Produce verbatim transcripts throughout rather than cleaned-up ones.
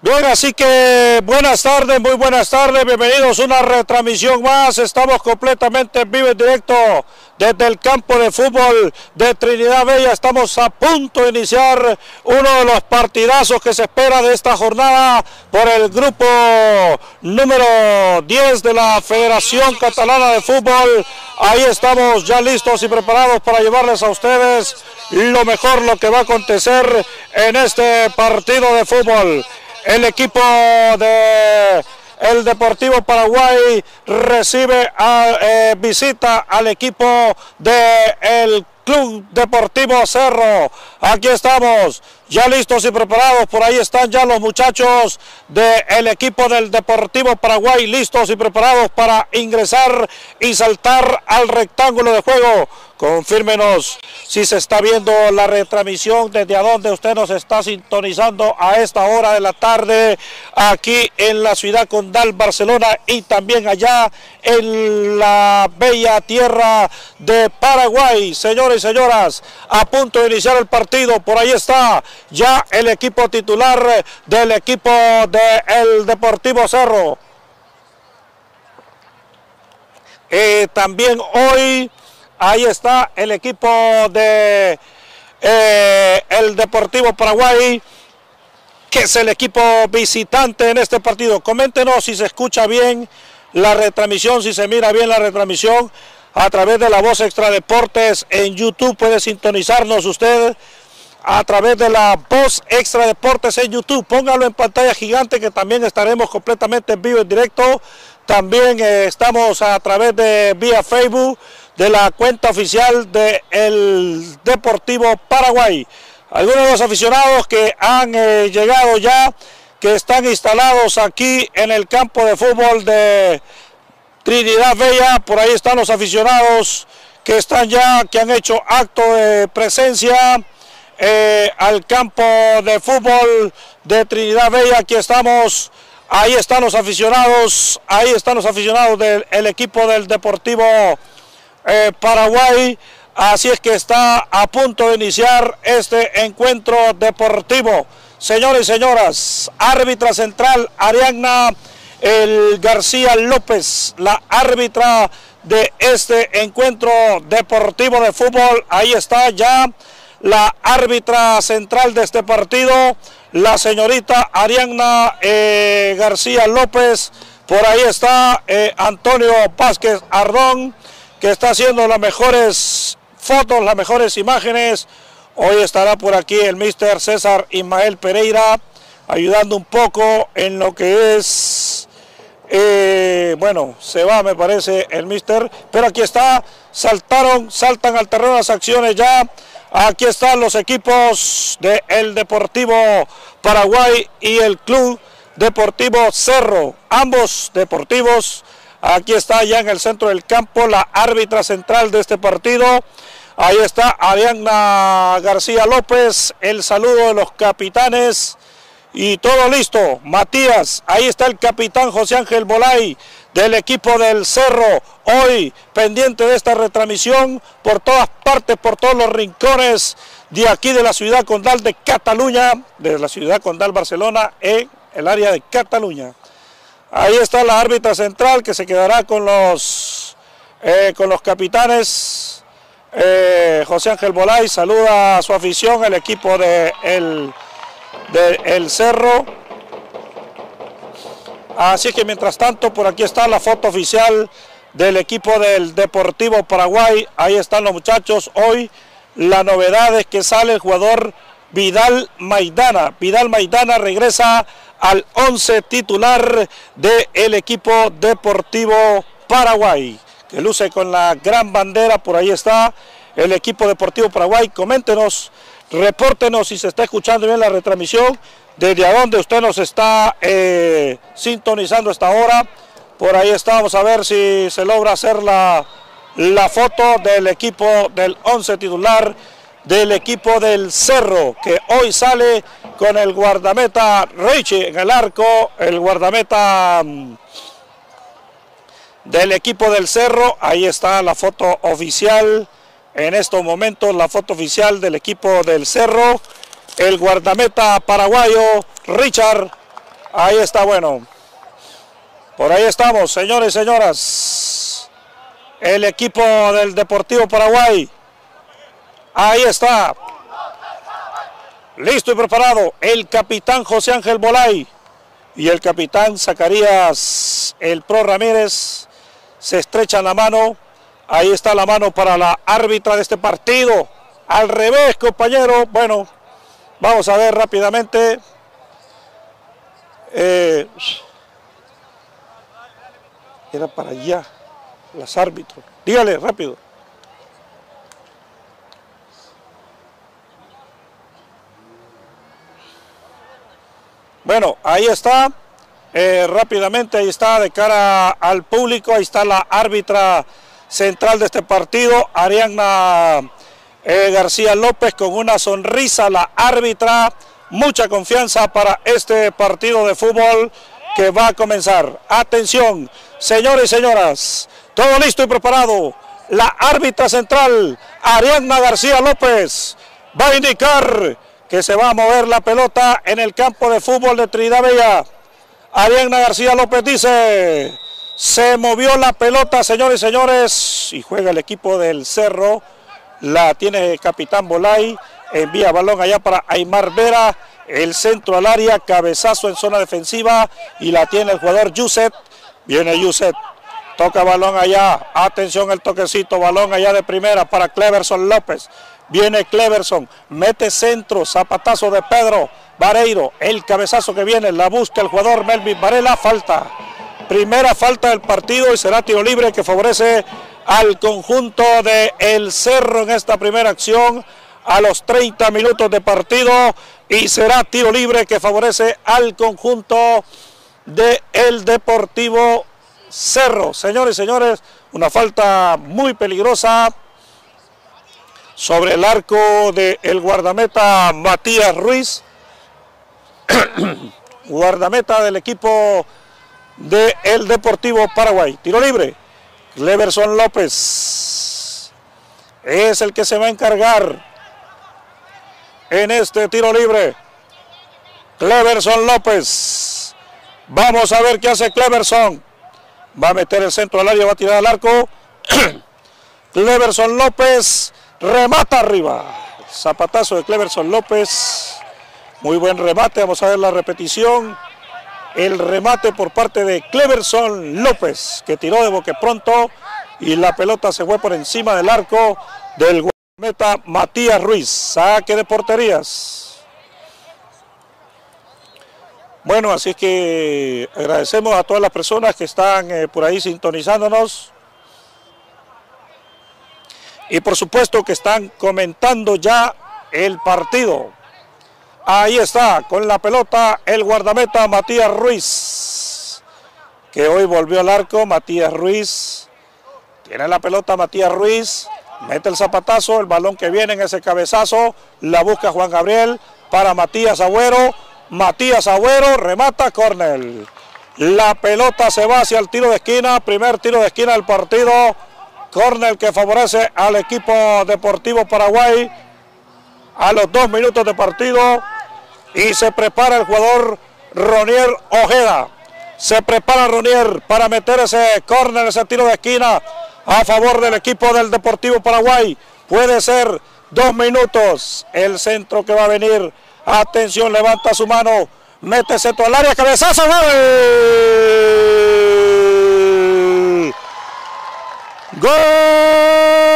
Bien, así que buenas tardes, muy buenas tardes, bienvenidos a una retransmisión más. Estamos completamente en vivo en directo desde el campo de fútbol de Trinidad Bella. Estamos a punto de iniciar uno de los partidazos que se espera de esta jornada por el grupo número diez de la Federación Catalana de Fútbol. Ahí estamos ya listos y preparados para llevarles a ustedes lo mejor, lo que va a acontecer en este partido de fútbol. El equipo de el Deportivo Paraguay recibe a, eh, visita al equipo del Club Deportivo Cerro. Aquí estamos ya listos y preparados. Por ahí están ya los muchachos del equipo del Deportivo Paraguay listos y preparados para ingresar y saltar al rectángulo de juego. Confírmenos si se está viendo la retransmisión, desde a donde usted nos está sintonizando a esta hora de la tarde, aquí en la ciudad condal Barcelona y también allá en la bella tierra de Paraguay. Señores y señoras, a punto de iniciar el partido, por ahí está ya el equipo titular del equipo del Deportivo Cerro. Eh, también hoy ahí está el equipo de eh, el Deportivo Paraguay, que es el equipo visitante en este partido. Coméntenos si se escucha bien la retransmisión, si se mira bien la retransmisión a través de la Voz Extra Deportes en YouTube. Puede sintonizarnos usted a través de la Voz Extra Deportes en YouTube. Póngalo en pantalla gigante, que también estaremos completamente en vivo, en directo. También eh, estamos a través de vía Facebook, de la cuenta oficial del Deportivo Paraguay. Algunos de los aficionados que han eh, llegado ya, que están instalados aquí en el campo de fútbol de Trinidad Bella. Por ahí están los aficionados que están ya, que han hecho acto de presencia eh, al campo de fútbol de Trinidad Bella. Aquí estamos, ahí están los aficionados, ahí están los aficionados del el equipo del Deportivo Eh, Paraguay. Así es que está a punto de iniciar este encuentro deportivo. Señores y señoras, árbitra central Ariadna el García López, la árbitra de este encuentro deportivo de fútbol. Ahí está ya la árbitra central de este partido, la señorita Ariadna eh, García López. Por ahí está eh, Antonio Vázquez Ardón, que está haciendo las mejores fotos, las mejores imágenes. Hoy estará por aquí el mister César Ismael Pereira, ayudando un poco en lo que es, eh, bueno, se va me parece el mister, pero aquí está, saltaron, saltan al terreno las acciones ya. Aquí están los equipos del Deportivo Paraguay y el Club Deportivo Cerro, ambos deportivos. Aquí está ya en el centro del campo la árbitra central de este partido. Ahí está Ariadna García López, el saludo de los capitanes y todo listo. Matías, ahí está el capitán José Ángel Bolay del equipo del Cerro, hoy pendiente de esta retransmisión por todas partes, por todos los rincones de aquí de la ciudad condal de Cataluña, de la ciudad condal Barcelona en el área de Cataluña. Ahí está la árbitra central, que se quedará con los, eh, con los capitanes. Eh, José Ángel Bolay saluda a su afición, el equipo de el, de el Cerro. Así que mientras tanto, por aquí está la foto oficial del equipo del Deportivo Paraguay. Ahí están los muchachos. Hoy la novedad es que sale el jugador Vidal Maidana. Vidal Maidana regresa al once titular del equipo Deportivo Paraguay, que luce con la gran bandera. Por ahí está el equipo Deportivo Paraguay. Coméntenos, repórtenos si se está escuchando bien la retransmisión, desde a donde usted nos está eh, sintonizando esta hora. Por ahí está, vamos a ver si se logra hacer la, la foto del equipo del once titular del equipo del Cerro, que hoy sale con el guardameta Richie en el arco, el guardameta um, del equipo del Cerro. Ahí está la foto oficial, en estos momentos la foto oficial del equipo del Cerro, el guardameta paraguayo Richard Ahí está, bueno. Por ahí estamos, señores y señoras. El equipo del Deportivo Paraguay. Ahí está. Listo y preparado. El capitán José Ángel Bolay y el capitán Zacarías El Pro Ramírez se estrechan la mano. Ahí está la mano para la árbitra de este partido. Al revés, compañero. Bueno, vamos a ver rápidamente. Eh, era para allá, las árbitros. Dígale, rápido. Bueno, ahí está. Eh, rápidamente, ahí está de cara al público. Ahí está la árbitra central de este partido, Ariadna eh, García López, con una sonrisa. La árbitra, mucha confianza para este partido de fútbol que va a comenzar. Atención, señores y señoras, todo listo y preparado. La árbitra central, Ariadna García López, va a indicar que se va a mover la pelota en el campo de fútbol de Trinidad Bella. Ariadna García López dice: se movió la pelota, señores y señores, y juega el equipo del Cerro. La tiene el capitán Bolay, envía balón allá para Aymar Vera, el centro al área, cabezazo en zona defensiva, y la tiene el jugador Yuset. Viene Yuset, toca balón allá, atención el toquecito, balón allá de primera para Cleverson López. Viene Cleverson, mete centro, zapatazo de Pedro Vareiro, el cabezazo que viene, la busca el jugador Melvin Varela, falta. Primera falta del partido y será tiro libre que favorece al conjunto de El Cerro en esta primera acción a los treinta minutos de partido, y será tiro libre que favorece al conjunto de El Deportivo Cerro. Señores y señores, una falta muy peligrosa sobre el arco del guardameta Matías Ruiz, guardameta del equipo de El Deportivo Paraguay. Tiro libre, Cleverson López es el que se va a encargar en este tiro libre. Cleverson López, vamos a ver qué hace Cleverson. Va a meter el centro al área, va a tirar al arco. Cleverson López remata arriba. Zapatazo de Cleverson López, muy buen remate. Vamos a ver la repetición. El remate por parte de Cleverson López, que tiró de boque pronto y la pelota se fue por encima del arco del guardameta Matías Ruiz. Saque de porterías. Bueno, así que agradecemos a todas las personas que están eh, por ahí sintonizándonos. Y por supuesto que están comentando ya el partido. Ahí está, con la pelota el guardameta Matías Ruiz, que hoy volvió al arco. Matías Ruiz, tiene la pelota Matías Ruiz, mete el zapatazo, el balón que viene en ese cabezazo, la busca Juan Gabriel para Matías Agüero. Matías Agüero remata, córner. La pelota se va hacia el tiro de esquina, primer tiro de esquina del partido. Córner que favorece al equipo Deportivo Paraguay a los dos minutos de partido. Y se prepara el jugador Ronier Ojeda. Se prepara Ronier para meter ese córner, ese tiro de esquina a favor del equipo del Deportivo Paraguay. Puede ser dos minutos. El centro que va a venir. Atención, levanta su mano. Mete centro al área, cabezazo. ¡Gol! ¡Gol!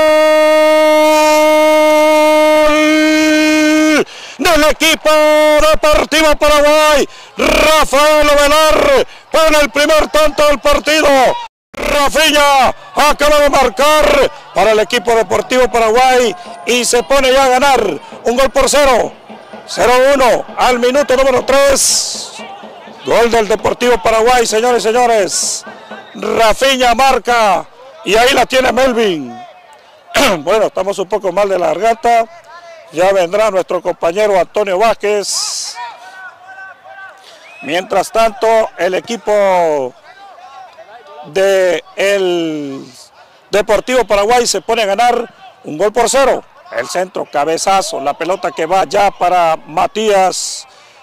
Del equipo Deportivo Paraguay. Rafael Ovelar pone el primer tanto del partido. Rafinha acaba de marcar para el equipo Deportivo Paraguay y se pone ya a ganar un gol por cero. cero uno al minuto número tres. Gol del Deportivo Paraguay, señores y señores. Rafinha marca y ahí la tiene Melvin. Bueno, estamos un poco mal de la garganta. Ya vendrá nuestro compañero Antonio Vázquez. Mientras tanto, el equipo de el Deportivo Paraguay se pone a ganar un gol por cero. El centro, cabezazo, la pelota que va ya para Matías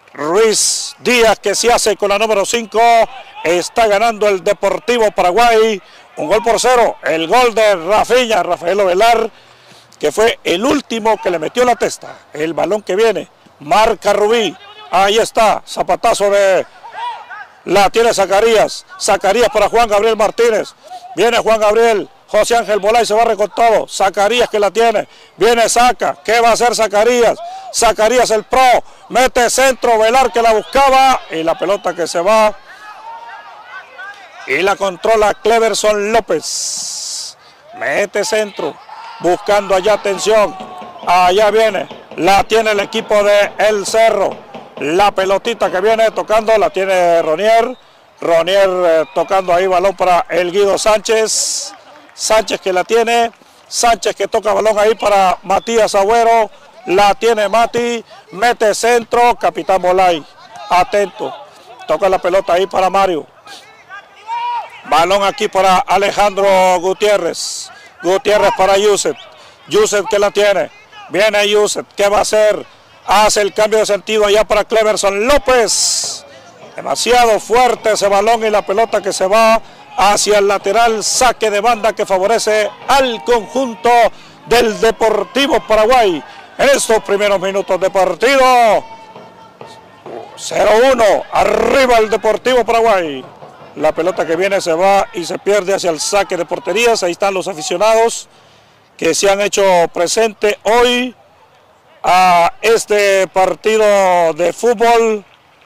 Ruiz Díaz, que se hace con la número cinco. Está ganando el Deportivo Paraguay. Un gol por cero. El gol de Rafinha, Rafael Ovelar, que fue el último que le metió la testa. El balón que viene. Marca Rubí. Ahí está. Zapatazo de... La tiene Zacarías. Zacarías para Juan Gabriel Martínez. Viene Juan Gabriel. José Ángel Bolay se va recortado. Zacarías que la tiene. Viene Zaca. ¿Qué va a hacer Zacarías? Zacarías el pro. Mete centro. Velar que la buscaba. Y la pelota que se va. Y la controla Cleverson López. Mete centro. Buscando allá atención. Allá viene. La tiene el equipo de El Cerro. La pelotita que viene tocando la tiene Ronier. Ronier eh, tocando ahí balón para el Guido Sánchez. Sánchez que la tiene. Sánchez que toca balón ahí para Matías Agüero. La tiene Mati. Mete centro. Capitán Bolay. Atento. Toca la pelota ahí para Mario. Balón aquí para Alejandro Gutiérrez. Gutiérrez para Yusef. Yusef que la tiene. Viene Yusef. ¿Qué va a hacer? Hace el cambio de sentido allá para Cleverson López. Demasiado fuerte ese balón y la pelota que se va hacia el lateral. Saque de banda que favorece al conjunto del Deportivo Paraguay. En estos primeros minutos de partido. cero uno. Arriba el Deportivo Paraguay. La pelota que viene se va y se pierde hacia el saque de porterías. Ahí están los aficionados que se han hecho presente hoy a este partido de fútbol.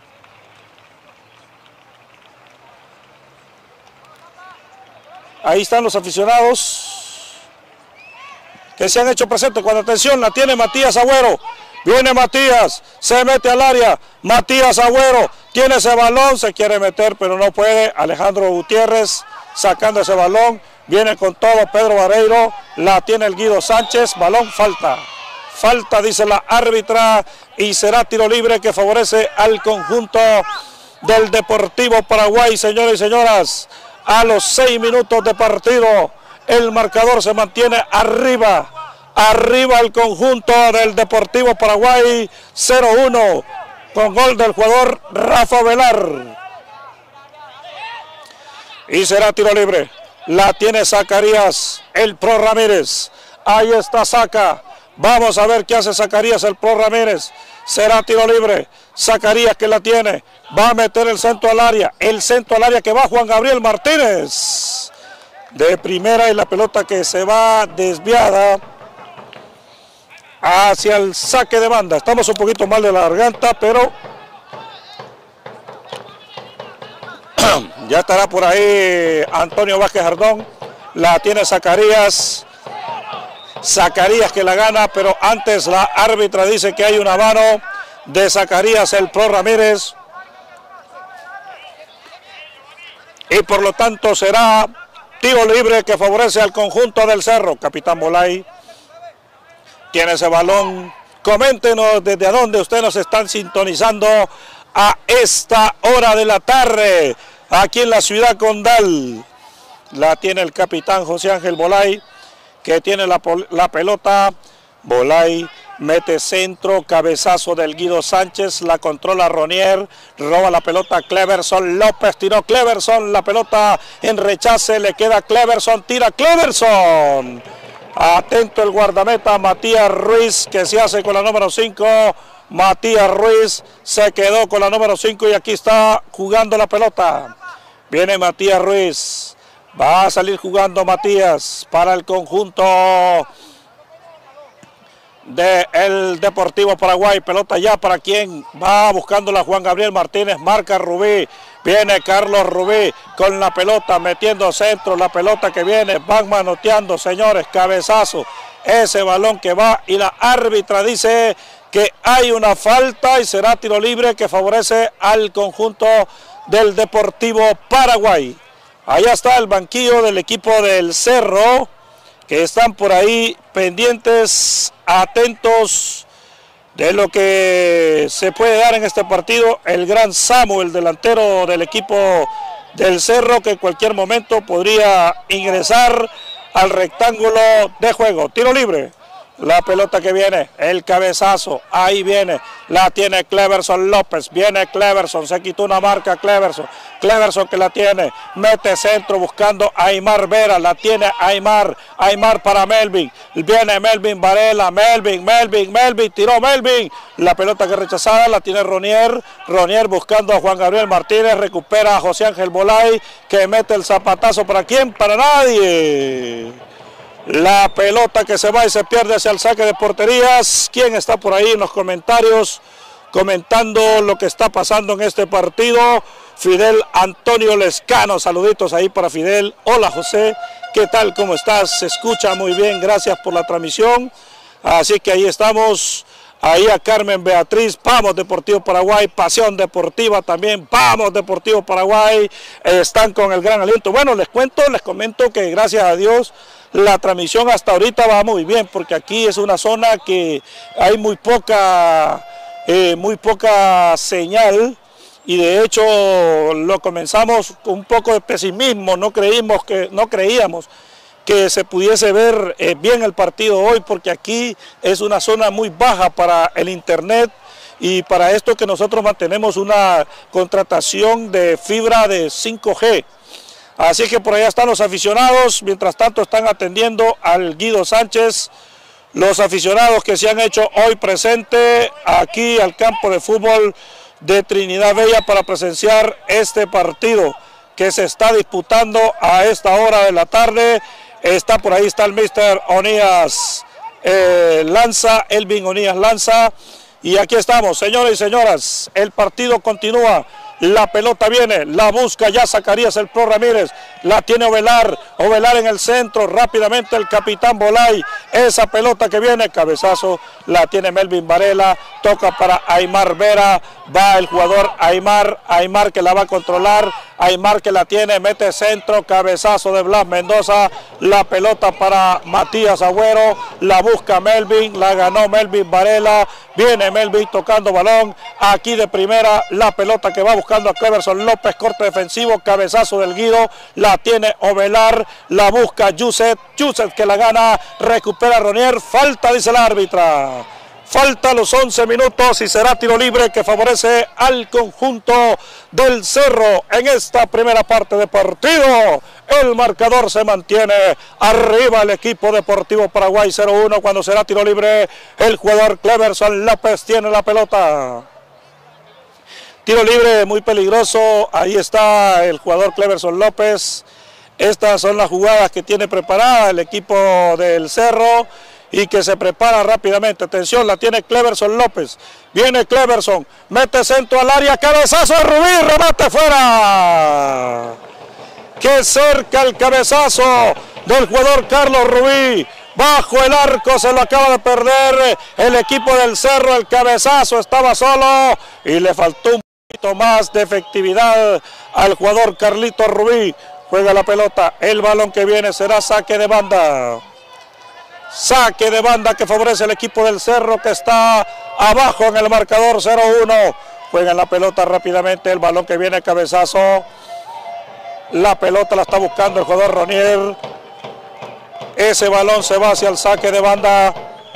Ahí están los aficionados que se han hecho presentes. Cuando atención, la tiene Matías Agüero. Viene Matías, se mete al área. Matías Agüero tiene ese balón, se quiere meter pero no puede. Alejandro Gutiérrez sacando ese balón. Viene con todo Pedro Vareiro. La tiene el Guido Sánchez. Balón, falta. Falta, dice la árbitra, y será tiro libre que favorece al conjunto del Deportivo Paraguay, señores y señoras. A los seis minutos de partido, el marcador se mantiene arriba. Arriba el conjunto del Deportivo Paraguay, cero uno, con gol del jugador Rafa Velar. Y será tiro libre. La tiene Zacarías, el Pro Ramírez. Ahí está Zaca. Vamos a ver qué hace Zacarías, el Pro Ramírez. Será tiro libre. Zacarías que la tiene. Va a meter el centro al área. El centro al área que va Juan Gabriel Martínez. De primera y la pelota que se va desviada hacia el saque de banda. Estamos un poquito mal de la garganta, pero ya estará por ahí Antonio Vázquez Ardón. La tiene Zacarías. Zacarías que la gana, pero antes la árbitra dice que hay una mano de Zacarías, el Pro Ramírez. Y por lo tanto será tiro libre que favorece al conjunto del Cerro. Capitán Bolay tiene ese balón. Coméntenos desde dónde ustedes nos están sintonizando a esta hora de la tarde, aquí en la ciudad condal. La tiene el capitán José Ángel Bolay, que tiene la, la pelota. Bolay mete centro, cabezazo del Guido Sánchez, la controla Ronier, roba la pelota Cleverson López, tiró Cleverson, la pelota en rechace, le queda Cleverson, tira Cleverson. Atento el guardameta Matías Ruiz, que se hace con la número cinco. Matías Ruiz se quedó con la número cinco y aquí está jugando la pelota. Viene Matías Ruiz. Va a salir jugando Matías para el conjunto del Deportivo Paraguay. Pelota ya para quien va buscándola Juan Gabriel Martínez. Marca Rubí. Viene Carlos Rubí con la pelota metiendo centro. La pelota que viene. Van manoteando, señores. Cabezazo. Ese balón que va y la árbitra dice que hay una falta y será tiro libre que favorece al conjunto del Deportivo Paraguay. Allá está el banquillo del equipo del Cerro, que están por ahí pendientes, atentos de lo que se puede dar en este partido. El gran Samu, el delantero del equipo del Cerro, que en cualquier momento podría ingresar al rectángulo de juego. Tiro libre La pelota que viene, el cabezazo, ahí viene, la tiene Cleverson López, viene Cleverson, se quitó una marca Cleverson, Cleverson que la tiene, mete centro buscando a Aymar Vera, la tiene Aymar, Aymar para Melvin, viene Melvin Varela, Melvin, Melvin, Melvin, tiró Melvin, la pelota que rechazada la tiene Ronier, Ronier buscando a Juan Gabriel Martínez, recupera a José Ángel Bolay, que mete el zapatazo, ¿para quién? Para nadie. La pelota que se va y se pierde hacia el saque de porterías. ¿Quién está por ahí en los comentarios comentando lo que está pasando en este partido? Fidel Antonio Lescano, saluditos ahí para Fidel. Hola José, ¿qué tal? ¿Cómo estás? Se escucha muy bien, gracias por la transmisión. Así que ahí estamos. Ahí a Carmen Beatriz, vamos Deportivo Paraguay, Pasión Deportiva también, vamos Deportivo Paraguay, están con el gran aliento. Bueno, les cuento, les comento que gracias a Dios la transmisión hasta ahorita va muy bien, porque aquí es una zona que hay muy poca, eh, muy poca señal, y de hecho lo comenzamos con un poco de pesimismo, no creímos que, no creíamos que se pudiese ver eh, bien el partido hoy, porque aquí es una zona muy baja para el internet, y para esto que nosotros mantenemos una contratación de fibra de cinco G. Así que por allá están los aficionados, mientras tanto están atendiendo al Guido Sánchez, los aficionados que se han hecho hoy presente aquí al campo de fútbol de Trinidad Bella para presenciar este partido que se está disputando a esta hora de la tarde. Está por ahí, está el mister Onías eh, Lanza, Elvin Onías Lanza, y aquí estamos, señores y señoras, el partido continúa. La pelota viene, la busca ya Zacarías el Pro Ramírez, la tiene Ovelar, Ovelar en el centro, rápidamente el capitán Bolay, esa pelota que viene, cabezazo, la tiene Melvin Varela, toca para Aymar Vera, va el jugador Aymar, Aymar que la va a controlar, Aymar que la tiene, mete centro, cabezazo de Blas Mendoza, la pelota para Matías Agüero, la busca Melvin, la ganó Melvin Varela, viene Melvin tocando balón, aquí de primera, la pelota que va buscando a Cleverson López, corte defensivo, cabezazo del Guido, la tiene Ovelar, la busca Yuset, Yuset que la gana, recupera Ronier, falta dice la árbitra. Falta los once minutos y será tiro libre que favorece al conjunto del Cerro en esta primera parte de partido. El marcador se mantiene arriba el equipo Deportivo Paraguay cero uno cuando será tiro libre. El jugador Cleverson López tiene la pelota. Tiro libre muy peligroso, ahí está el jugador Cleverson López. Estas son las jugadas que tiene preparada el equipo del Cerro y que se prepara rápidamente. Atención, la tiene Cleverson López. Viene Cleverson, mete centro al área, cabezazo de Rubí, remate fuera. Qué cerca el cabezazo del jugador Carlos Rubí. Bajo el arco se lo acaba de perder el equipo del Cerro, el cabezazo estaba solo y le faltó un poquito más de efectividad al jugador Carlito Rubí. Juega la pelota, el balón que viene será saque de banda. Saque de banda que favorece el equipo del Cerro que está abajo en el marcador cero uno. Juegan la pelota rápidamente, el balón que viene cabezazo. La pelota la está buscando el jugador Ronier. Ese balón se va hacia el saque de banda.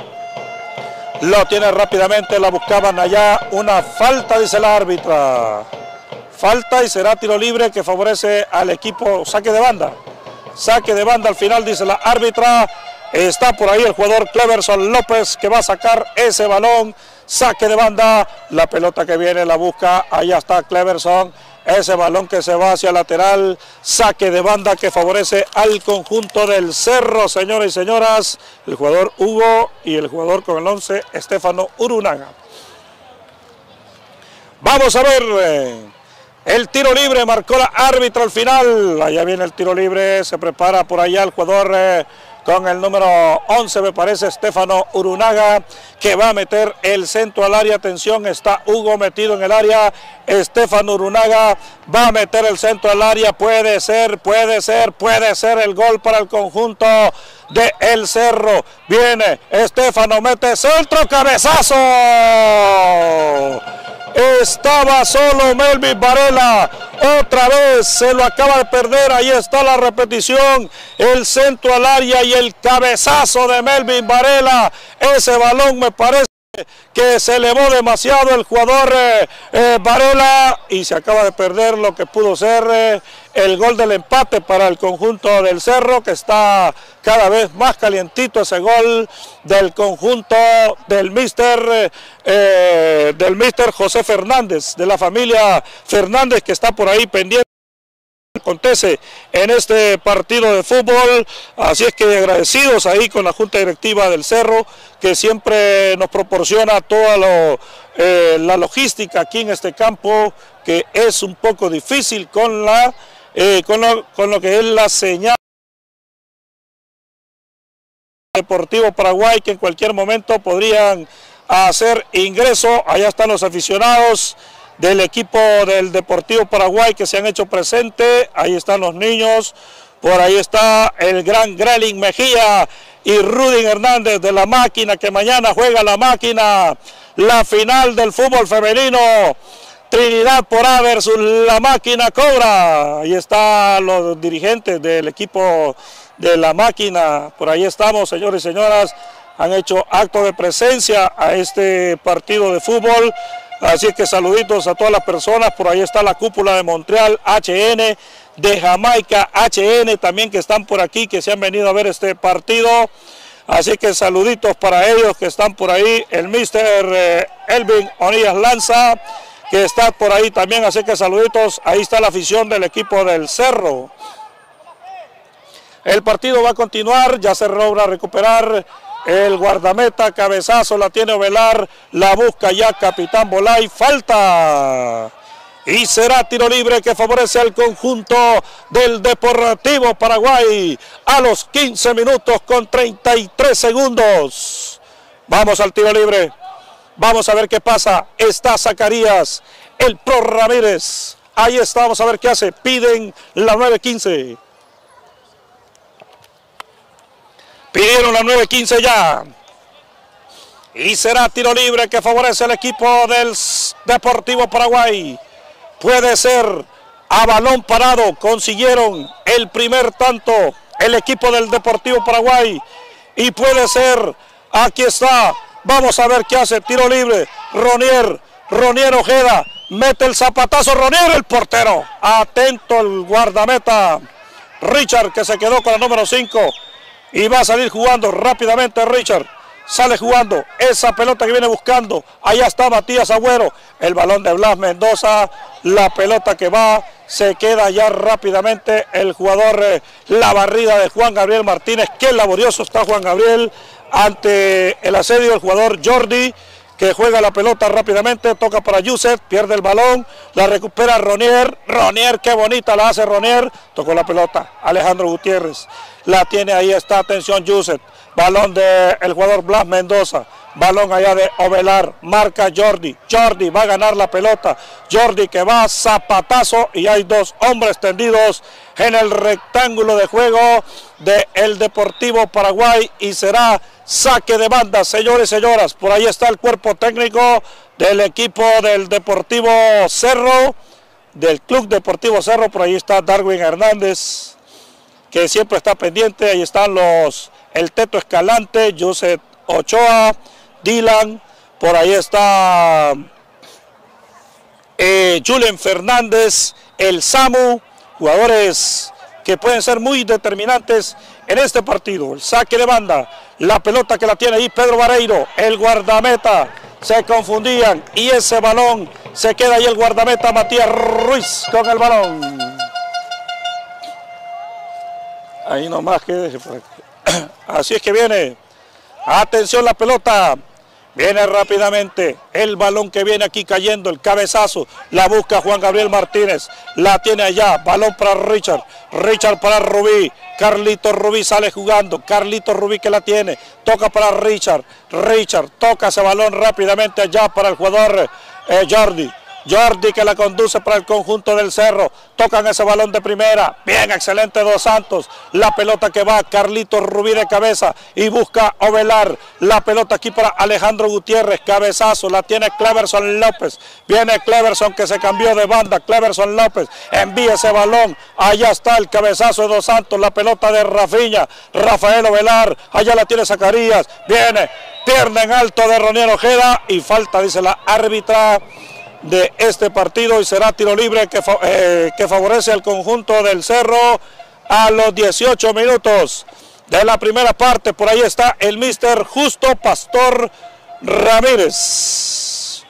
Lo tiene rápidamente, la buscaban allá. Una falta dice la árbitra. Falta y será tiro libre que favorece al equipo saque de banda. Saque de banda al final dice la árbitra. Está por ahí el jugador Cleverson López que va a sacar ese balón. Saque de banda, la pelota que viene la busca, allá está Cleverson. Ese balón que se va hacia lateral, saque de banda que favorece al conjunto del Cerro, señores y señoras. El jugador Hugo y el jugador con el once, Estefano Urunaga. Vamos a ver, eh, el tiro libre, marcó la árbitra al final. Allá viene el tiro libre, se prepara por allá el jugador eh, con el número once, me parece, Estefano Urunaga, que va a meter el centro al área. Atención, está Hugo metido en el área. Estefano Urunaga va a meter el centro al área. Puede ser, puede ser, puede ser el gol para el conjunto de El Cerro. Viene Estefano, mete centro, cabezazo. Estaba solo Melvin Varela. Otra vez se lo acaba de perder. Ahí está la repetición. El centro al área y el cabezazo de Melvin Varela. Ese balón me parece que se elevó demasiado el jugador eh, eh, Varela y se acaba de perder lo que pudo ser eh, el gol del empate para el conjunto del Cerro, que está cada vez más calientito ese gol del conjunto del mister eh, eh, del mister José Fernández, de la familia Fernández, que está por ahí pendiente acontece en este partido de fútbol. Así es que agradecidos ahí con la Junta Directiva del Cerro, que siempre nos proporciona toda lo, eh, la logística aquí en este campo, que es un poco difícil con, la, eh, con, lo, con lo que es la señal Deportivo Paraguay, que en cualquier momento podrían hacer ingreso. Allá están los aficionados del equipo del Deportivo Paraguay que se han hecho presente. Ahí están los niños, por ahí está el gran Grelin Mejía y Rudy Hernández de la Máquina, que mañana juega la Máquina la final del fútbol femenino, Trinidad Porá versus la Máquina Cobra. Ahí están los dirigentes del equipo de la Máquina, por ahí estamos, señores y señoras, han hecho acto de presencia a este partido de fútbol. Así que saluditos a todas las personas. Por ahí está la cúpula de Montreal, H N, de Jamaica, H N también, que están por aquí, que se han venido a ver este partido. Así que saluditos para ellos que están por ahí. El mister eh, Elvin Onías Lanza, que está por ahí también. Así que saluditos. Ahí está la afición del equipo del Cerro. El partido va a continuar. Ya se logra recuperar el guardameta, cabezazo, la tiene Ovelar, la busca ya Capitán Bolay, falta. Y será tiro libre que favorece al conjunto del Deportivo Paraguay a los quince minutos con treinta y tres segundos. Vamos al tiro libre. Vamos a ver qué pasa. Está Zacarías, el Pro Ramírez. Ahí está, vamos a ver qué hace. Piden la nueve quince. Pidieron la nueve quince ya. Y será tiro libre que favorece al equipo del Deportivo Paraguay. Puede ser a balón parado. Consiguieron el primer tanto el equipo del Deportivo Paraguay. Y puede ser, aquí está. Vamos a ver qué hace. Tiro libre. Ronier, Ronier Ojeda. Mete el zapatazo. Ronier, el portero. Atento el guardameta Richard, que se quedó con el número cinco. Y va a salir jugando rápidamente Richard. Sale jugando esa pelota que viene buscando. Allá está Matías Agüero. El balón de Blas Mendoza. La pelota que va. Se queda ya rápidamente el jugador. Eh, la barrida de Juan Gabriel Martínez. Qué laborioso está Juan Gabriel ante el asedio del jugador Jordi, que juega la pelota rápidamente, toca para Yusef, pierde el balón, la recupera Ronier, Ronier, qué bonita la hace Ronier, tocó la pelota, Alejandro Gutiérrez, la tiene, ahí está, atención Yusef, balón del jugador Blas Mendoza, balón allá de Ovelar, marca Jordi, Jordi va a ganar la pelota, Jordi que va, zapatazo, y hay dos hombres tendidos en el rectángulo de juego del Deportivo Paraguay, y será saque de banda, señores y señoras. Por ahí está el cuerpo técnico del equipo del Deportivo Cerro, del Club Deportivo Cerro. Por ahí está Darwin Hernández, que siempre está pendiente. Ahí están los, el Teto Escalante, José Ochoa, Dylan. Por ahí está eh, Julen Fernández, el Samu, jugadores que pueden ser muy determinantes en este partido. El saque de banda, la pelota que la tiene ahí Pedro Vareiro, el guardameta, se confundían y ese balón se queda ahí el guardameta Matías Ruiz con el balón. Ahí nomás que deje por aquí. Así es que viene, atención la pelota, viene rápidamente, el balón que viene aquí cayendo, el cabezazo, la busca Juan Gabriel Martínez, la tiene allá, balón para Richard, Richard para Rubí, Carlito Rubí sale jugando, Carlito Rubí que la tiene, toca para Richard, Richard toca ese balón rápidamente allá para el jugador eh, Jordi, Jordi que la conduce para el conjunto del Cerro. Tocan ese balón de primera. Bien, excelente Dos Santos. La pelota que va Carlitos Rubí de cabeza y busca Ovelar. La pelota aquí para Alejandro Gutiérrez. Cabezazo. La tiene Cleverson López. Viene Cleverson que se cambió de banda. Cleverson López envía ese balón. Allá está el cabezazo de Dos Santos. La pelota de Rafiña. Rafael Ovelar. Allá la tiene Zacarías. Viene. Pierna en alto de Ronier Ojeda. Y falta, dice la árbitra de este partido, y será tiro libre que, eh, que favorece al conjunto del Cerro a los dieciocho minutos de la primera parte. Por ahí está el mister Justo Pastor Ramírez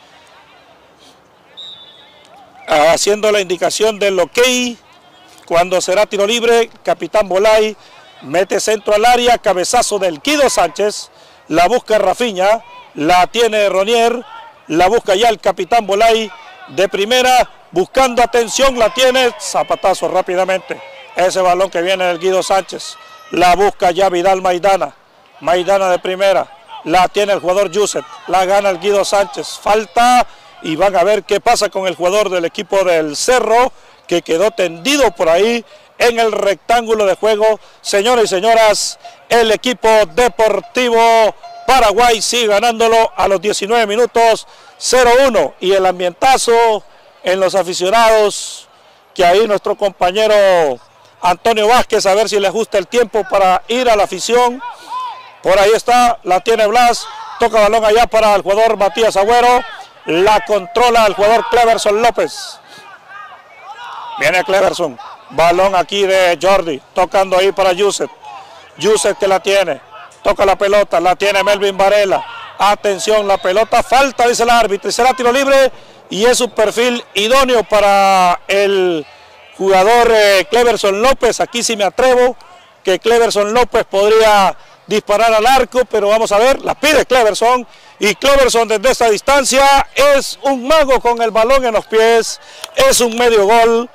haciendo la indicación del ok cuando será tiro libre. Capitán Bolay mete centro al área, cabezazo del Guido Sánchez, la busca Rafiña, la tiene Ronier. La busca ya el capitán Bolay de primera, buscando atención, la tiene, zapatazo rápidamente. Ese balón que viene del Guido Sánchez, la busca ya Vidal Maidana. Maidana de primera, la tiene el jugador Yuset, la gana el Guido Sánchez. Falta y van a ver qué pasa con el jugador del equipo del Cerro, que quedó tendido por ahí en el rectángulo de juego. Señoras y señoras, el equipo deportivo Paraguay sigue ganándolo a los diecinueve minutos, cero uno, y el ambientazo en los aficionados, que ahí nuestro compañero Antonio Vázquez, a ver si le ajusta el tiempo para ir a la afición. Por ahí está, la tiene Blas, toca balón allá para el jugador Matías Agüero, la controla el jugador Cleverson López. Viene Cleverson, balón aquí de Jordi, tocando ahí para Yuset, Yuset que la tiene. Toca la pelota, la tiene Melvin Varela. Atención, la pelota, falta, dice el árbitro, y será tiro libre, y es un perfil idóneo para el jugador eh, Cleverson López. Aquí sí me atrevo que Cleverson López podría disparar al arco, pero vamos a ver, la pide Cleverson, y Cleverson desde esta distancia es un mago con el balón en los pies, es un medio gol.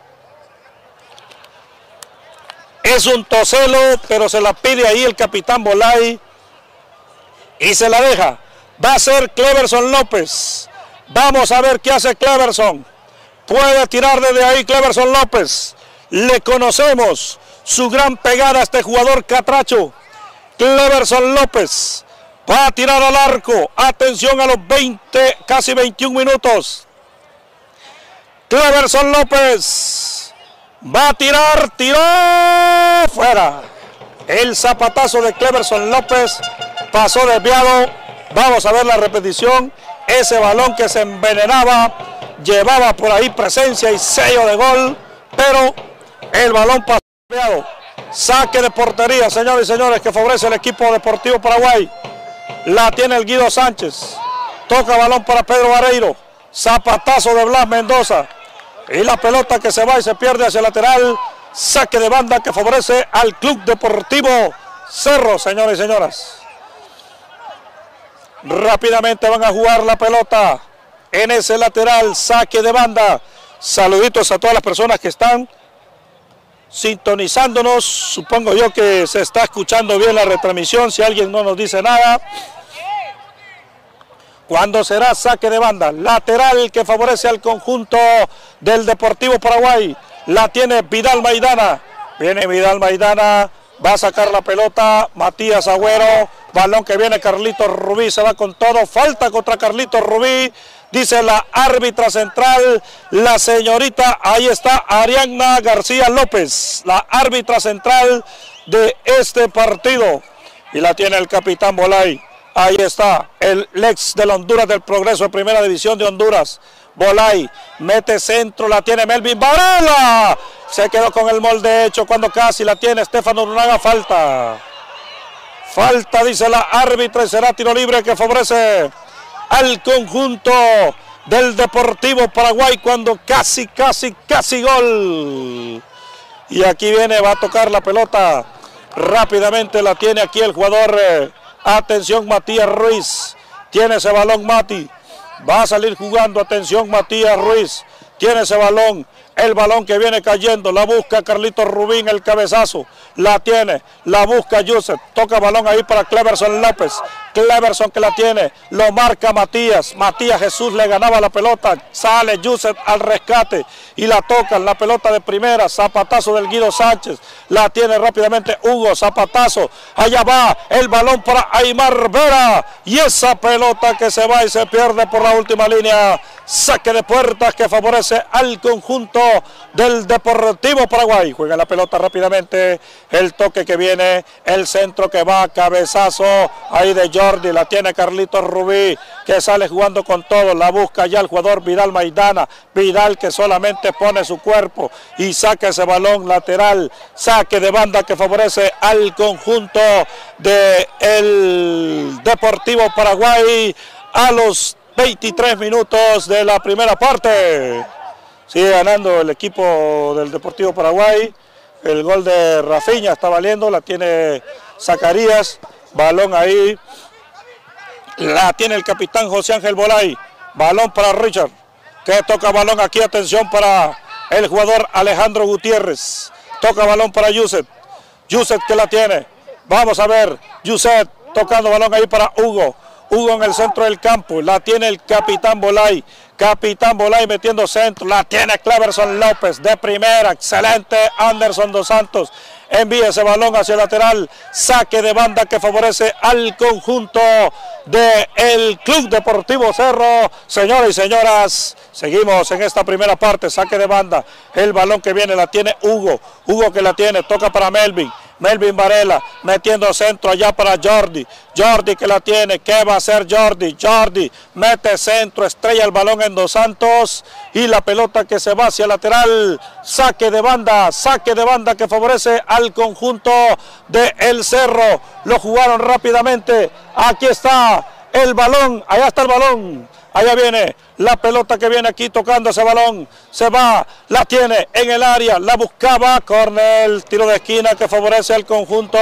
Es un toselo, pero se la pide ahí el capitán Bolay y se la deja. Va a ser Cleverson López. Vamos a ver qué hace Cleverson. Puede tirar desde ahí Cleverson López. Le conocemos su gran pegada a este jugador catracho. Cleverson López va a tirar al arco. Atención a los veinte, casi veintiún minutos. Cleverson López va a tirar, tiró, fuera. El zapatazo de Cleverson López pasó desviado. Vamos a ver la repetición. Ese balón que se envenenaba, llevaba por ahí presencia y sello de gol, pero el balón pasó desviado. Saque de portería, señores y señores, que favorece el equipo deportivo Paraguay. La tiene el Guido Sánchez. Toca balón para Pedro Vareiro. Zapatazo de Blas Mendoza. Y la pelota que se va y se pierde hacia el lateral. Saque de banda que favorece al Club Deportivo Cerro, señores y señoras. Rápidamente van a jugar la pelota en ese lateral. Saque de banda. Saluditos a todas las personas que están sintonizándonos. Supongo yo que se está escuchando bien la retransmisión. Si alguien no nos dice nada. Cuando será saque de banda, lateral que favorece al conjunto del Deportivo Paraguay. La tiene Vidal Maidana. Viene Vidal Maidana, va a sacar la pelota Matías Agüero. Balón que viene Carlitos Rubí, se va con todo. Falta contra Carlitos Rubí, dice la árbitra central, la señorita, ahí está Arianna García López, la árbitra central de este partido. Y la tiene el capitán Bolay. Ahí está el ex del Honduras del Progreso de Primera División de Honduras. Bolay mete centro, la tiene Melvin Varela. Se quedó con el molde hecho cuando casi la tiene Estefano Urunaga. Falta. Falta, dice la árbitra, y será tiro libre que favorece al conjunto del Deportivo Paraguay cuando casi, casi, casi gol. Y aquí viene, va a tocar la pelota. Rápidamente la tiene aquí el jugador. Eh, Atención Matías Ruiz, tiene ese balón Mati, va a salir jugando, atención Matías Ruiz, tiene ese balón, el balón que viene cayendo, la busca Carlitos Rubín, el cabezazo, la tiene, la busca Yusef, toca balón ahí para Cleverson López, Cleverson que la tiene, lo marca Matías, Matías Jesús le ganaba la pelota, sale Yusef al rescate y la tocan, la pelota de primera, zapatazo del Guido Sánchez, la tiene rápidamente Hugo, zapatazo, allá va el balón para Aymar Vera y esa pelota que se va y se pierde por la última línea, saque de puertas que favorece al conjunto del Deportivo Paraguay. Juega la pelota rápidamente, el toque que viene, el centro que va, cabezazo ahí de Jordi, la tiene Carlitos Rubí, que sale jugando con todo, la busca ya el jugador Vidal Maidana, Vidal que solamente pone su cuerpo y saca ese balón lateral, saque de banda que favorece al conjunto del Deportivo Paraguay a los veintitrés minutos de la primera parte. Sigue ganando el equipo del Deportivo Paraguay, el gol de Rafinha está valiendo, la tiene Zacarías, balón ahí, la tiene el capitán José Ángel Bolay, balón para Richard, que toca balón aquí, atención para el jugador Alejandro Gutiérrez, toca balón para Yusef, Yusef que la tiene, vamos a ver, Yusef tocando balón ahí para Hugo, Hugo en el centro del campo, la tiene el capitán Bolay, capitán Bolay metiendo centro, la tiene Cleverson López de primera, excelente Anderson Dos Santos, envía ese balón hacia el lateral, saque de banda que favorece al conjunto del Club Deportivo Cerro. Señoras y señoras, seguimos en esta primera parte, saque de banda, el balón que viene la tiene Hugo, Hugo que la tiene, toca para Melvin, Melvin Varela metiendo centro allá para Jordi, Jordi que la tiene, ¿qué va a hacer Jordi? Jordi mete centro, estrella el balón en Dos Santos y la pelota que se va hacia el lateral, saque de banda, saque de banda que favorece al conjunto de El Cerro, lo jugaron rápidamente, aquí está el balón, allá está el balón, allá viene la pelota que viene aquí tocando ese balón, se va, la tiene en el área, la buscaba, córner, tiro de esquina que favorece al conjunto,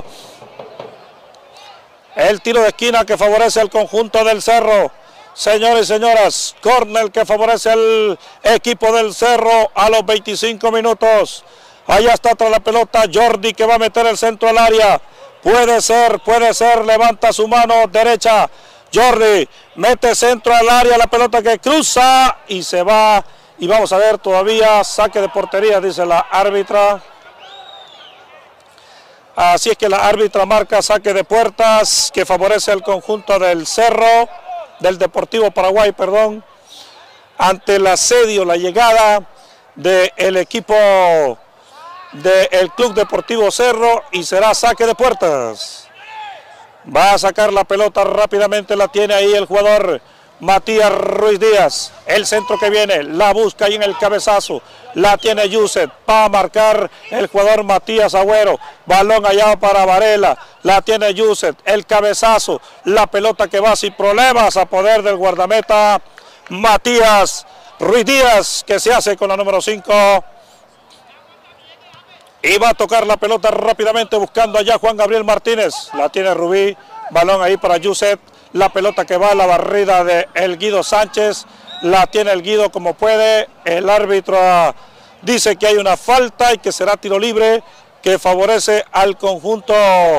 el tiro de esquina que favorece al conjunto del Cerro. Señores y señoras, córner que favorece al equipo del Cerro a los veinticinco minutos. Allá está tras la pelota Jordi que va a meter el centro al área. Puede ser, puede ser, levanta su mano derecha. Jordi mete centro al área, la pelota que cruza y se va. Y vamos a ver todavía saque de portería, dice la árbitra. Así es que la árbitra marca saque de puertas que favorece al conjunto del Cerro, del Deportivo Paraguay, perdón, ante el asedio, la llegada del equipo del Club Deportivo Cerro y será saque de puertas. Va a sacar la pelota rápidamente, la tiene ahí el jugador Matías Ruiz Díaz, el centro que viene, la busca ahí en el cabezazo, la tiene Yusef, va a marcar el jugador Matías Agüero, balón allá para Varela, la tiene Yusef, el cabezazo, la pelota que va sin problemas a poder del guardameta Matías Ruiz Díaz, que se hace con la número cinco, y va a tocar la pelota rápidamente buscando allá Juan Gabriel Martínez, la tiene Rubí, balón ahí para Yusef, la pelota que va a la barrida de el Guido Sánchez, la tiene el Guido como puede, el árbitro dice que hay una falta y que será tiro libre que favorece al conjunto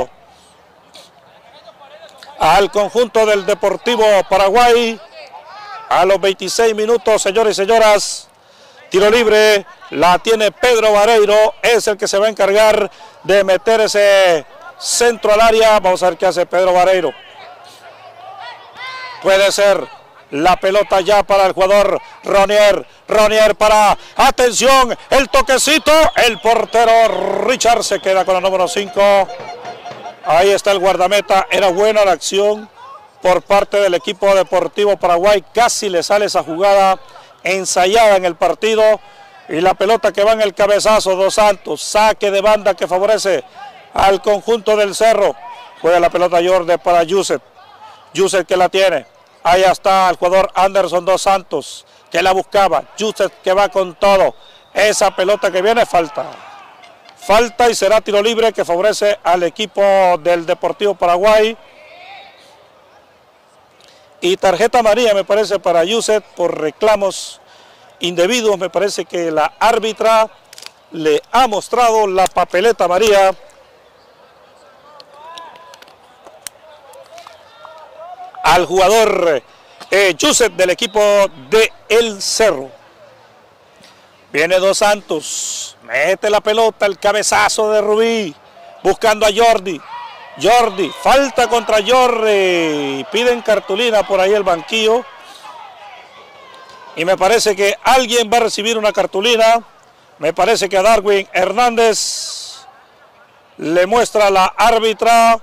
al conjunto del Deportivo Paraguay a los veintiséis minutos, señores y señoras, tiro libre, la tiene Pedro Vareiro, es el que se va a encargar de meter ese centro al área, vamos a ver qué hace Pedro Vareiro. Puede ser la pelota ya para el jugador Ronier, Ronier para, atención, el toquecito, el portero Richard se queda con la número cinco, ahí está el guardameta, era buena la acción por parte del equipo Deportivo Paraguay, casi le sale esa jugada ensayada en el partido, y la pelota que va en el cabezazo, Dos Santos, saque de banda que favorece al conjunto del Cerro, juega la pelota Jordi para Yusef, Yusef que la tiene, ahí está el jugador Anderson Dos Santos, que la buscaba, Yusef que va con todo, esa pelota que viene, falta, falta y será tiro libre que favorece al equipo del Deportivo Paraguay, y tarjeta amarilla me parece para Yusef por reclamos indebidos, me parece que la árbitra le ha mostrado la papeleta amarilla. al jugador eh, Yusef del equipo de El Cerro. Viene Dos Santos, mete la pelota, el cabezazo de Rubí, buscando a Jordi. Jordi, falta contra Jordi, piden cartulina por ahí el banquillo. Y me parece que alguien va a recibir una cartulina. Me parece que a Darwin Hernández le muestra la árbitra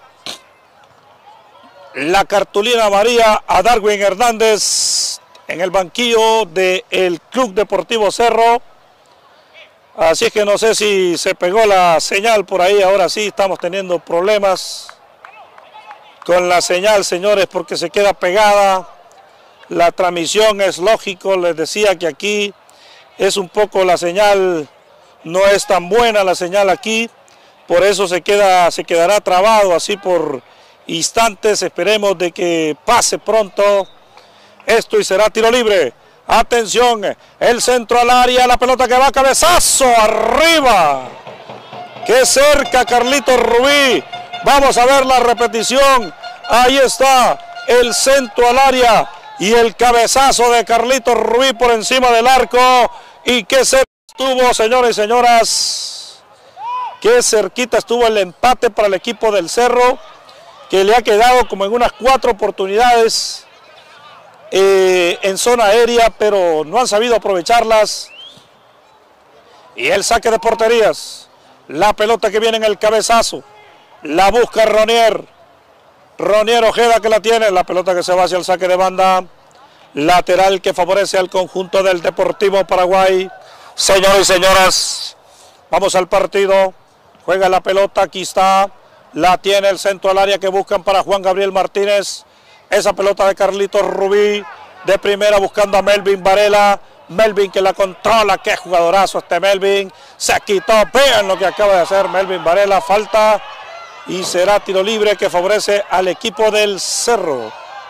la cartulina amarilla a Darwin Hernández en el banquillo del Club Deportivo Cerro. Así es que no sé si se pegó la señal por ahí. Ahora sí estamos teniendo problemas con la señal, señores, porque se queda pegada. La transmisión es lógico, les decía que aquí es un poco la señal, no es tan buena la señal aquí, por eso se queda, se quedará trabado así por instantes. Esperemos de que pase pronto esto y será tiro libre. Atención, el centro al área, la pelota que va, cabezazo arriba. Qué cerca Carlitos Rubí. Vamos a ver la repetición. Ahí está el centro al área y el cabezazo de Carlitos Rubí por encima del arco. Y qué cerca estuvo, señores y señoras. Qué cerquita estuvo el empate para el equipo del Cerro, que le ha quedado como en unas cuatro oportunidades eh, en zona aérea, pero no han sabido aprovecharlas. Y el saque de porterías, la pelota que viene en el cabezazo, la busca Ronier, Ronier Ojeda que la tiene, la pelota que se va hacia el saque de banda, lateral que favorece al conjunto del Deportivo Paraguay. Señores y señoras, vamos al partido, juega la pelota, aquí está, la tiene el centro al área que buscan para Juan Gabriel Martínez, esa pelota de Carlitos Rubí, de primera buscando a Melvin Varela, Melvin que la controla, qué jugadorazo este Melvin, se quitó, vean lo que acaba de hacer Melvin Varela, falta y será tiro libre que favorece al equipo del Cerro.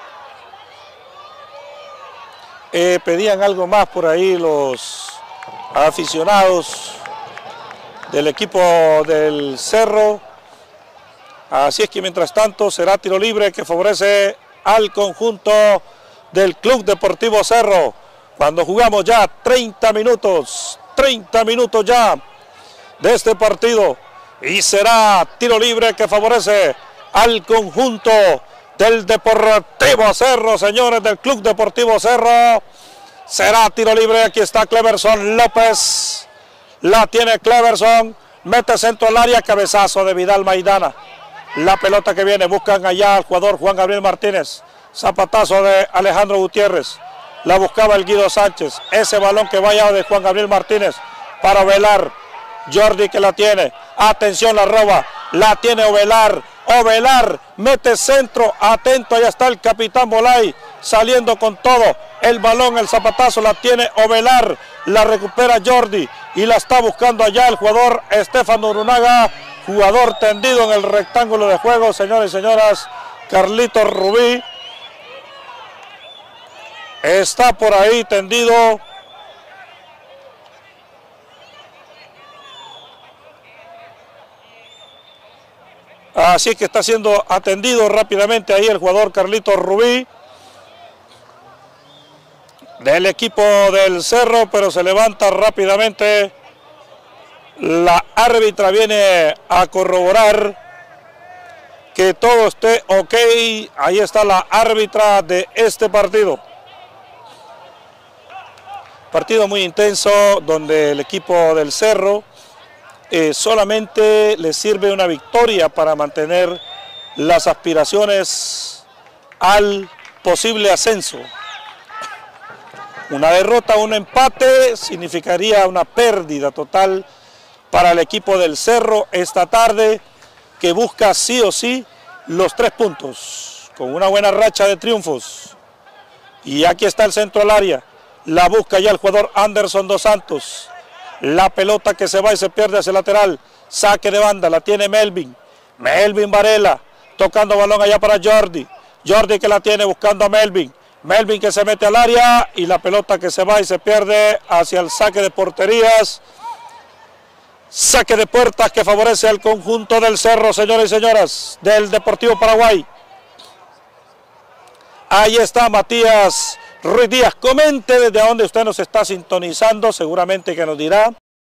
Eh, pedían algo más por ahí los aficionados del equipo del Cerro, así es que mientras tanto será tiro libre que favorece al conjunto del Club Deportivo Cerro, cuando jugamos ya treinta minutos, treinta minutos ya de este partido, y será tiro libre que favorece al conjunto del Deportivo Cerro, señores, del Club Deportivo Cerro. Será tiro libre, aquí está Cleverson López, la tiene Cleverson, mete centro al área, cabezazo de Vidal Maidana, la pelota que viene, buscan allá al jugador Juan Gabriel Martínez, zapatazo de Alejandro Gutiérrez, la buscaba el Guido Sánchez, ese balón que vaya de Juan Gabriel Martínez para Ovelar, Jordi que la tiene, atención, la roba, la tiene Ovelar, Ovelar mete centro, atento, allá está el capitán Bolay, saliendo con todo, el balón, el zapatazo, la tiene Ovelar, la recupera Jordi y la está buscando allá el jugador Estefano Urunaga, jugador tendido en el rectángulo de juego, señores y señoras, Carlitos Rubí está por ahí tendido. Así que está siendo atendido rápidamente ahí el jugador Carlitos Rubí del equipo del Cerro, pero se levanta rápidamente. La árbitra viene a corroborar que todo esté ok. Ahí está la árbitra de este partido. Partido muy intenso donde el equipo del Cerro Eh, solamente le sirve una victoria para mantener las aspiraciones al posible ascenso. Una derrota, un empate significaría una pérdida total para el equipo del Cerro esta tarde, que busca sí o sí los tres puntos con una buena racha de triunfos. Y aquí está el centro al área, la busca ya el jugador Anderson Dos Santos. La pelota que se va y se pierde hacia el lateral, saque de banda, la tiene Melvin, Melvin Varela, tocando balón allá para Jordi, Jordi que la tiene buscando a Melvin, Melvin que se mete al área y la pelota que se va y se pierde hacia el saque de porterías, saque de puertas que favorece al conjunto del Cerro, señores y señoras, del Deportivo Paraguay. Ahí está Matías Ruiz Díaz. Comente desde donde usted nos está sintonizando, seguramente que nos dirá.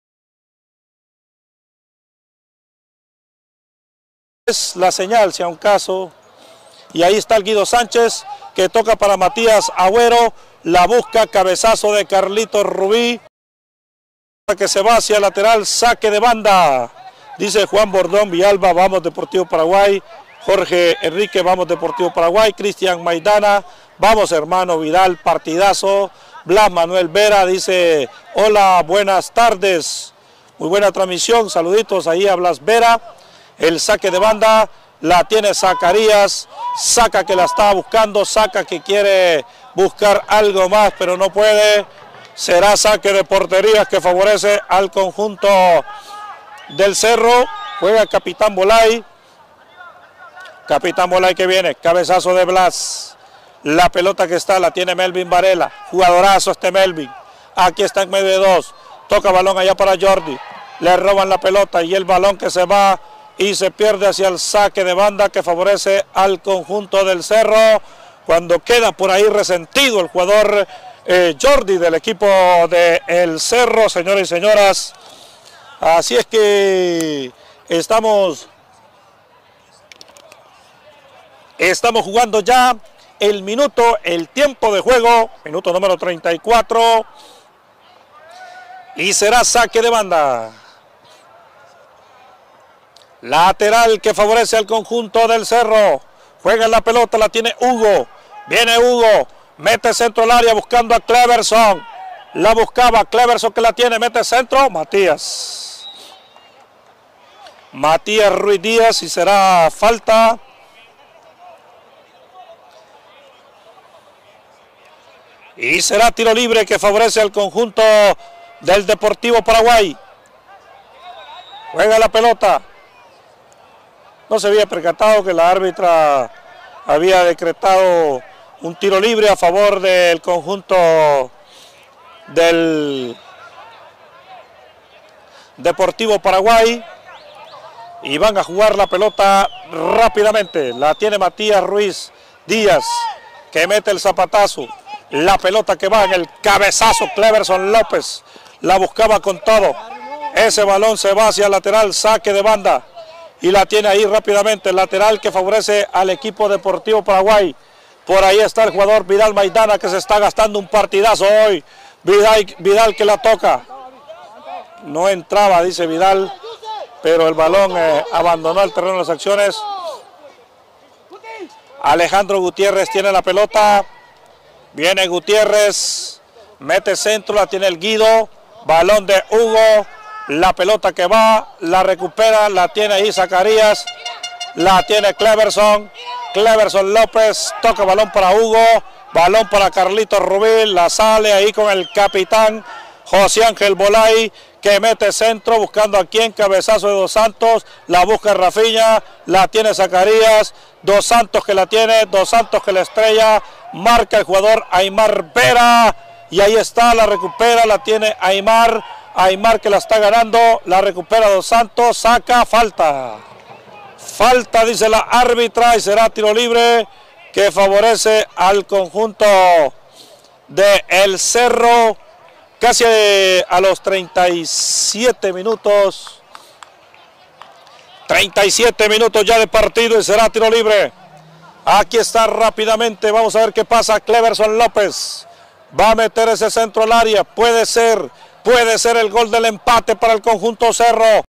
Es la señal, si a un caso. Y ahí está el Guido Sánchez, que toca para Matías Agüero. La busca, cabezazo de Carlitos Rubí. Que se va hacia el lateral, saque de banda. Dice Juan Bordón Villalba, vamos Deportivo Paraguay. Jorge Enrique, vamos Deportivo Paraguay. Cristian Maidana, vamos hermano Vidal, partidazo. Blas Manuel Vera dice, hola, buenas tardes. Muy buena transmisión, saluditos ahí a Blas Vera. El saque de banda, la tiene Zacarías. Saca que la estaba buscando, saca que quiere buscar algo más, pero no puede. Será saque de porterías que favorece al conjunto del Cerro. Juega el Capitán Bolay. Capitán Bolay que viene, cabezazo de Blas. La pelota que está la tiene Melvin Varela. Jugadorazo este Melvin. Aquí está en medio de dos. Toca balón allá para Jordi. Le roban la pelota y el balón que se va y se pierde hacia el saque de banda que favorece al conjunto del Cerro. Cuando queda por ahí resentido el jugador Eh, Jordi del equipo de El Cerro, señores y señoras. Así es que estamos estamos jugando ya el minuto, el tiempo de juego, minuto número treinta y cuatro, y será saque de banda. Lateral que favorece al conjunto del Cerro. Juega la pelota, la tiene Hugo. Viene Hugo. Mete centro al área buscando a Cleverson. La buscaba Cleverson que la tiene. Mete centro. Matías. Matías Ruiz Díaz y será falta. Y será tiro libre que favorece al conjunto del Deportivo Paraguay. Juega la pelota. No se había percatado que la árbitra había decretado un tiro libre a favor del conjunto del Deportivo Paraguay. Y van a jugar la pelota rápidamente. La tiene Matías Ruiz Díaz, que mete el zapatazo. La pelota que va en el cabezazo. Cleverson López la buscaba con todo. Ese balón se va hacia el lateral, saque de banda. Y la tiene ahí rápidamente el lateral que favorece al equipo Deportivo Paraguay. Por ahí está el jugador Vidal Maidana que se está gastando un partidazo hoy. Vidal, Vidal que la toca. No entraba, dice Vidal, pero el balón eh, abandonó el terreno de las acciones. Alejandro Gutiérrez tiene la pelota. Viene Gutiérrez. Mete centro, la tiene el Guido. Balón de Hugo. La pelota que va, la recupera, la tiene ahí Zacarías. La tiene Cleverson. Cleverson López, toca balón para Hugo, balón para Carlitos Rubí, la sale ahí con el capitán José Ángel Bolay, que mete centro, buscando aquí en cabezazo de Dos Santos, la busca Rafinha, la tiene Zacarías, Dos Santos que la tiene, Dos Santos que la estrella, marca el jugador Aymar Vera, y ahí está, la recupera, la tiene Aymar, Aymar que la está ganando, la recupera Dos Santos, saca, falta. Falta, dice la árbitra, y será tiro libre que favorece al conjunto de El Cerro. Casi a los treinta y siete minutos. treinta y siete minutos ya de partido y será tiro libre. Aquí está rápidamente, vamos a ver qué pasa. Cleverson López va a meter ese centro al área. Puede ser, puede ser el gol del empate para el conjunto Cerro.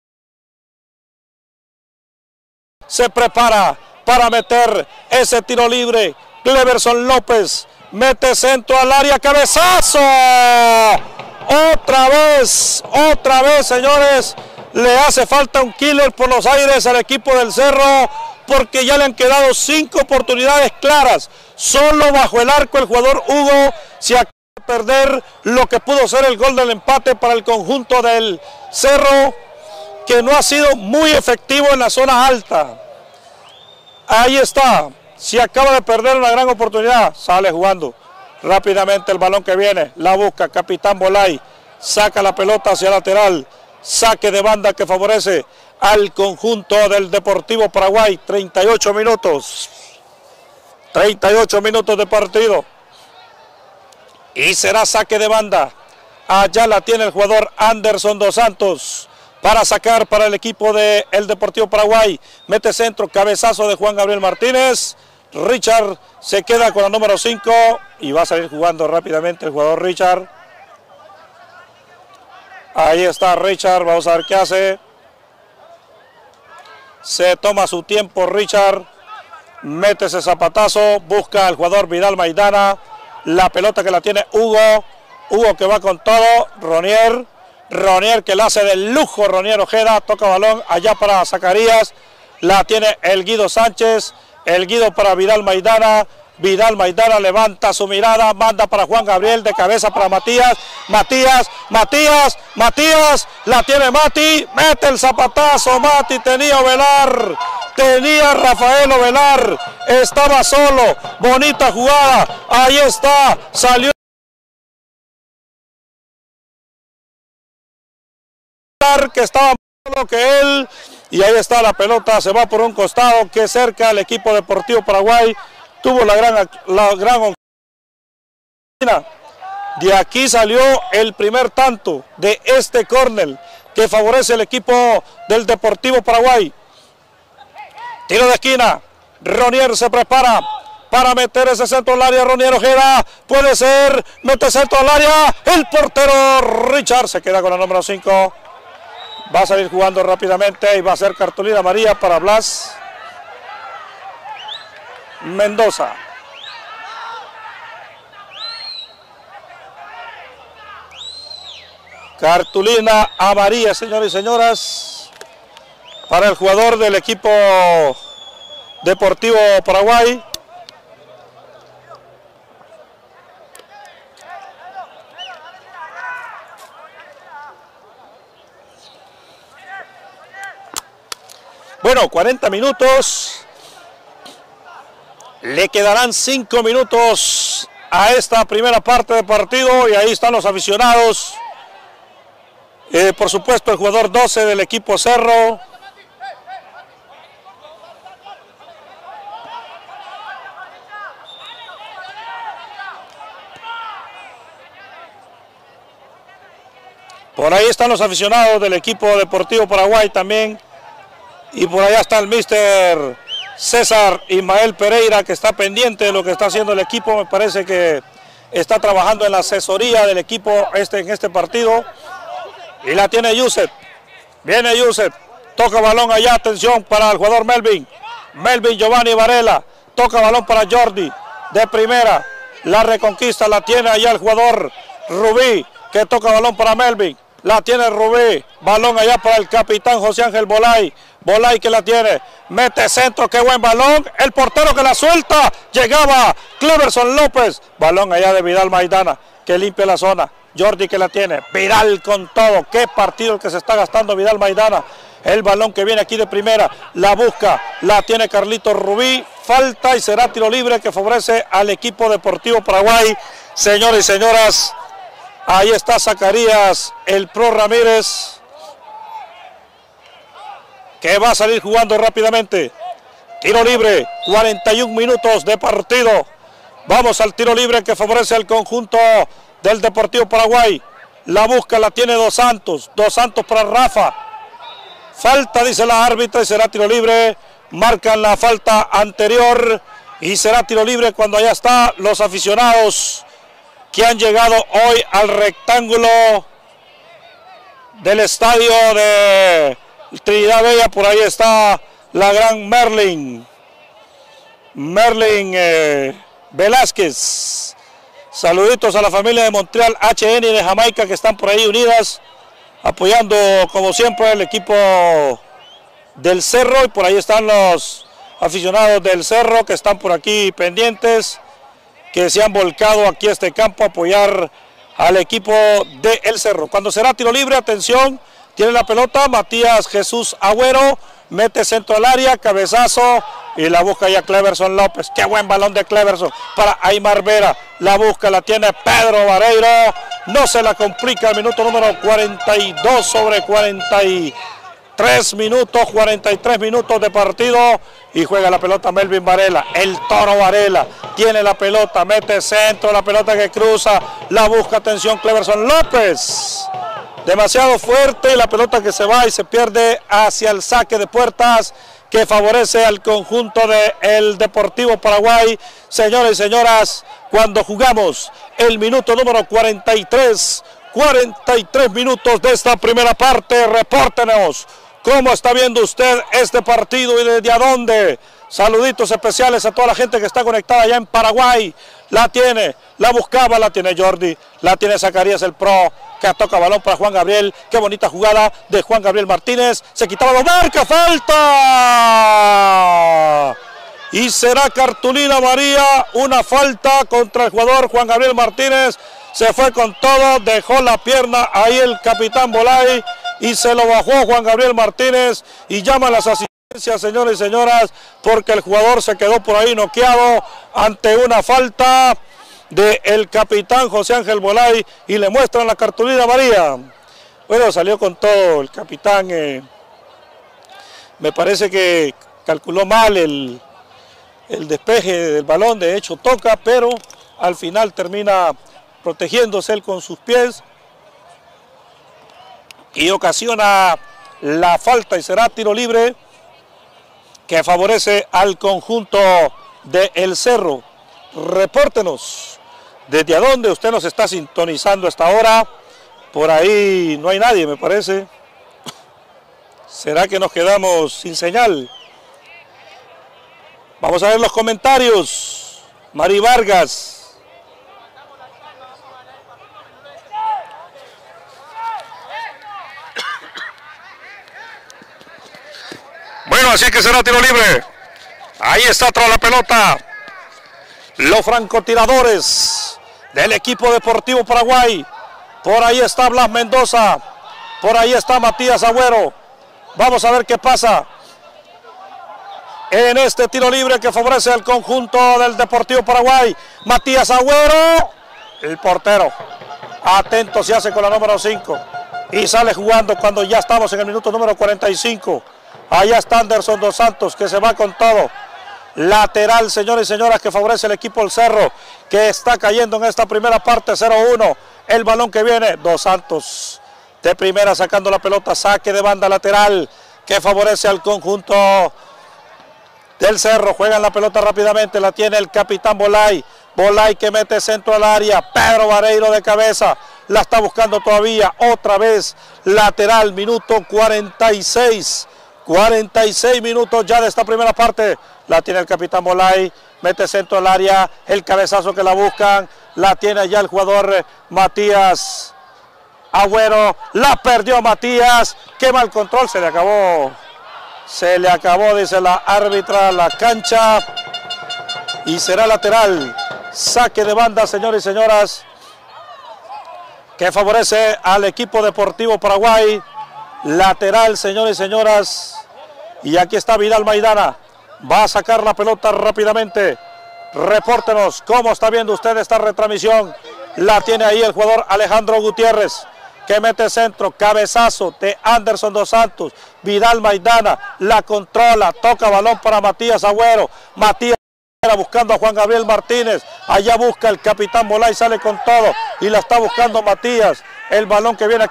Se prepara para meter ese tiro libre. Cleverson López mete centro al área, cabezazo. Otra vez, otra vez, señores. Le hace falta un killer por los aires al equipo del Cerro, porque ya le han quedado cinco oportunidades claras. Solo bajo el arco el jugador Hugo se acaba de perder lo que pudo ser el gol del empate para el conjunto del Cerro, que no ha sido muy efectivo en la zona alta. Ahí está, se acaba de perder una gran oportunidad, sale jugando rápidamente el balón que viene, la busca Capitán Bolay, saca la pelota hacia lateral, saque de banda que favorece al conjunto del Deportivo Paraguay. Treinta y ocho minutos. treinta y ocho minutos de partido. Y será saque de banda. Allá la tiene el jugador Anderson dos Santos para sacar para el equipo del Deportivo Paraguay. Mete centro, cabezazo de Juan Gabriel Martínez. Richard se queda con la número cinco y va a salir jugando rápidamente el jugador Richard. Ahí está Richard, vamos a ver qué hace. Se toma su tiempo Richard. Mete ese zapatazo, busca al jugador Vidal Maidana. La pelota que la tiene Hugo. Hugo que va con todo, Ronier, Ronier que la hace de lujo, Ronier Ojeda, toca balón allá para Zacarías, la tiene el Guido Sánchez, el Guido para Vidal Maidana, Vidal Maidana levanta su mirada, manda para Juan Gabriel, de cabeza para Matías, Matías, Matías, Matías, la tiene Mati, mete el zapatazo, Mati tenía Ovelar, tenía Rafael Ovelar, estaba solo, bonita jugada, ahí está, salió que estaba más solo que él y ahí está la pelota, se va por un costado que cerca el equipo Deportivo Paraguay tuvo la gran la gran de aquí salió el primer tanto de este córner que favorece el equipo del Deportivo Paraguay. Tiro de esquina, Ronier se prepara para meter ese centro al área, Ronier Ojeda, puede ser, mete centro al área, el portero Richard se queda con la número cinco. Va a salir jugando rápidamente y va a ser cartulina amarilla para Blas Mendoza. Cartulina amarilla, señores y señoras, para el jugador del equipo Deportivo Paraguay. Bueno, cuarenta minutos, le quedarán cinco minutos a esta primera parte del partido y ahí están los aficionados. Eh, por supuesto el jugador doce del equipo Cerro. Por ahí están los aficionados del equipo Deportivo Paraguay también. Y por allá está el mister César Ismael Pereira, que está pendiente de lo que está haciendo el equipo. Me parece que está trabajando en la asesoría del equipo este, en este partido. Y la tiene Yusef. Viene Yusef. Toca balón allá. Atención para el jugador Melvin. Melvin Giovanni Varela. Toca balón para Jordi. De primera. La reconquista la tiene allá el jugador Rubí, que toca balón para Melvin. La tiene Rubí. Balón allá para el capitán José Ángel Bolay. Bolay que la tiene, mete centro, qué buen balón, el portero que la suelta, llegaba Cleverson López, balón allá de Vidal Maidana, que limpia la zona, Jordi que la tiene, Vidal con todo, qué partido el que se está gastando Vidal Maidana, el balón que viene aquí de primera, la busca, la tiene Carlito Rubí, falta y será tiro libre que favorece al equipo Deportivo Paraguay. Señores y señoras, ahí está Zacarías, el Pro Ramírez, que va a salir jugando rápidamente. Tiro libre, cuarenta y un minutos de partido. Vamos al tiro libre que favorece al conjunto del Deportivo Paraguay. La busca, la tiene Dos Santos. Dos Santos para Rafa. Falta, dice la árbitra, y será tiro libre. Marcan la falta anterior y será tiro libre cuando allá están los aficionados que han llegado hoy al rectángulo del estadio de Trinidad Bella. Por ahí está la gran Merlin, Merlin eh, Velázquez. Saluditos a la familia de Montreal H N y de Jamaica que están por ahí unidas, apoyando como siempre el equipo del Cerro. Y por ahí están los aficionados del Cerro que están por aquí pendientes, que se han volcado aquí a este campo a apoyar al equipo de El Cerro. Cuando será tiro libre, atención, tiene la pelota Matías Jesús Agüero, mete centro al área, cabezazo y la busca ya Cleverson López. Qué buen balón de Cleverson para Aymar Vera, la busca, la tiene Pedro Vareiro, no se la complica, el minuto número cuarenta y dos sobre cuarenta y tres minutos, cuarenta y tres minutos de partido y juega la pelota Melvin Varela, el Toro Varela, tiene la pelota, mete centro, la pelota que cruza, la busca, atención Cleverson López, demasiado fuerte y la pelota que se va y se pierde hacia el saque de puertas que favorece al conjunto del Deportivo Paraguay. Señores y señoras, cuando jugamos el minuto número cuarenta y tres, cuarenta y tres minutos de esta primera parte, repórtenos cómo está viendo usted este partido y desde a dónde. Saluditos especiales a toda la gente que está conectada allá en Paraguay. La tiene, la buscaba, la tiene Jordi, la tiene Zacarías el Pro, que toca balón para Juan Gabriel. Qué bonita jugada de Juan Gabriel Martínez. Se quitaba la marca, falta. Y será cartulina amarilla, una falta contra el jugador Juan Gabriel Martínez. Se fue con todo, dejó la pierna ahí el capitán Bolay y se lo bajó Juan Gabriel Martínez y llama a las asistencias, señores y señoras, porque el jugador se quedó por ahí noqueado ante una falta del capitán José Ángel Bolay y le muestran la cartulina amarilla. Bueno, salió con todo el capitán, eh, me parece que calculó mal el, el despeje del balón, de hecho toca, pero al final termina protegiéndose él con sus pies y ocasiona la falta y será tiro libre que favorece al conjunto de El Cerro. Repórtenos desde a dónde usted nos está sintonizando hasta ahora. Por ahí no hay nadie, me parece. ¿Será que nos quedamos sin señal? Vamos a ver los comentarios. Mari Vargas. Bueno, así que será tiro libre. Ahí está tras la pelota los francotiradores del equipo Deportivo Paraguay. Por ahí está Blas Mendoza. Por ahí está Matías Agüero. Vamos a ver qué pasa en este tiro libre que favorece al conjunto del Deportivo Paraguay. Matías Agüero, el portero. Atento se hace con la número cinco. Y sale jugando cuando ya estamos en el minuto número cuarenta y cinco. Allá está Anderson Dos Santos que se va con todo. Lateral, señores y señoras, que favorece el equipo del Cerro, que está cayendo en esta primera parte, cero uno. El balón que viene, Dos Santos de primera sacando la pelota, saque de banda lateral, que favorece al conjunto del Cerro. Juegan la pelota rápidamente, la tiene el capitán Bolay. Bolay que mete centro al área, Pedro Vareiro de cabeza, la está buscando todavía, otra vez lateral, minuto cuarenta y seis. cuarenta y seis minutos ya de esta primera parte, la tiene el capitán Bolay, mete centro al área, el cabezazo que la buscan, la tiene ya el jugador Matías Agüero, la perdió Matías, quema el control, se le acabó, se le acabó, dice la árbitra, la cancha, y será lateral, saque de banda, señores y señoras, que favorece al equipo Deportivo Paraguay. Lateral, señores y señoras, y aquí está Vidal Maidana, va a sacar la pelota rápidamente. Repórtenos cómo está viendo usted esta retransmisión. La tiene ahí el jugador Alejandro Gutiérrez, que mete centro, cabezazo de Anderson Dos Santos. Vidal Maidana la controla, toca balón para Matías Agüero. Matías buscando a Juan Gabriel Martínez, allá busca el capitán Bolay, sale con todo y la está buscando Matías. El balón que viene aquí.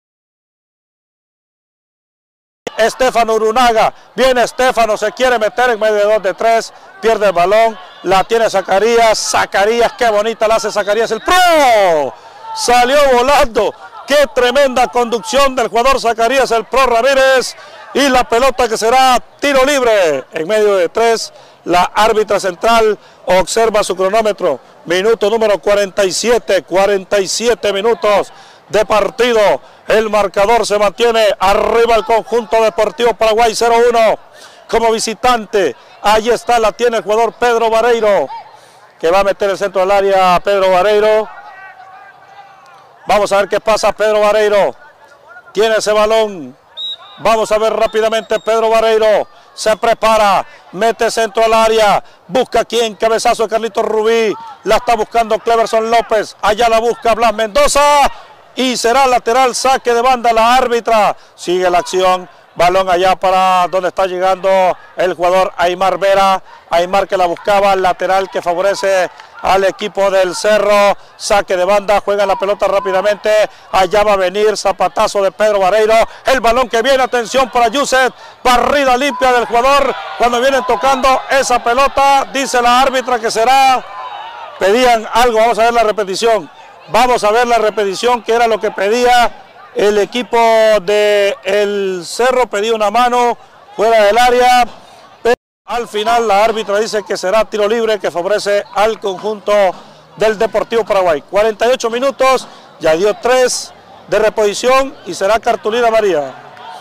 Estefano Urunaga, viene Estefano, se quiere meter en medio de dos de tres, pierde el balón, la tiene Zacarías, Zacarías, qué bonita la hace Zacarías, el Pro, salió volando, qué tremenda conducción del jugador Zacarías, el Pro Ramírez, y la pelota que será tiro libre, en medio de tres, la árbitra central observa su cronómetro, minuto número cuarenta y siete, cuarenta y siete minutos de partido, el marcador se mantiene arriba el conjunto Deportivo Paraguay cero uno como visitante. Ahí está, la tiene el jugador Pedro Vareiro, que va a meter el centro del área. Pedro Vareiro, vamos a ver qué pasa. Pedro Vareiro tiene ese balón, vamos a ver rápidamente. Pedro Vareiro se prepara, mete centro al área, busca quien, cabezazo de Carlitos Rubí, la está buscando Cleverson López, allá la busca Blas Mendoza, y será lateral, saque de banda, la árbitra sigue la acción, Balón allá para donde está llegando el jugador Aymar Vera. Aymar que la buscaba, lateral que favorece al equipo del Cerro. Saque de banda, juega la pelota rápidamente. Allá va a venir zapatazo de Pedro Vareiro. El balón que viene, atención para Yuset. Barrida limpia del jugador. Cuando vienen tocando esa pelota, dice la árbitra que será. Pedían algo, vamos a ver la repetición. Vamos a ver la repetición, que era lo que pedía el equipo del Cerro. Pedía una mano fuera del área, pero al final la árbitra dice que será tiro libre que favorece al conjunto del Deportivo Paraguay. cuarenta y ocho minutos, ya dio tres de reposición y será cartulina amarilla.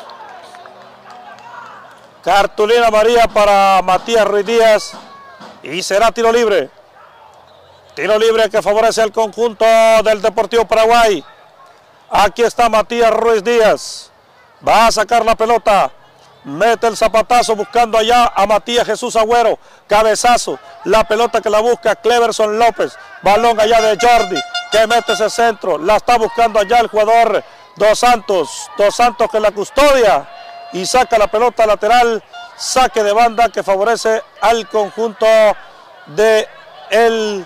Cartulina amarilla para Matías Ruiz Díaz y será tiro libre. Tiro libre que favorece al conjunto del Deportivo Paraguay. Aquí está Matías Ruiz Díaz. Va a sacar la pelota. Mete el zapatazo buscando allá a Matías Jesús Agüero. Cabezazo. La pelota que la busca Cleverson López. Balón allá de Jordi, que mete ese centro. La está buscando allá el jugador Dos Santos. Dos Santos que la custodia y saca la pelota lateral. Saque de banda que favorece al conjunto de el...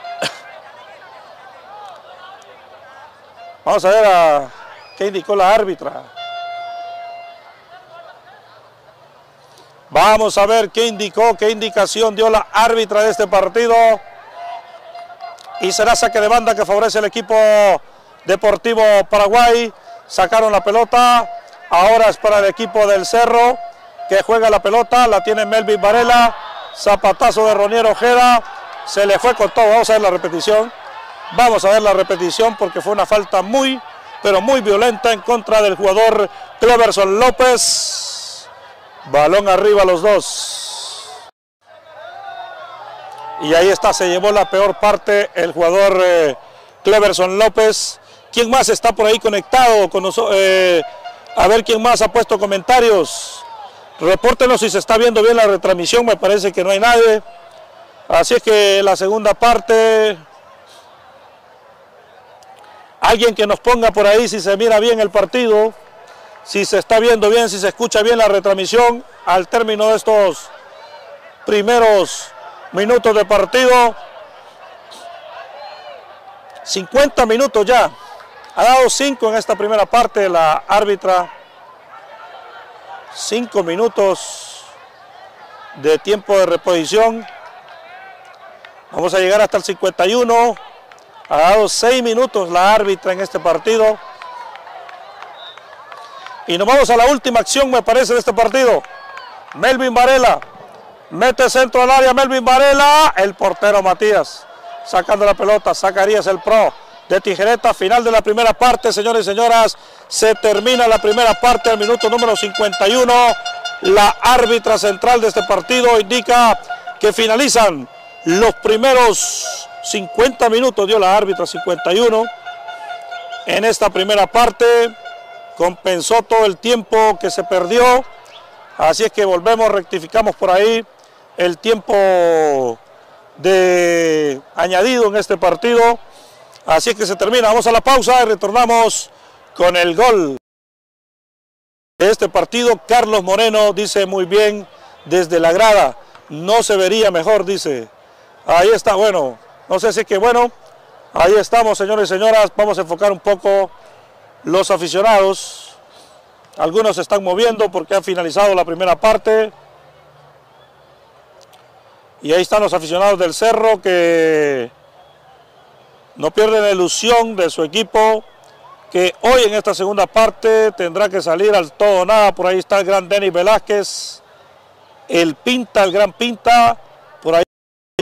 Vamos a ver a qué indicó la árbitra. Vamos a ver qué indicó, qué indicación dio la árbitra de este partido. Y será saque de banda que favorece al equipo Deportivo Paraguay. Sacaron la pelota. Ahora es para el equipo del Cerro, que juega la pelota. La tiene Melvin Varela. Zapatazo de Ronier Ojeda. Se le fue con todo. Vamos a ver la repetición. Vamos a ver la repetición porque fue una falta muy, pero muy violenta en contra del jugador Cleverson López. Balón arriba los dos. Y ahí está, se llevó la peor parte el jugador eh, Cleverson López. ¿Quién más está por ahí conectado con nosotros? Eh, a ver quién más ha puesto comentarios. Repórtenos si se está viendo bien la retransmisión, me parece que no hay nadie. Así es que la segunda parte... Alguien que nos ponga por ahí si se mira bien el partido, si se está viendo bien, si se escucha bien la retransmisión al término de estos primeros minutos de partido. cincuenta minutos ya. Ha dado cinco en esta primera parte la árbitra. cinco minutos de tiempo de reposición. Vamos a llegar hasta el cincuenta y uno. Ha dado seis minutos la árbitra en este partido. Y nos vamos a la última acción, me parece, de este partido. Melvin Varela. Mete centro al área Melvin Varela. El portero Matías. Sacando la pelota. Zacarías el pro de tijereta. Final de la primera parte, señores y señoras. Se termina la primera parte al minuto número cincuenta y uno. La árbitra central de este partido indica que finalizan los primeros cincuenta minutos, dio la árbitra cincuenta y uno. En esta primera parte compensó todo el tiempo que se perdió. Así es que volvemos, rectificamos por ahí el tiempo de añadido en este partido. Así es que se termina. Vamos a la pausa y retornamos con el gol de este partido. Carlos Moreno dice muy bien desde la grada. No se vería mejor, dice. Ahí está, bueno. No sé si es que bueno, ahí estamos, señores y señoras. Vamos a enfocar un poco los aficionados. Algunos se están moviendo porque han finalizado la primera parte. Y ahí están los aficionados del Cerro que no pierden la ilusión de su equipo, que hoy en esta segunda parte tendrá que salir al todo o nada. Por ahí está el gran Denis Velázquez, el Pinta, el gran Pinta, por ahí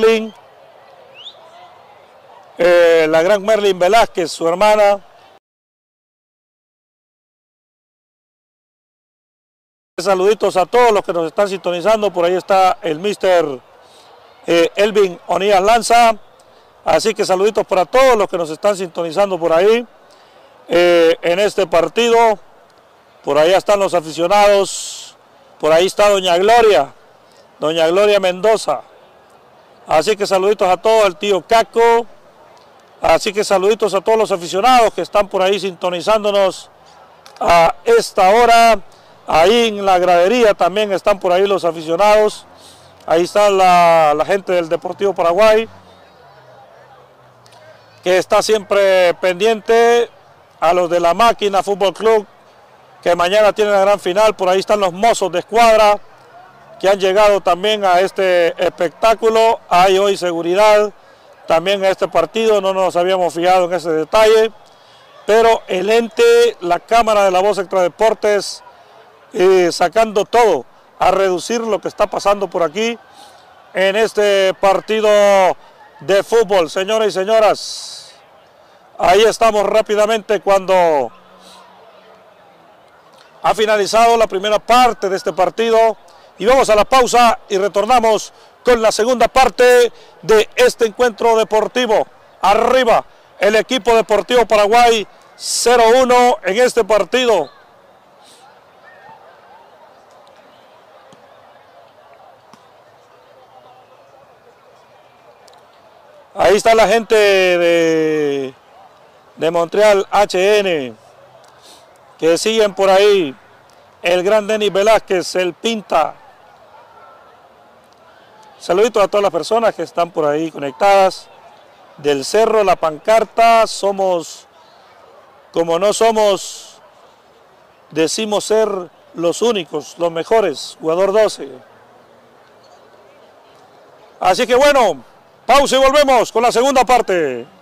Eh, la gran Merlin Velázquez, su hermana. Saluditos a todos los que nos están sintonizando. Por ahí está el mister eh, Elvin Onías Lanza. Así que saluditos para todos los que nos están sintonizando por ahí eh, en este partido. Por ahí están los aficionados. Por ahí está doña Gloria, doña Gloria Mendoza. Así que saluditos a todos, el tío Caco. Así que saluditos a todos los aficionados que están por ahí sintonizándonos a esta hora Ahí en la gradería también están por ahí los aficionados. Ahí está la, la gente del Deportivo Paraguay, que está siempre pendiente a los de la Máquina Fútbol Club, que mañana tienen la gran final. Por ahí están los mozos de escuadra, que han llegado también a este espectáculo. Hay hoy seguridad también a este partido, no nos habíamos fijado en ese detalle, pero el ente, la Cámara de la Voz Extradeportes, eh, sacando todo a reducir lo que está pasando por aquí en este partido de fútbol. Señoras y señoras, ahí estamos rápidamente cuando ha finalizado la primera parte de este partido y vamos a la pausa y retornamos con la segunda parte de este encuentro deportivo. Arriba el equipo Deportivo Paraguay, cero uno en este partido. Ahí está la gente de, de Montreal H N, que siguen por ahí. El gran Denis Velázquez, el Pinta. Saluditos a todas las personas que están por ahí conectadas. Del Cerro, la pancarta, somos, como no somos, decimos ser los únicos, los mejores, jugador doce. Así que bueno, pausa y volvemos con la segunda parte.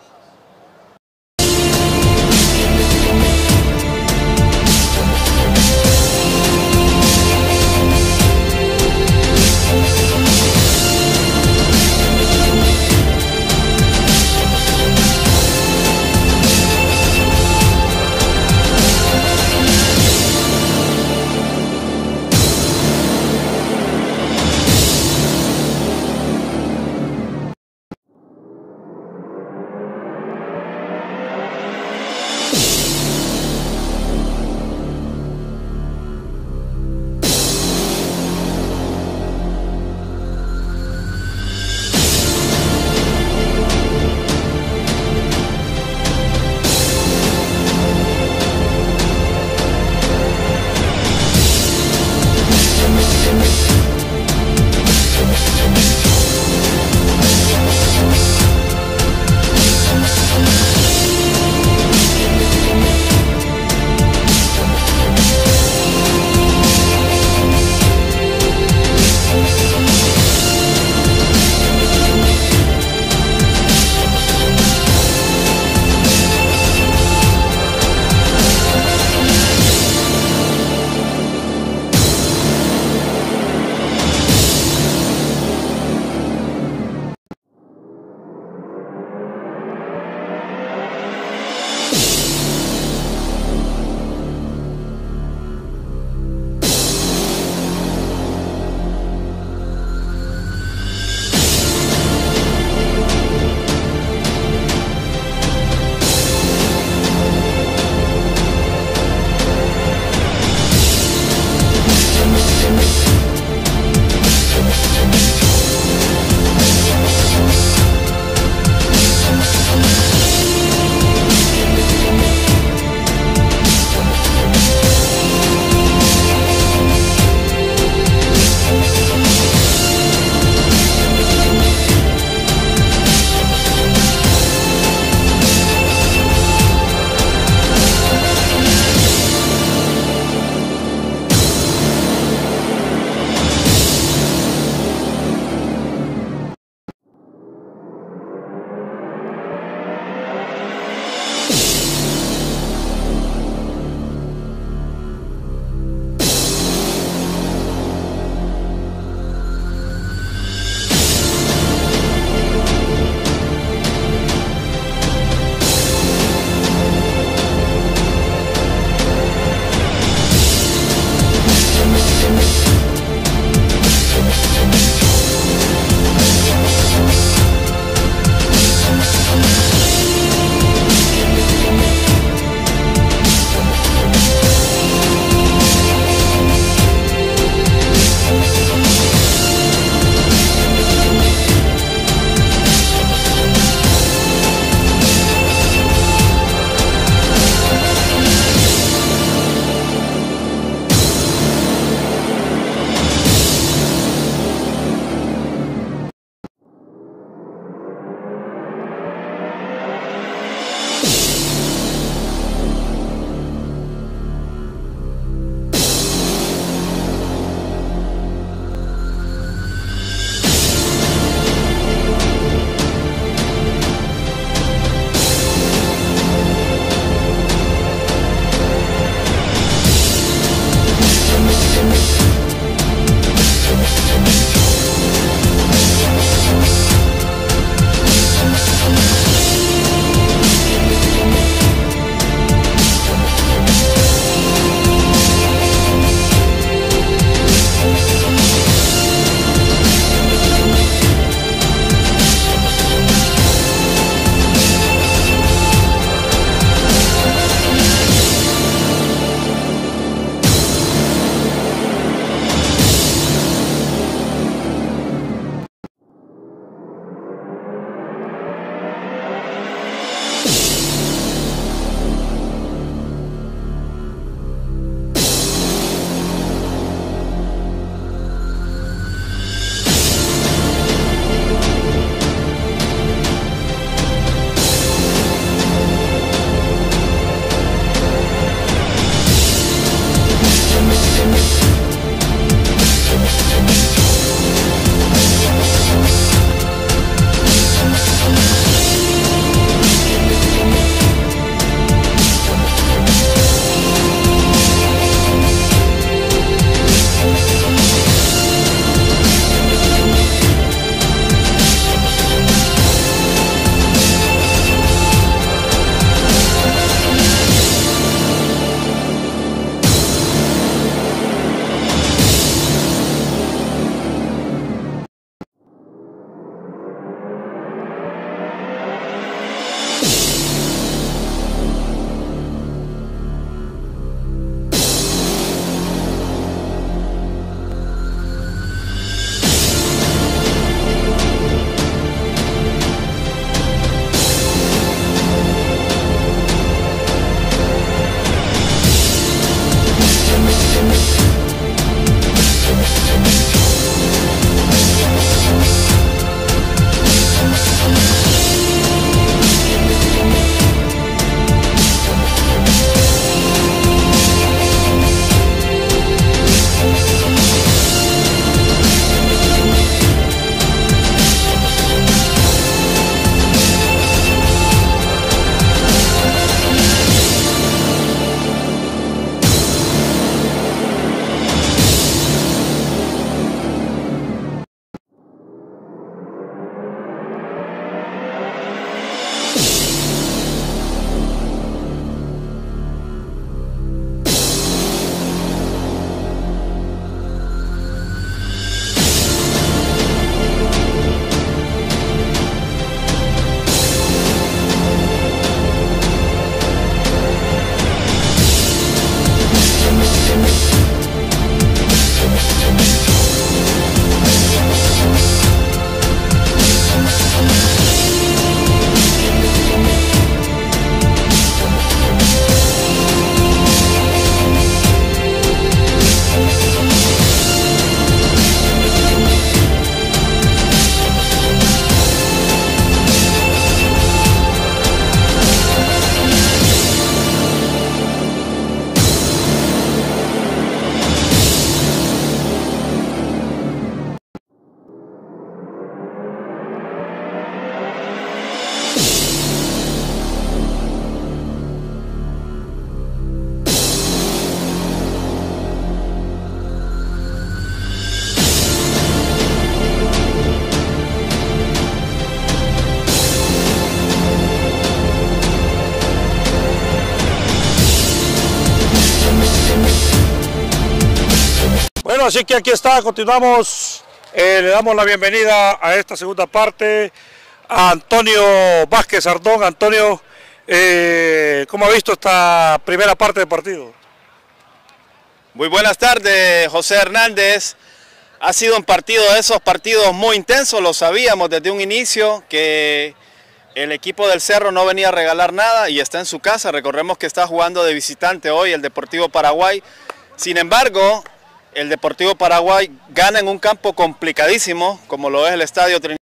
Bueno, así que aquí está, continuamos. Eh, le damos la bienvenida a esta segunda parte a Antonio Vázquez Ardón. Antonio, eh, ¿cómo ha visto esta primera parte del partido? Muy buenas tardes, José Hernández. Ha sido un partido de esos partidos muy intensos, lo sabíamos desde un inicio, que el equipo del Cerro no venía a regalar nada y está en su casa. Recordemos que está jugando de visitante hoy el Deportivo Paraguay. Sin embargo, el Deportivo Paraguay gana en un campo complicadísimo, como lo es el Estadio Trinidad.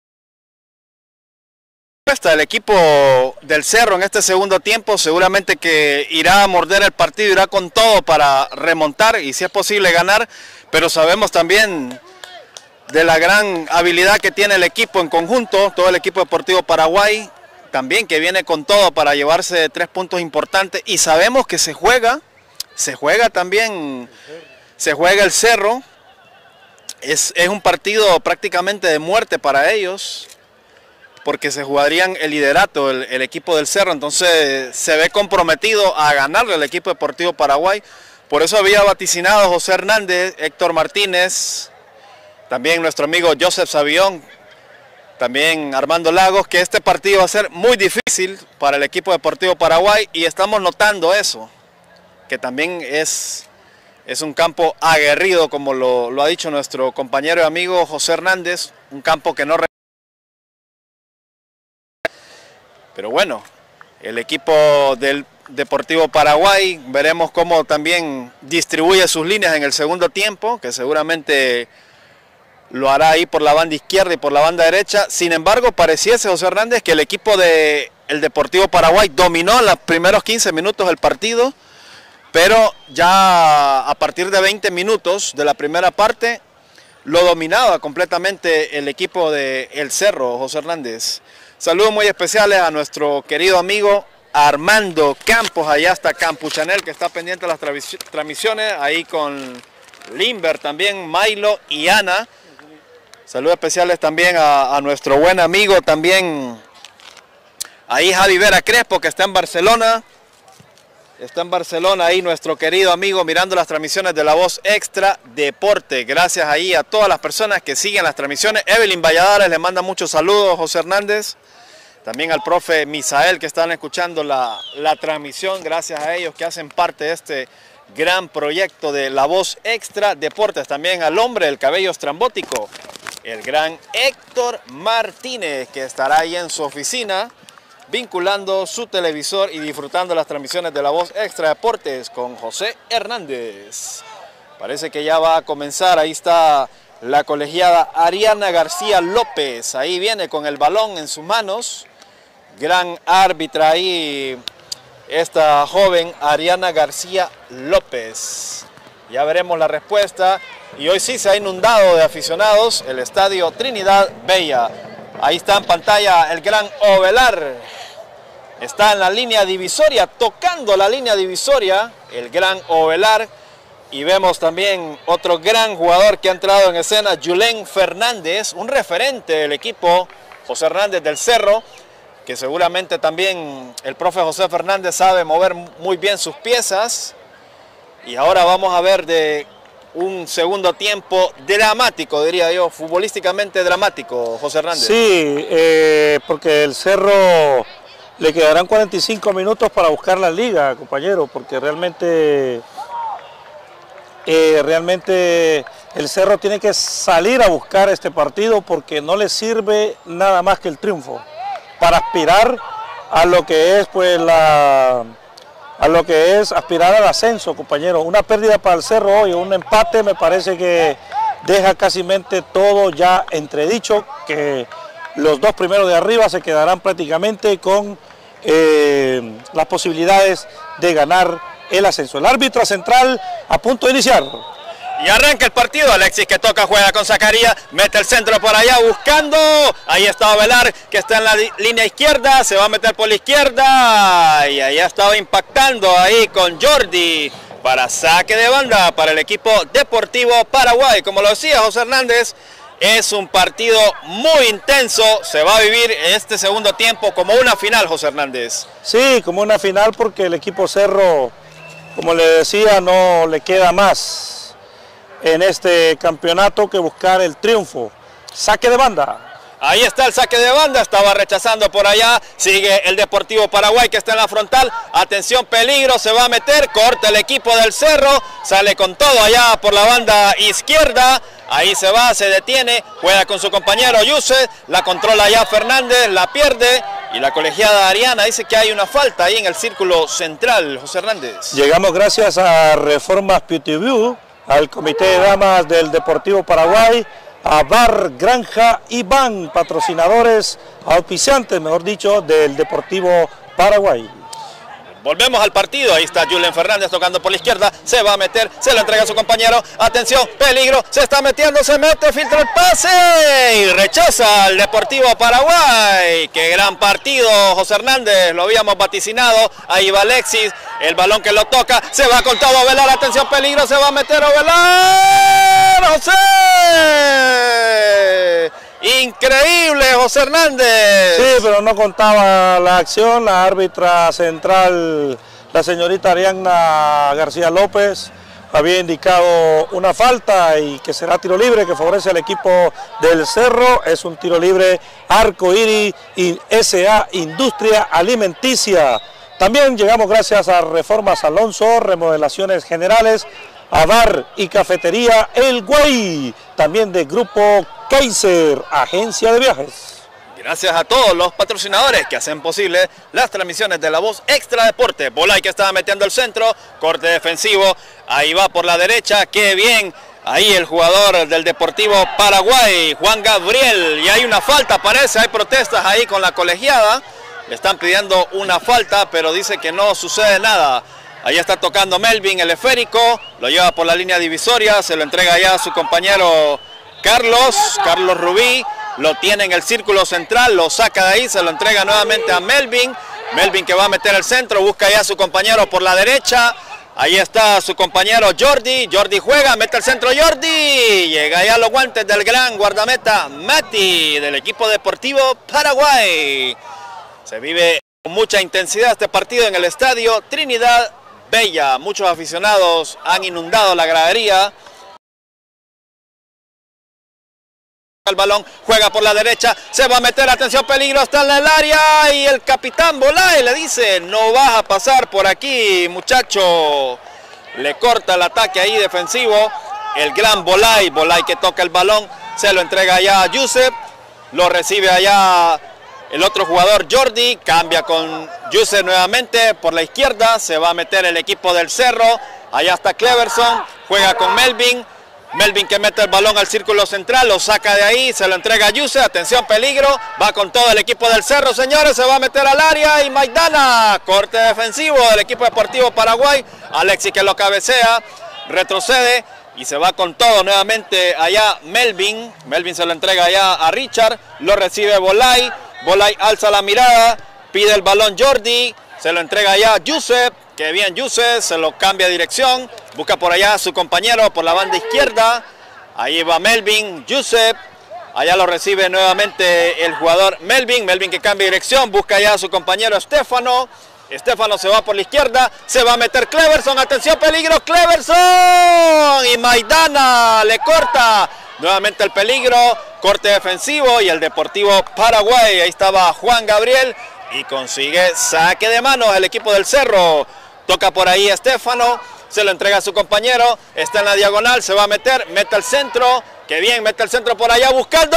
El equipo del Cerro en este segundo tiempo seguramente que irá a morder el partido, irá con todo para remontar y si es posible ganar, pero sabemos también de la gran habilidad que tiene el equipo en conjunto, todo el equipo Deportivo Paraguay, también que viene con todo para llevarse tres puntos importantes y sabemos que se juega, se juega también... Se juega el Cerro, es, es un partido prácticamente de muerte para ellos, porque se jugarían el liderato, el, el equipo del Cerro, entonces se ve comprometido a ganarle al equipo Deportivo Paraguay. Por eso había vaticinado José Hernández, Héctor Martínez, también nuestro amigo Joseph Savión, también Armando Lagos, que este partido va a ser muy difícil para el equipo Deportivo Paraguay y estamos notando eso, que también es... Es un campo aguerrido, como lo, lo ha dicho nuestro compañero y amigo José Hernández, un campo que no... Pero bueno, el equipo del Deportivo Paraguay, veremos cómo también distribuye sus líneas en el segundo tiempo, que seguramente lo hará ahí por la banda izquierda y por la banda derecha. Sin embargo, pareciese, José Hernández, que el equipo del Deportivo Paraguay dominó en los primeros quince minutos del partido, pero ya a partir de veinte minutos de la primera parte lo dominaba completamente el equipo de El Cerro, José Hernández. Saludos muy especiales a nuestro querido amigo Armando Campos, allá hasta Campuchanel, que está pendiente de las transmisiones, ahí con Limber también, Milo y Ana. Saludos especiales también a, a nuestro buen amigo también, ahí Javi Vera Crespo, que está en Barcelona. Está en Barcelona ahí nuestro querido amigo mirando las transmisiones de La Voz Extra Deporte. Gracias ahí a todas las personas que siguen las transmisiones. Evelyn Valladares le manda muchos saludos, José Hernández. También al profe Misael que están escuchando la, la transmisión. Gracias a ellos que hacen parte de este gran proyecto de La Voz Extra Deportes. También al hombre del cabello estrambótico, el gran Héctor Martínez, que estará ahí en su oficina vinculando su televisor y disfrutando las transmisiones de La Voz Extra Deportes con José Hernández. Parece que ya va a comenzar, ahí está la colegiada Ariana García López, ahí viene con el balón en sus manos, gran árbitra ahí, esta joven Ariana García López. Ya veremos la respuesta y hoy sí se ha inundado de aficionados el Estadio Trinidad Bella. Ahí está en pantalla el gran Ovelar. Está en la línea divisoria, tocando la línea divisoria, el gran Ovelar. Y vemos también otro gran jugador que ha entrado en escena, Julen Fernández, un referente del equipo José Hernández del Cerro, que seguramente también el profe José Fernández sabe mover muy bien sus piezas. Y ahora vamos a ver de un segundo tiempo dramático, diría yo, futbolísticamente dramático, José Hernández. Sí, eh, porque el Cerro le quedarán cuarenta y cinco minutos para buscar la liga, compañero, porque realmente, eh, realmente el Cerro tiene que salir a buscar este partido porque no le sirve nada más que el triunfo para aspirar a lo que es pues la... a lo que es aspirar al ascenso, compañero. Una pérdida para el Cerro hoy, un empate me parece que deja casi todo ya entredicho, que los dos primeros de arriba se quedarán prácticamente con eh, las posibilidades de ganar el ascenso. El árbitro central a punto de iniciar. Y arranca el partido, Alexis que toca, juega con Zacarías, mete el centro por allá buscando, ahí está Ovelar que está en la línea izquierda, se va a meter por la izquierda y ahí estaba impactando ahí con Jordi para saque de banda para el equipo Deportivo Paraguay. Como lo decía José Hernández, es un partido muy intenso, se va a vivir este segundo tiempo como una final, José Hernández. Sí, como una final porque el equipo Cerro, como le decía, no le queda más. en este campeonato que buscar el triunfo. Saque de banda. Ahí está el saque de banda, estaba rechazando por allá, sigue el Deportivo Paraguay que está en la frontal, atención, peligro, se va a meter, corta el equipo del Cerro, sale con todo allá por la banda izquierda, ahí se va, se detiene, juega con su compañero Yusef, la controla ya Fernández, la pierde, y la colegiada Ariana dice que hay una falta ahí en el círculo central, José Hernández. Llegamos gracias a Reformas Beauty View, al Comité de Damas del Deportivo Paraguay, a Bar Granja y Ban, patrocinadores, auspiciantes, mejor dicho, del Deportivo Paraguay. Volvemos al partido, ahí está Julen Fernández tocando por la izquierda, se va a meter, se lo entrega a su compañero, atención, peligro, se está metiendo, se mete, filtra el pase y rechaza al Deportivo Paraguay. Qué gran partido, José Hernández, lo habíamos vaticinado, ahí va Alexis, el balón que lo toca, se va con todo Ovelar, atención, peligro, se va a meter Ovelar, José. Increíble, José Hernández. Sí, pero no contaba la acción. La árbitra central, la señorita Ariana García López, había indicado una falta y que será tiro libre que favorece al equipo del Cerro. Es un tiro libre Arcoíris y S A Industria Alimenticia. También llegamos gracias a Reformas Alonso, remodelaciones generales, a Bar y Cafetería El Guay, también de Grupo Kaiser, agencia de viajes. Gracias a todos los patrocinadores que hacen posible las transmisiones de La Voz Extra Deporte. Bolay que estaba metiendo el centro, corte defensivo, ahí va por la derecha, qué bien, ahí el jugador del Deportivo Paraguay, Juan Gabriel, y hay una falta, parece, hay protestas ahí con la colegiada, le están pidiendo una falta, pero dice que no sucede nada. Ahí está tocando Melvin, el esférico, lo lleva por la línea divisoria, se lo entrega ya a su compañero Carlos, Carlos Rubí, lo tiene en el círculo central, lo saca de ahí, se lo entrega nuevamente a Melvin, Melvin que va a meter el centro, busca ya a su compañero por la derecha, ahí está su compañero Jordi, Jordi juega, mete el centro Jordi, llega ya a los guantes del gran guardameta Mati, del equipo Deportivo Paraguay. Se vive con mucha intensidad este partido en el estadio Trinidad Bella, muchos aficionados han inundado la gradería. El balón juega por la derecha, se va a meter, atención, peligro, está en el área y el capitán Bolay le dice, no vas a pasar por aquí, muchacho. Le corta el ataque ahí defensivo, el gran Bolay, Bolay que toca el balón, se lo entrega allá a Yusef, lo recibe allá el otro jugador Jordi, cambia con Yusef nuevamente por la izquierda, se va a meter el equipo del Cerro, allá está Cleverson, juega con Melvin, Melvin que mete el balón al círculo central, lo saca de ahí, se lo entrega a Yusef, atención, peligro, va con todo el equipo del Cerro, señores, se va a meter al área y Maidana, corte defensivo del equipo Deportivo Paraguay, Alexis que lo cabecea, retrocede y se va con todo nuevamente allá Melvin, Melvin se lo entrega allá a Richard, lo recibe Bolay, Bolay alza la mirada, pide el balón Jordi, se lo entrega allá a Yusef, que bien Yusef, se lo cambia de dirección, busca por allá a su compañero por la banda izquierda, ahí va Melvin, Yusef, allá lo recibe nuevamente el jugador Melvin, Melvin que cambia de dirección, busca allá a su compañero Estefano, Estefano se va por la izquierda, se va a meter Cleverson, atención, peligro, Cleverson, y Maidana le corta, nuevamente el peligro, corte defensivo y el Deportivo Paraguay, ahí estaba Juan Gabriel y consigue saque de manos el equipo del Cerro, toca por ahí a Estefano, se lo entrega a su compañero, está en la diagonal, se va a meter, mete el centro, que bien, mete el centro por allá buscando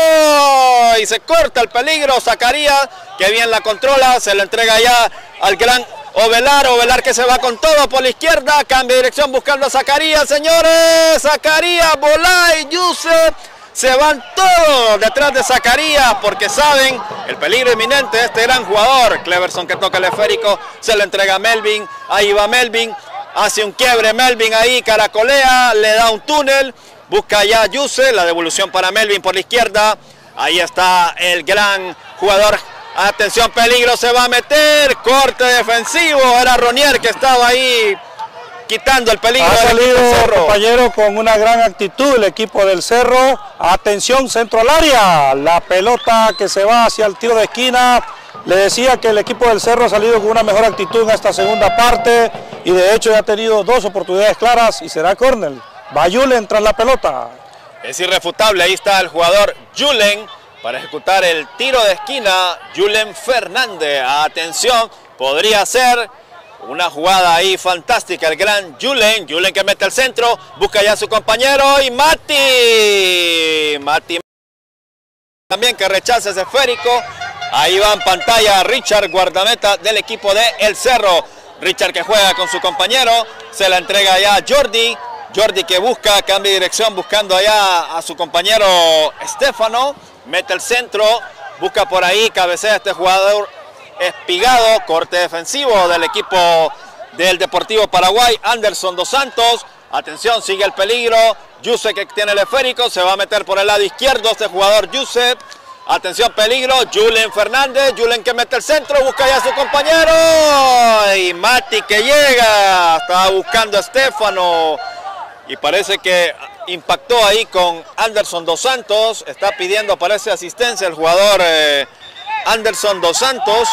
y se corta el peligro, Zacarías, que bien la controla, se lo entrega ya al gran Ovelar, Ovelar que se va con todo por la izquierda, cambia de dirección buscando a Zacarías, señores, Zacarías, Bolay, Yusef, se van todos detrás de Zacarías porque saben el peligro inminente de este gran jugador. Cleverson que toca el esférico, se lo entrega a Melvin, ahí va Melvin, hace un quiebre Melvin ahí, caracolea, le da un túnel, busca ya a Yusef, la devolución para Melvin por la izquierda, ahí está el gran jugador, atención, peligro, se va a meter, corte defensivo, era Ronier que estaba ahí quitando el peligro. Ha salido, compañero, con una gran actitud el equipo del Cerro. Atención, centro al área, la pelota que se va hacia el tiro de esquina. Le decía que el equipo del Cerro ha salido con una mejor actitud en esta segunda parte y de hecho ya ha tenido dos oportunidades claras y será córner. Va Julen tras la pelota. Es irrefutable, ahí está el jugador Julen para ejecutar el tiro de esquina. Julen Fernández, atención, podría ser una jugada ahí fantástica, el gran Julen. Julen que mete el centro, busca ya a su compañero y Mati. Mati también que rechaza ese esférico. Ahí va en pantalla Richard, guardameta del equipo de El Cerro. Richard que juega con su compañero, se la entrega ya a Jordi. Jordi que busca, cambia de dirección buscando allá a su compañero Estefano. Mete el centro, busca por ahí, cabecea este jugador Espigado. Corte defensivo del equipo del Deportivo Paraguay, Anderson Dos Santos. Atención, sigue el peligro. Yusef que tiene el esférico, se va a meter por el lado izquierdo este jugador Yusef. Atención, peligro, Julen Fernández, Julen que mete el centro, busca ya a su compañero. Y Mati que llega, estaba buscando a Estefano. Y parece que impactó ahí con Anderson Dos Santos. Está pidiendo, parece, asistencia el jugador eh, Anderson Dos Santos.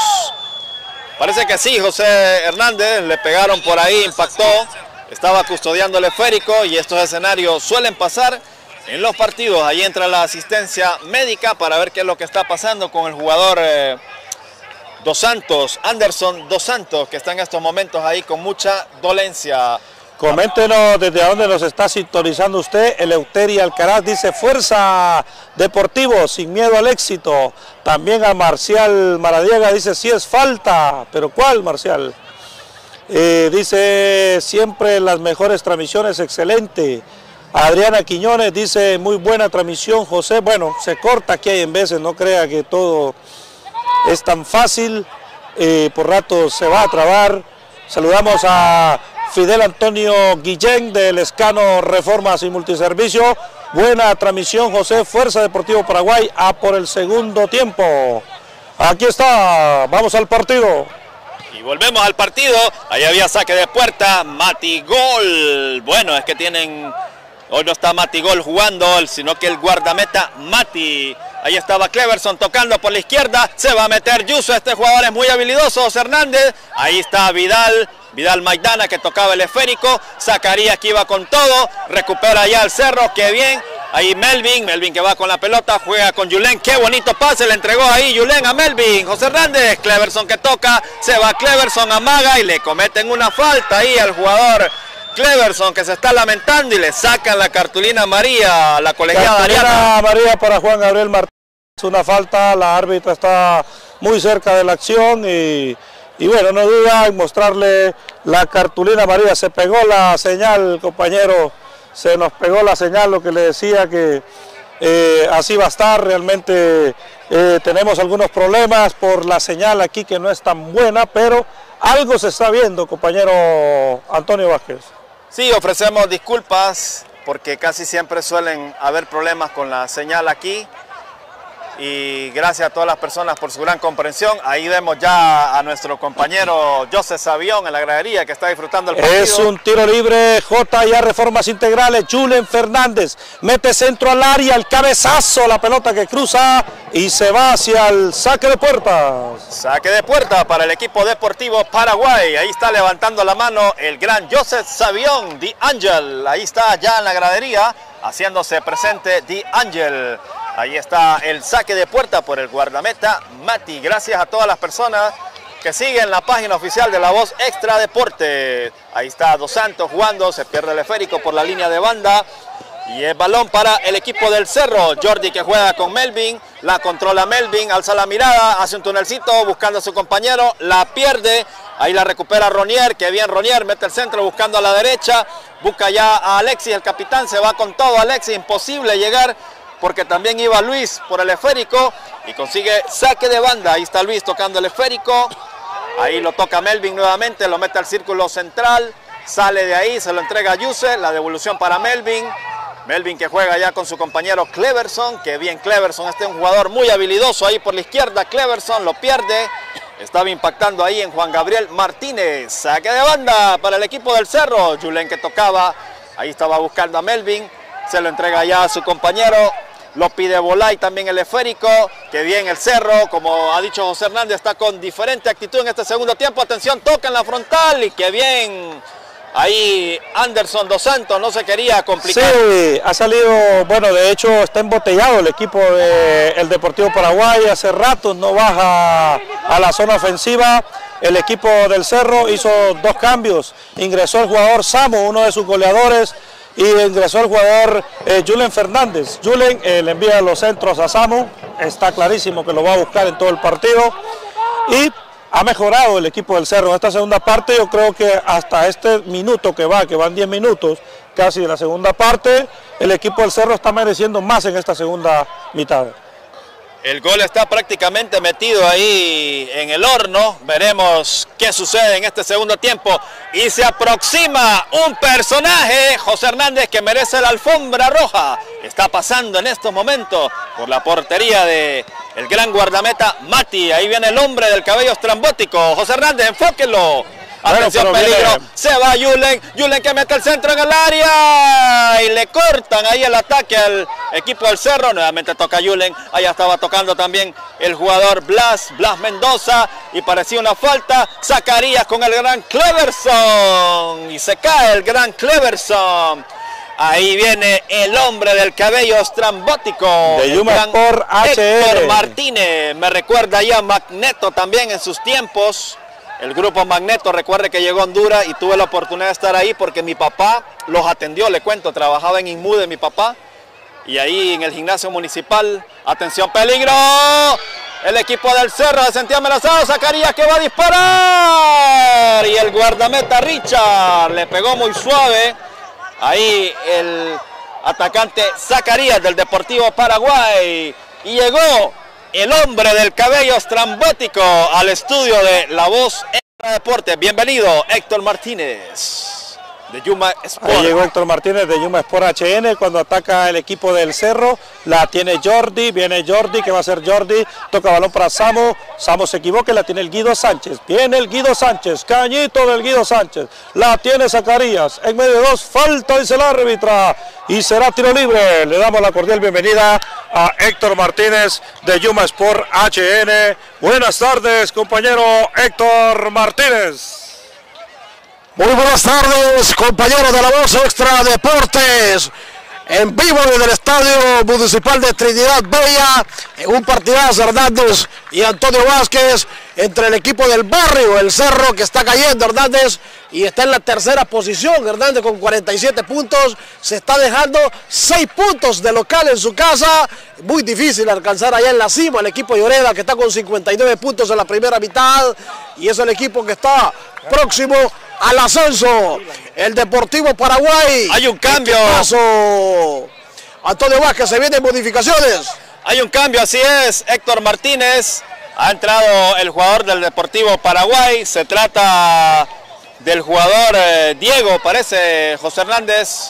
Parece que sí, José Hernández, le pegaron por ahí, impactó. Estaba custodiando el esférico y estos escenarios suelen pasar en los partidos. Ahí entra la asistencia médica para ver qué es lo que está pasando con el jugador eh, Dos Santos, Anderson Dos Santos, que está en estos momentos ahí con mucha dolencia. Coméntenos desde dónde nos está sintonizando usted. Eleuterio Alcaraz dice: fuerza Deportivo, sin miedo al éxito. También a Marcial Maradiaga dice: sí es falta. ¿Pero cuál, Marcial? Eh, dice: siempre las mejores transmisiones, excelente. Adriana Quiñones dice: muy buena transmisión, José. Bueno, se corta aquí hay en veces, no crea que todo es tan fácil. Eh, por rato se va a trabar. Saludamos a Fidel Antonio Guillén del Escano Reformas y Multiservicio. Buena transmisión, José. Fuerza Deportivo Paraguay a por el segundo tiempo. Aquí está, vamos al partido. Y volvemos al partido. Ahí había saque de puerta, Mati Gol. Bueno, es que tienen, hoy no está Mati Gol jugando, sino que el guardameta Mati. Ahí estaba Cleverson tocando por la izquierda, se va a meter Yuso, este jugador es muy habilidoso, Hernández. Ahí está Vidal, Vidal Maidana que tocaba el esférico, Zacarías que iba con todo, recupera ya el Cerro, qué bien. Ahí Melvin, Melvin que va con la pelota, juega con Julen, qué bonito pase, le entregó ahí Julen a Melvin, José Hernández, Cleverson que toca, se va Cleverson, amaga y le cometen una falta ahí al jugador Cleverson, que se está lamentando y le sacan la cartulina amarilla a la colegiada Ariana. Amarilla para Juan Gabriel Martínez, una falta, la árbitra está muy cerca de la acción y, y bueno, no duda en mostrarle la cartulina amarilla. Se pegó la señal, compañero, se nos pegó la señal, lo que le decía que eh, así va a estar. Realmente eh, tenemos algunos problemas por la señal aquí que no es tan buena, pero algo se está viendo, compañero Antonio Vázquez. Sí, ofrecemos disculpas porque casi siempre suelen haber problemas con la señal aquí. Y gracias a todas las personas por su gran comprensión. Ahí vemos ya a nuestro compañero José Savión en la gradería que está disfrutando el partido. Es un tiro libre, J y A Reformas Integrales. Julen Fernández mete centro al área, el cabezazo, la pelota que cruza y se va hacia el saque de puerta. Saque de puerta para el equipo Deportivo Paraguay. Ahí está levantando la mano el gran José Savión, Di Ángel. Ahí está ya en la gradería haciéndose presente Di Ángel. Ahí está el saque de puerta por el guardameta Mati. Gracias a todas las personas que siguen la página oficial de La Voz Extra Deporte. Ahí está Dos Santos jugando, se pierde el esférico por la línea de banda. Y el balón para el equipo del Cerro. Jordi que juega con Melvin, la controla Melvin, alza la mirada, hace un tunelcito buscando a su compañero, la pierde. Ahí la recupera Ronier, que bien Ronier, mete el centro buscando a la derecha. Busca ya a Alexis, el capitán, se va con todo Alexis, imposible llegar, porque también iba Luis por el esférico y consigue saque de banda. Ahí está Luis tocando el esférico. Ahí lo toca Melvin nuevamente, lo mete al círculo central. Sale de ahí, se lo entrega a Yuse, la devolución para Melvin. Melvin que juega ya con su compañero Cleverson. Que bien Cleverson, este es un jugador muy habilidoso ahí por la izquierda. Cleverson lo pierde. Estaba impactando ahí en Juan Gabriel Martínez. Saque de banda para el equipo del Cerro. Julen que tocaba, ahí estaba buscando a Melvin. Se lo entrega ya a su compañero. Lo pide Bolay también el esférico. Que bien el Cerro, como ha dicho José Hernández, está con diferente actitud en este segundo tiempo. Atención, toca en la frontal y que bien Ahí Anderson Dos Santos no se quería complicar. Sí, ha salido, bueno, de hecho está embotellado el equipo del Deportivo Paraguay, hace rato no baja a la zona ofensiva. El equipo del Cerro hizo dos cambios, ingresó el jugador Samo, uno de sus goleadores, y ingresó el jugador eh, Julen Fernández. Julen eh, le envía los centros a Samo, está clarísimo que lo va a buscar en todo el partido, y ha mejorado el equipo del Cerro en esta segunda parte. Yo creo que hasta este minuto que va, que van diez minutos casi de la segunda parte, el equipo del Cerro está mereciendo más en esta segunda mitad. El gol está prácticamente metido ahí en el horno. Veremos qué sucede en este segundo tiempo. Y se aproxima un personaje, José Hernández, que merece la alfombra roja. Está pasando en estos momentos por la portería de el gran guardameta Mati. Ahí viene el hombre del cabello estrambótico. José Hernández, enfóquenlo. Atención, bueno, peligro, viene. Se va Julen, Julen que mete el centro en el área y le cortan ahí el ataque al equipo del Cerro. Nuevamente toca Julen, allá estaba tocando también el jugador Blas, Blas Mendoza, y parecía una falta. Zacarías con el gran Cleverson y se cae el gran Cleverson. Ahí viene el hombre del cabello estrambótico de Yuma Sport H R. Héctor Martínez, me recuerda ya a Magneto también en sus tiempos. El grupo Magneto, recuerde que llegó a Honduras y tuve la oportunidad de estar ahí porque mi papá los atendió, le cuento, trabajaba en Inmude mi papá. Y ahí en el gimnasio municipal, atención, peligro. El equipo del Cerro se sentía amenazado, Zacarías que va a disparar. Y el guardameta Richard le pegó muy suave. Ahí el atacante Zacarías del Deportivo Paraguay. Y llegó el hombre del cabello estrambótico al estudio de La Voz Extra Deportes. Bienvenido, Héctor Martínez, de Yuma Sport. Ahí llegó Héctor Martínez de Yuma Sport H N cuando ataca el equipo del Cerro. La tiene Jordi, viene Jordi, que va a ser Jordi. Toca balón para Samo, Samo se equivoca, la tiene el Guido Sánchez. Viene el Guido Sánchez, cañito del Guido Sánchez. La tiene Zacarías, en medio de dos, falta, dice el árbitra. Y será tiro libre. Le damos la cordial bienvenida a Héctor Martínez de Yuma Sport H N. Buenas tardes, compañero Héctor Martínez. Muy buenas tardes, compañeros de La Voz Extra Deportes. En vivo desde el Estadio Municipal de Trinidad Bella, en un partidazo, Hernández y Antonio Vázquez, entre el equipo del barrio, el Cerro, que está cayendo, Hernández, y está en la tercera posición, Hernández, con cuarenta y siete puntos, se está dejando seis puntos de local en su casa. Muy difícil alcanzar allá en la cima el equipo de Oreda, que está con cincuenta y nueve puntos en la primera mitad, y es el equipo que está próximo al ascenso, el Deportivo Paraguay. Hay un cambio. Antonio Vázquez, se vienen modificaciones. Hay un cambio, así es, Héctor Martínez. Ha entrado el jugador del Deportivo Paraguay. Se trata del jugador eh, Diego, parece, José Hernández.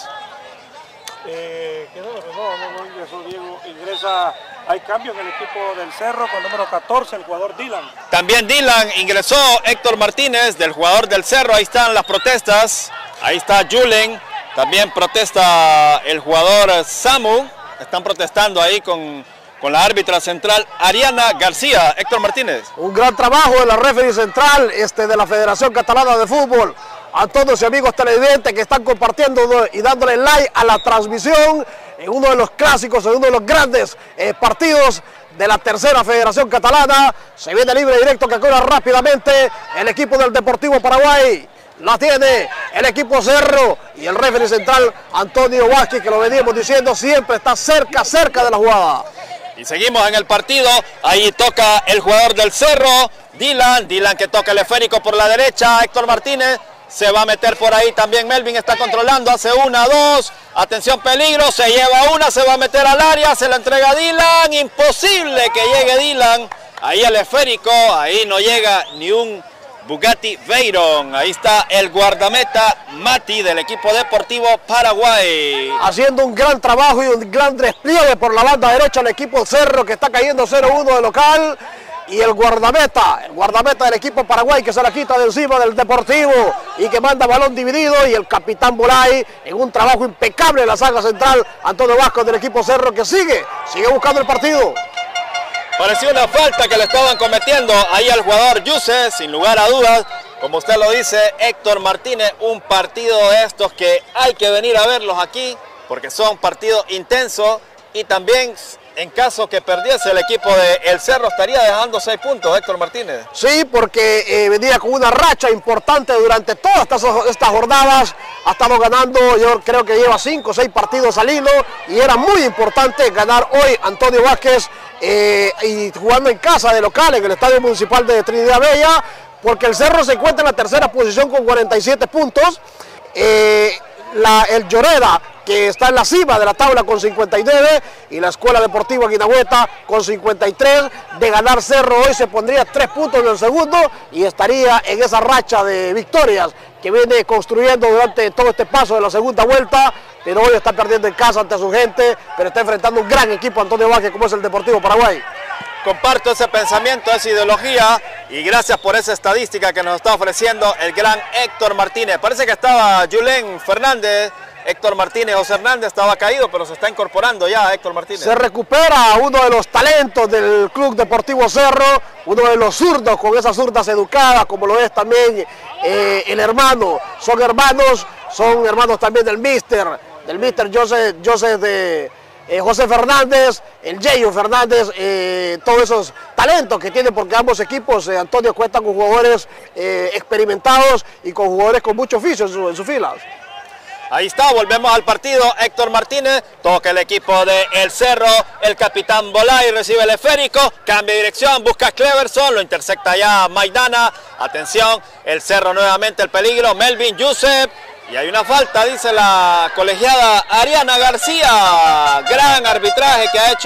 Eh, ¿qué no? No, no, no ingresó Diego, ingresa. Hay cambio en el equipo del Cerro con número catorce, el jugador Dylan. También Dylan, ingresó Héctor Martínez del jugador del Cerro. Ahí están las protestas. Ahí está Julen. También protesta el jugador Samu. Están protestando ahí con, con la árbitra central Ariana García. Héctor Martínez. Un gran trabajo de la referee central este, de la Federación Catalana de Fútbol. A todos y amigos televidentes que están compartiendo y dándole like a la transmisión en uno de los clásicos, en uno de los grandes eh, partidos de la tercera Federación Catalana. Se viene libre directo que corra rápidamente el equipo del Deportivo Paraguay. La tiene el equipo Cerro y el referee central Antonio Vázquez, que lo veníamos diciendo, siempre está cerca, cerca de la jugada. Y seguimos en el partido. Ahí toca el jugador del Cerro, Dylan. Dylan que toca el esférico por la derecha. Héctor Martínez se va a meter por ahí también. Melvin está controlando. Hace una, dos. Atención, peligro. Se lleva una. Se va a meter al área. Se la entrega a Dylan. Imposible que llegue Dylan. Ahí el esférico. Ahí no llega ni un Bugatti Veyron. Ahí está el guardameta Mati del equipo Deportivo Paraguay. Haciendo un gran trabajo y un gran despliegue por la banda derecha el equipo Cerro, que está cayendo cero uno de local. Y el guardameta, el guardameta del equipo Paraguay, que se la quita de encima del Deportivo y que manda balón dividido. Y el capitán Bolay en un trabajo impecable en la saga central. Antonio Vázquez del equipo Cerro, que sigue, sigue buscando el partido. Pareció una falta que le estaban cometiendo ahí al jugador Yuse, sin lugar a dudas. Como usted lo dice, Héctor Martínez, un partido de estos que hay que venir a verlos aquí, porque son partidos intensos y también en caso que perdiese el equipo de El Cerro estaría dejando seis puntos, Héctor Martínez. Sí, porque eh, venía con una racha importante durante todas estas, estas jornadas, ha estado ganando, yo creo que lleva cinco o seis partidos al hilo y era muy importante ganar hoy Antonio Vázquez eh, y jugando en casa de local en el Estadio Municipal de Trinidad Bella, porque el Cerro se encuentra en la tercera posición con cuarenta y siete puntos, eh, la, el Lloreda, que está en la cima de la tabla con cincuenta y nueve, y la Escuela Deportiva Guinahueta con cincuenta y tres. De ganar Cerro hoy se pondría tres puntos en el segundo y estaría en esa racha de victorias que viene construyendo durante todo este paso de la segunda vuelta, pero hoy está perdiendo en casa ante su gente, pero está enfrentando un gran equipo Antonio Vázquez como es el Deportivo Paraguay. Comparto ese pensamiento, esa ideología y gracias por esa estadística que nos está ofreciendo el gran Héctor Martínez. Parece que estaba Julen Fernández, Héctor Martínez, José Hernández estaba caído, pero se está incorporando ya Héctor Martínez. Se recupera uno de los talentos del Club Deportivo Cerro, uno de los zurdos con esas zurdas educadas, como lo es también eh, el hermano. Son hermanos, son hermanos también del míster, del míster Joseph, Joseph de... Eh, José Fernández, el Yeyo Fernández, eh, todos esos talentos que tiene, porque ambos equipos, eh, Antonio, cuentan con jugadores eh, experimentados y con jugadores con mucho oficio en, su, en sus filas. Ahí está, volvemos al partido, Héctor Martínez, toca el equipo de El Cerro, el capitán Bolay recibe el esférico, cambia de dirección, busca a Cleverson, lo intercepta ya Maidana, atención, El Cerro nuevamente el peligro, Melvin Yusef, y hay una falta, dice la colegiada Ariana García, gran arbitraje que ha hecho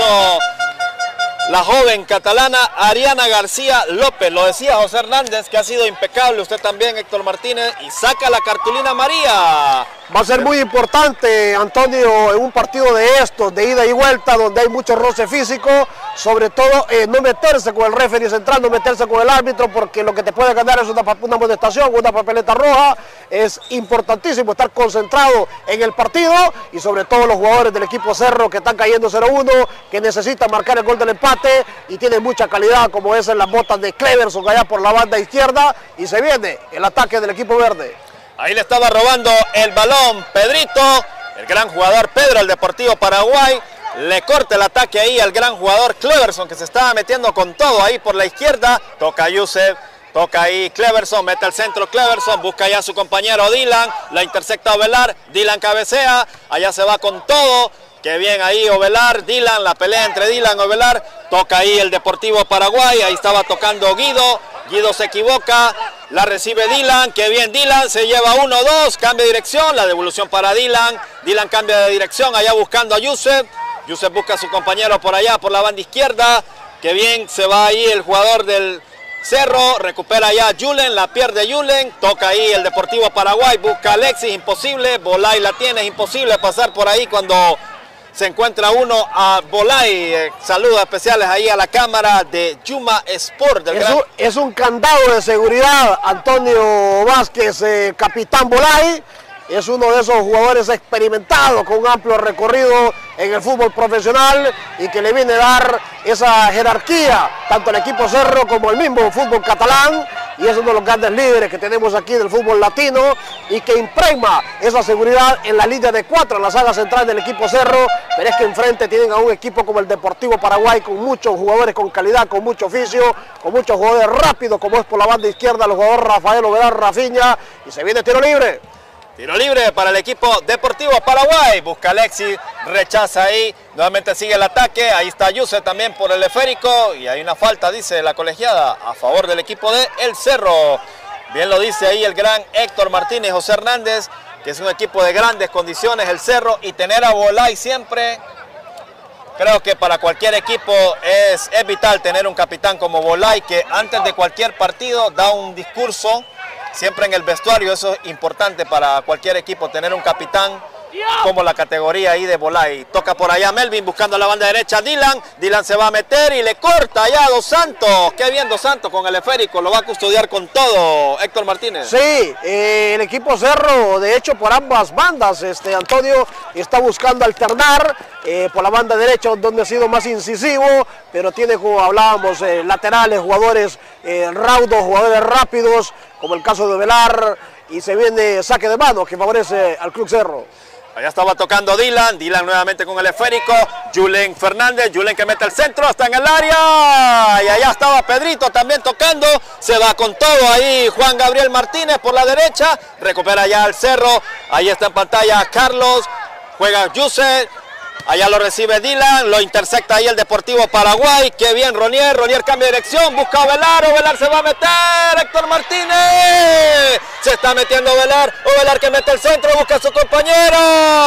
la joven catalana Ariana García López. Lo decía José Hernández, que ha sido impecable, usted también, Héctor Martínez, y saca la cartulina amarilla. Va a ser muy importante, Antonio, en un partido de estos, de ida y vuelta, donde hay mucho roce físico, sobre todo eh, no meterse con el referee central, no meterse con el árbitro, porque lo que te puede ganar es una, una amonestación, una papeleta roja. Es importantísimo estar concentrado en el partido y sobre todo los jugadores del equipo Cerro que están cayendo cero uno, que necesitan marcar el gol del empate y tienen mucha calidad, como es en las botas de Cleverson allá por la banda izquierda, y se viene el ataque del equipo verde. Ahí le estaba robando el balón Pedrito, el gran jugador Pedro, el Deportivo Paraguay. Le corta el ataque ahí al gran jugador Cleverson, que se estaba metiendo con todo ahí por la izquierda. Toca Yusef, toca ahí Cleverson, mete al centro Cleverson, busca ya a su compañero Dylan, la intercepta Ovelar, Dylan cabecea, allá se va con todo. Qué bien ahí Ovelar, Dylan, la pelea entre Dylan y Ovelar. Toca ahí el Deportivo Paraguay, ahí estaba tocando Guido. Guido se equivoca, la recibe Dylan, qué bien Dylan, se lleva uno dos, cambia de dirección, la devolución para Dylan. Dylan cambia de dirección, allá buscando a Yusef. Yusef busca a su compañero por allá, por la banda izquierda. Qué bien se va ahí el jugador del Cerro, recupera ya Julen, la pierde Julen, toca ahí el Deportivo Paraguay, busca a Alexis, imposible, Bolay la tiene, es imposible pasar por ahí cuando se encuentra uno a Bolay. Eh, saludos especiales ahí a la cámara de Yuma Sport. Del es, gran... un, es un candado de seguridad, Antonio Vázquez, eh, capitán Bolay. Es uno de esos jugadores experimentados con un amplio recorrido en el fútbol profesional y que le viene a dar esa jerarquía tanto al equipo Cerro como el mismo fútbol catalán, y es uno de los grandes líderes que tenemos aquí del fútbol latino y que impregna esa seguridad en la línea de cuatro, en la saga central del equipo Cerro. Pero es que enfrente tienen a un equipo como el Deportivo Paraguay con muchos jugadores con calidad, con mucho oficio, con muchos jugadores rápidos, como es por la banda izquierda el jugador Rafael Ovelar Rafiña, y se viene tiro libre. Tiro libre para el equipo Deportivo Paraguay, busca Alexis, rechaza ahí, nuevamente sigue el ataque, ahí está Yusef también por el esférico y hay una falta, dice la colegiada, a favor del equipo de El Cerro. Bien lo dice ahí el gran Héctor Martínez, José Hernández, que es un equipo de grandes condiciones El Cerro, y tener a Bolay siempre, creo que para cualquier equipo es, es vital tener un capitán como Bolay, que antes de cualquier partido da un discurso, siempre en el vestuario. Eso es importante para cualquier equipo, tener un capitán como la categoría ahí de Bolay. Toca por allá Melvin buscando la banda derecha Dylan. Dylan se va a meter y le corta allá a Dos Santos. Qué bien Dos Santos con el esférico, lo va a custodiar con todo Héctor Martínez. Sí, eh, el equipo Cerro, de hecho por ambas bandas, este Antonio está buscando alternar eh, por la banda derecha donde ha sido más incisivo, pero tiene, como hablábamos, eh, laterales, jugadores eh, raudos, jugadores rápidos, como el caso de Velar, y se viene saque de mano que favorece al Club Cerro. Allá estaba tocando Dylan, Dylan nuevamente con el esférico, Julen Fernández, Julen que mete el centro, está en el área, y allá estaba Pedrito también tocando, se va con todo ahí Juan Gabriel Martínez por la derecha, recupera ya al Cerro, ahí está en pantalla Carlos, juega Yuse, allá lo recibe Dylan, lo intercepta ahí el Deportivo Paraguay, qué bien Ronier, Ronier cambia de dirección, busca a Velar, Ovelar se va a meter, Héctor Martínez, se está metiendo Ovelar, Ovelar que mete el centro, busca a su compañero,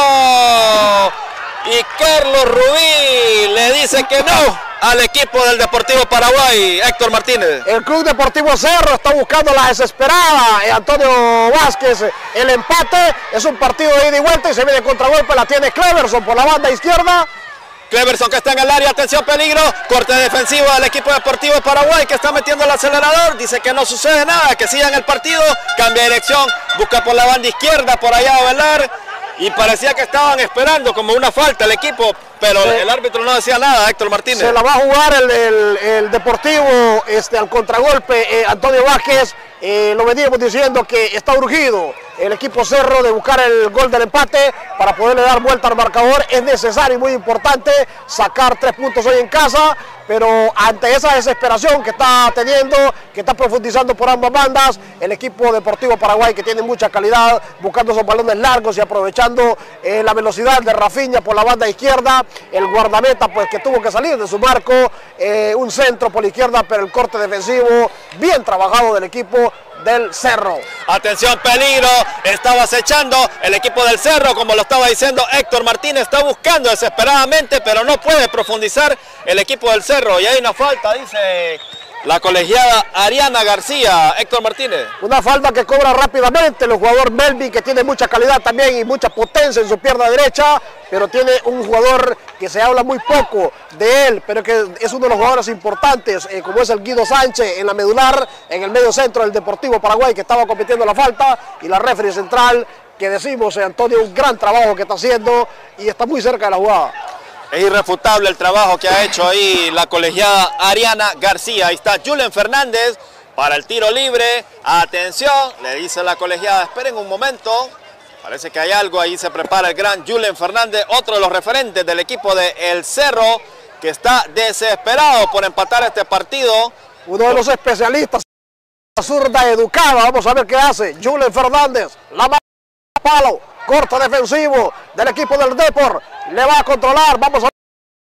y Carlos Rubí le dice que no al equipo del Deportivo Paraguay, Héctor Martínez. El Club Deportivo Cerro está buscando la desesperada, eh, Antonio Vázquez, el empate, es un partido de ida y vuelta y se viene contragolpe, la tiene Cleverson por la banda izquierda. Cleverson que está en el área, atención peligro, corte defensivo del equipo Deportivo Paraguay que está metiendo el acelerador, dice que no sucede nada, que sigan el partido, cambia de dirección, busca por la banda izquierda, por allá a Velar, y parecía que estaban esperando como una falta el equipo, pero sí, el árbitro no decía nada, Héctor Martínez. Se la va a jugar el, el, el Deportivo este, al contragolpe, eh, Antonio Vázquez, eh, lo veníamos diciendo que está urgido el equipo Cerro de buscar el gol del empate para poderle dar vuelta al marcador. Es necesario y muy importante sacar tres puntos hoy en casa, pero ante esa desesperación que está teniendo, que está profundizando por ambas bandas, el equipo Deportivo Paraguay, que tiene mucha calidad, buscando esos balones largos y aprovechando eh, la velocidad de Rafinha por la banda izquierda, el guardameta pues que tuvo que salir de su marco, eh, un centro por la izquierda, pero el corte defensivo bien trabajado del equipo del Cerro. Atención, peligro, estaba acechando el equipo del Cerro, como lo estaba diciendo Héctor Martínez, está buscando desesperadamente, pero no puede profundizar el equipo del Cerro, y hay una falta, dice la colegiada Ariana García. Héctor Martínez. Una falta que cobra rápidamente el jugador Melvin, que tiene mucha calidad también y mucha potencia en su pierna derecha, pero tiene un jugador que se habla muy poco de él, pero que es uno de los jugadores importantes, eh, como es el Guido Sánchez en la medular, en el medio centro del Deportivo Paraguay, que estaba compitiendo la falta, y la referee central, que decimos, eh, Antonio, un gran trabajo que está haciendo y está muy cerca de la jugada. Es irrefutable el trabajo que ha hecho ahí la colegiada Ariana García. Ahí está Julen Fernández para el tiro libre. Atención, le dice la colegiada, esperen un momento. Parece que hay algo, ahí se prepara el gran Julen Fernández, otro de los referentes del equipo de El Cerro, que está desesperado por empatar este partido. Uno de los especialistas, la zurda educada, vamos a ver qué hace. Julen Fernández, la mano palo, corto defensivo del equipo del Depor, le va a controlar, vamos a ver.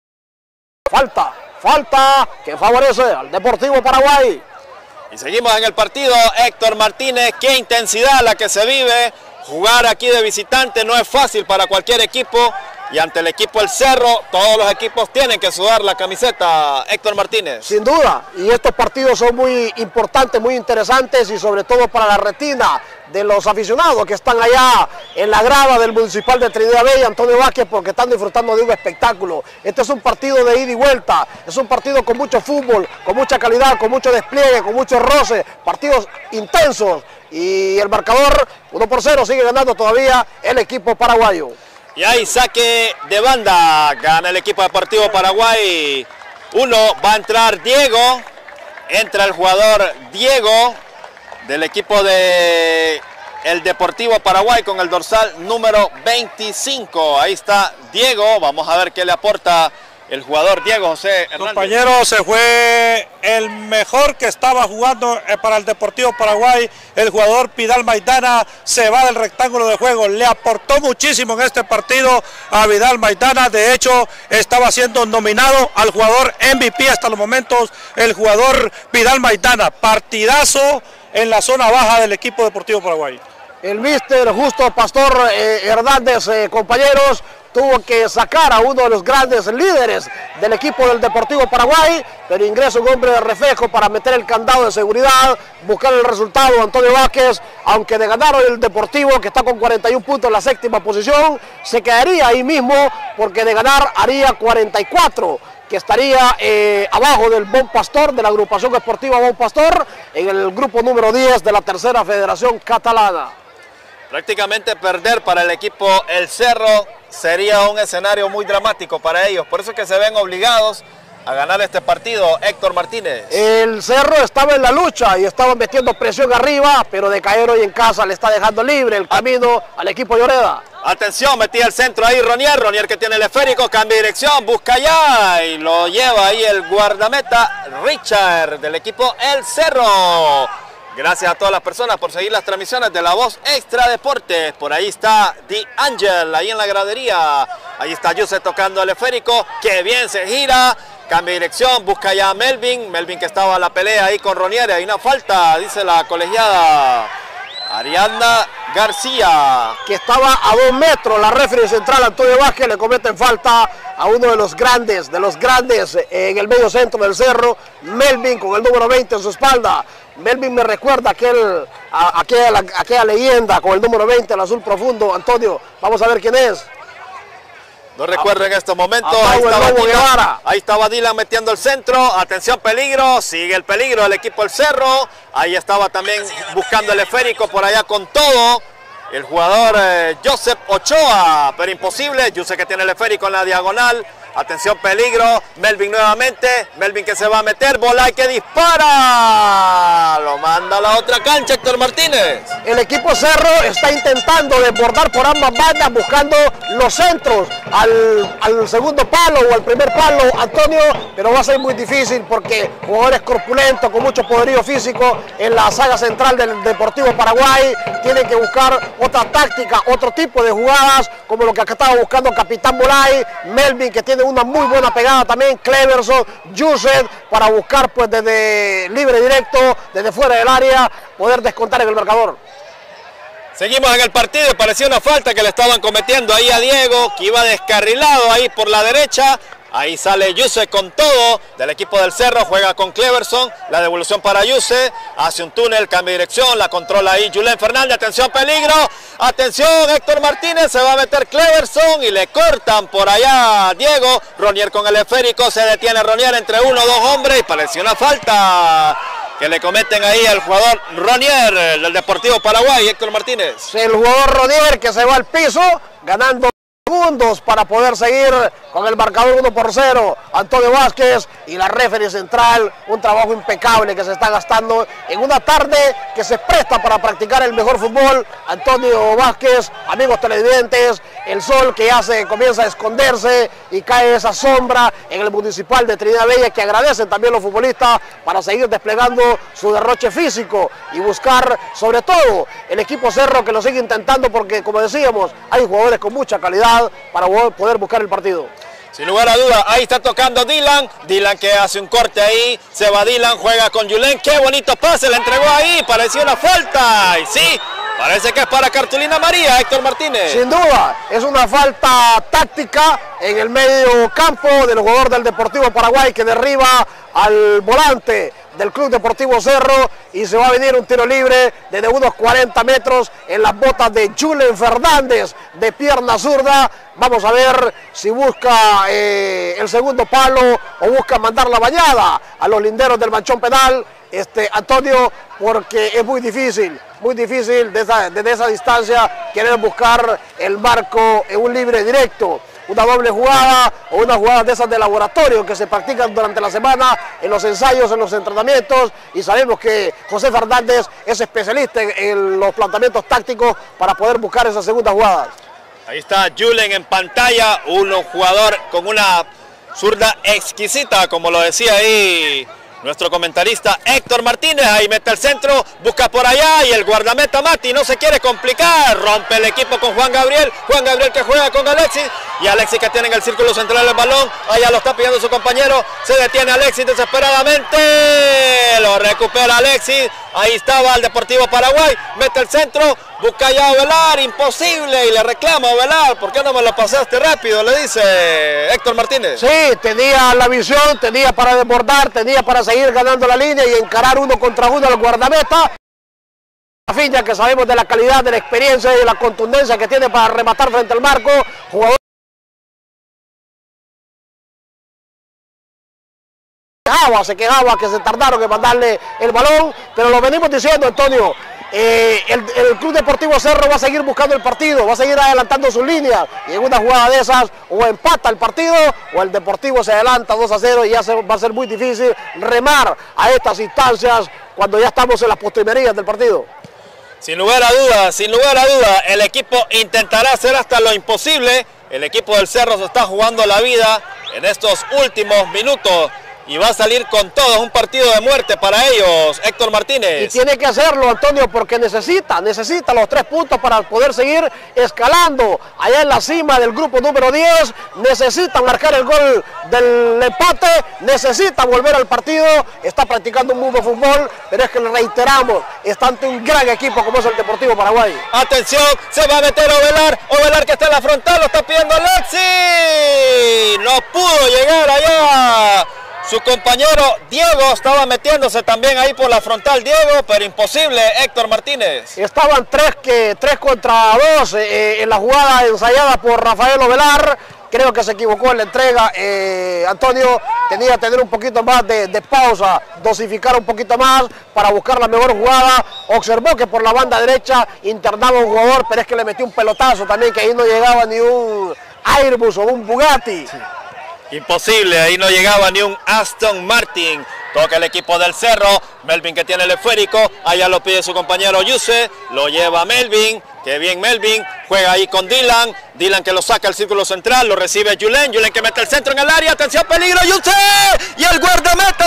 Falta, falta que favorece al Deportivo Paraguay. Y seguimos en el partido, Héctor Martínez, qué intensidad la que se vive. Jugar aquí de visitante no es fácil para cualquier equipo, y ante el equipo El Cerro, todos los equipos tienen que sudar la camiseta, Héctor Martínez. Sin duda, y estos partidos son muy importantes, muy interesantes, y sobre todo para la retina de los aficionados que están allá en la grada del Municipal de Trinidad Bella, Antonio Vázquez, porque están disfrutando de un espectáculo. Este es un partido de ida y vuelta, es un partido con mucho fútbol, con mucha calidad, con mucho despliegue, con mucho roce, partidos intensos, y el marcador uno por cero sigue ganando todavía el equipo paraguayo. Y ahí saque de banda, gana el equipo Deportivo Paraguay. Uno, va a entrar Diego, entra el jugador Diego del equipo de el Deportivo Paraguay con el dorsal número veinticinco. Ahí está Diego, vamos a ver qué le aporta el jugador Diego José Hernández. Compañero, se fue el mejor que estaba jugando para el Deportivo Paraguay, el jugador Vidal Maidana, se va del rectángulo de juego, le aportó muchísimo en este partido a Vidal Maidana. De hecho, estaba siendo nominado al jugador M V P hasta los momentos, el jugador Vidal Maidana. Partidazo en la zona baja del equipo Deportivo Paraguay. El míster Justo Pastor eh, Hernández, eh, compañeros, tuvo que sacar a uno de los grandes líderes del equipo del Deportivo Paraguay, pero ingresa un hombre de reflejo para meter el candado de seguridad, buscar el resultado. Antonio Vázquez, aunque de ganar el Deportivo, que está con cuarenta y un puntos en la séptima posición, se quedaría ahí mismo, porque de ganar haría cuarenta y cuatro, que estaría eh, abajo del Bon Pastor, de la agrupación esportiva Bon Pastor, en el grupo número diez de la tercera federación catalana. Prácticamente perder para el equipo El Cerro sería un escenario muy dramático para ellos, por eso es que se ven obligados a ganar este partido. Héctor Martínez. El Cerro estaba en la lucha y estaba metiendo presión arriba, pero de caer hoy en casa le está dejando libre el camino al equipo Lloreda. Atención, metía el centro ahí Ronier, Ronier que tiene el esférico, cambia de dirección, busca ya y lo lleva ahí el guardameta Richard del equipo El Cerro. Gracias a todas las personas por seguir las transmisiones de La Voz Extra Deportes. Por ahí está The Angel, ahí en la gradería. Ahí está Yuse tocando el esférico, que bien se gira. Cambia de dirección, busca ya a Melvin. Melvin que estaba a la pelea ahí con Ronier. Hay una falta, dice la colegiada Ariadna García. Que estaba a dos metros, la referee central Antonio Vázquez le cometen falta a uno de los grandes, de los grandes en el medio centro del Cerro, Melvin con el número veinte en su espalda. Melvin me recuerda aquel, a, aquella, aquella leyenda con el número veinte, el azul profundo. Antonio, vamos a ver quién es. No recuerdo en estos momentos. Ahí estaba, Dylan, ahí estaba Dylan metiendo el centro. Atención, peligro. Sigue el peligro del equipo El Cerro. Ahí estaba también buscando el esférico por allá con todo el jugador eh, Joseph Ochoa. Pero imposible. Yo sé que tiene el esférico en la diagonal. Atención, peligro. Melvin nuevamente. Melvin que se va a meter. Bola que dispara. Lo manda a la otra cancha Héctor Martínez. El equipo Cerro está intentando desbordar por ambas bandas, buscando los centros al, al segundo palo o al primer palo, Antonio, pero va a ser muy difícil porque jugadores corpulentos con mucho poderío físico en la saga central del Deportivo Paraguay tienen que buscar otra táctica, otro tipo de jugadas, como lo que acá estaba buscando Capitán Bolay, Melvin que tiene una muy buena pegada también, Cleverson, Yuset, para buscar pues desde libre directo, desde fuera del área, poder descontar en el marcador. Seguimos en el partido y parecía una falta que le estaban cometiendo ahí a Diego, que iba descarrilado ahí por la derecha. Ahí sale Yuse con todo del equipo del Cerro, juega con Cleverson, la devolución para Yuse, hace un túnel, cambia de dirección, la controla ahí Julen Fernández, atención, peligro, atención, Héctor Martínez, se va a meter Cleverson y le cortan por allá a Diego, Ronier con el esférico, se detiene Ronier entre uno o dos hombres y pareció una falta que le cometen ahí al jugador Ronier del Deportivo Paraguay, Héctor Martínez. El jugador Ronier que se va al piso, ganando segundos para poder seguir con el marcador uno por cero. Antonio Vázquez y la referee central, un trabajo impecable que se está gastando en una tarde que se presta para practicar el mejor fútbol. Antonio Vázquez, amigos televidentes, el sol que ya se comienza a esconderse y cae esa sombra en el Municipal de Trinidad Bella, que agradecen también los futbolistas para seguir desplegando su derroche físico y buscar sobre todo el equipo Cerro, que lo sigue intentando porque, como decíamos, hay jugadores con mucha calidad para poder buscar el partido. Sin lugar a duda, ahí está tocando Dylan, Dylan que hace un corte ahí, se va Dylan, juega con Julen, qué bonito pase, le entregó ahí, parecía una falta, y sí, parece que es para cartulina amarilla, Héctor Martínez. Sin duda, es una falta táctica en el medio campo del jugador del Deportivo Paraguay que derriba al volante del Club Deportivo Cerro y se va a venir un tiro libre desde unos cuarenta metros en las botas de Julen Fernández de pierna zurda. Vamos a ver si busca eh, el segundo palo o busca mandar la bañada a los linderos del manchón penal, este, Antonio, porque es muy difícil, muy difícil desde esa, desde esa distancia querer buscar el marco en un libre directo. Una doble jugada o una jugada de esas de laboratorio que se practican durante la semana en los ensayos, en los entrenamientos, y sabemos que José Fernández es especialista en, en los planteamientos tácticos para poder buscar esas segundas jugadas. Ahí está Julen en pantalla, un jugador con una zurda exquisita, como lo decía ahí nuestro comentarista Héctor Martínez. Ahí mete el centro, busca por allá y el guardameta Mati no se quiere complicar, rompe el equipo con Juan Gabriel, Juan Gabriel que juega con Alexis y Alexis que tiene en el círculo central el balón, allá lo está pidiendo su compañero, se detiene Alexis desesperadamente, lo recupera Alexis, ahí estaba el Deportivo Paraguay, mete el centro, busca ya a Ovelar, imposible, y le reclama a Ovelar, ¿por qué no me lo pasaste rápido?, le dice Héctor Martínez. Sí, tenía la visión, tenía para desbordar, tenía para seguir ganando la línea y encarar uno contra uno al guardameta. Rafinha, que sabemos de la calidad, de la experiencia y de la contundencia que tiene para rematar frente al marco, jugador se quejaba que se tardaron en mandarle el balón, pero lo venimos diciendo, Antonio, eh, el, el Club Deportivo Cerro va a seguir buscando el partido, va a seguir adelantando sus líneas, y en una jugada de esas o empata el partido o el Deportivo se adelanta dos a cero y ya se, va a ser muy difícil remar a estas instancias cuando ya estamos en las postrimerías del partido. Sin lugar a dudas, sin lugar a dudas, el equipo intentará hacer hasta lo imposible. El equipo del Cerro se está jugando la vida en estos últimos minutos y va a salir con todo, un partido de muerte para ellos, Héctor Martínez. Y tiene que hacerlo, Antonio, porque necesita, necesita los tres puntos para poder seguir escalando allá en la cima del grupo número diez, necesita marcar el gol del empate, necesita volver al partido, está practicando un muy buen fútbol, pero es que le reiteramos, está ante un gran equipo como es el Deportivo Paraguay. Atención, se va a meter Ovelar, Ovelar que está en la frontal, lo está pidiendo Alexis, no pudo llegar allá. Su compañero Diego estaba metiéndose también ahí por la frontal, Diego, pero imposible, Héctor Martínez. Estaban tres, que, tres contra dos eh, en la jugada ensayada por Rafael Ovelar. Creo que se equivocó en la entrega, eh, Antonio, tenía que tener un poquito más de, de pausa, dosificar un poquito más para buscar la mejor jugada. Observó que por la banda derecha internaba un jugador, pero es que le metió un pelotazo también, que ahí no llegaba ni un Airbus o un Bugatti. Sí. Imposible, ahí no llegaba ni un Aston Martin. Toca el equipo del Cerro, Melvin que tiene el esférico, allá lo pide su compañero Yuse, lo lleva Melvin, que bien Melvin, juega ahí con Dylan, Dylan que lo saca al círculo central, lo recibe Julen, Julen que mete el centro en el área, atención peligro, Yuse, y el guardameta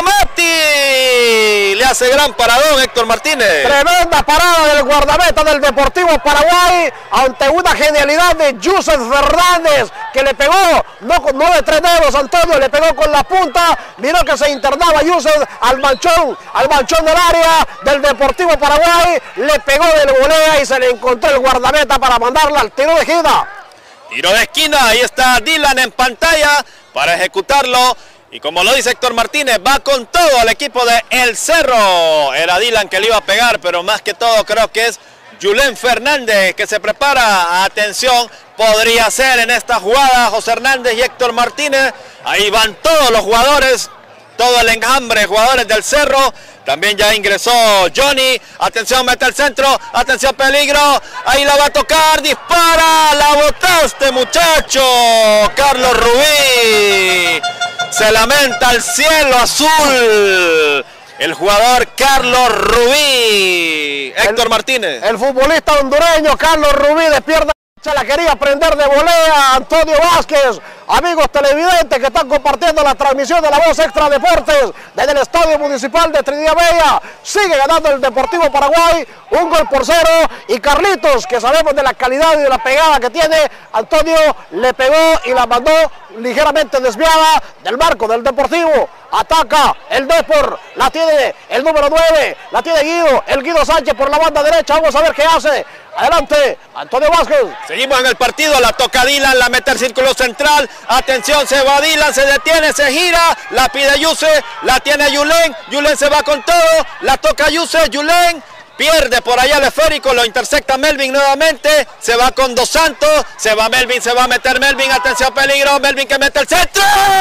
Mati, le hace gran paradón Héctor Martínez. Tremenda parada del guardameta del Deportivo Paraguay, ante una genialidad de Yuse Fernández, que le pegó, no, no de tres dedos, Antonio, le pegó con la punta, miró que se internaba Yuse al manchón, al manchón del área del Deportivo Paraguay, le pegó del volea y se le encontró el guardameta para mandarla al tiro de esquina. Tiro de esquina, ahí está Dylan en pantalla para ejecutarlo. Y como lo dice Héctor Martínez, va con todo al equipo de El Cerro. Era Dylan que le iba a pegar, pero más que todo creo que es Julen Fernández que se prepara. Atención, podría ser en esta jugada José Hernández y Héctor Martínez. Ahí van todos los jugadores, todo el enjambre de jugadores del Cerro. También ya ingresó Johnny, atención, mete el centro, atención, peligro, ahí la va a tocar, dispara, la botaste muchacho, Carlos Rubí, se lamenta el cielo azul, el jugador Carlos Rubí, Héctor el, Martínez. El futbolista hondureño Carlos Rubí de pierna se la quería prender de volea, Antonio Vázquez. Amigos televidentes que están compartiendo la transmisión de La Voz Extra Deportes desde el Estadio Municipal de Trinidad Bella, sigue ganando el Deportivo Paraguay, un gol por cero, y Carlitos, que sabemos de la calidad y de la pegada que tiene, Antonio le pegó y la mandó ligeramente desviada del marco del Deportivo. Ataca el Depor, la tiene el número nueve, la tiene Guido, el Guido Sánchez por la banda derecha, vamos a ver qué hace. Adelante, Antonio Vázquez. Seguimos en el partido, la toca Dylan, la mete al círculo central, atención, se va Dylan, se detiene, se gira, la pide Yuse, la tiene Julen, Julen se va con todo, la toca Yuse, Julen, pierde por allá el esférico, lo intercepta Melvin nuevamente, se va con Dos Santos, se va Melvin, se va a meter Melvin, atención peligro, Melvin que mete el centro,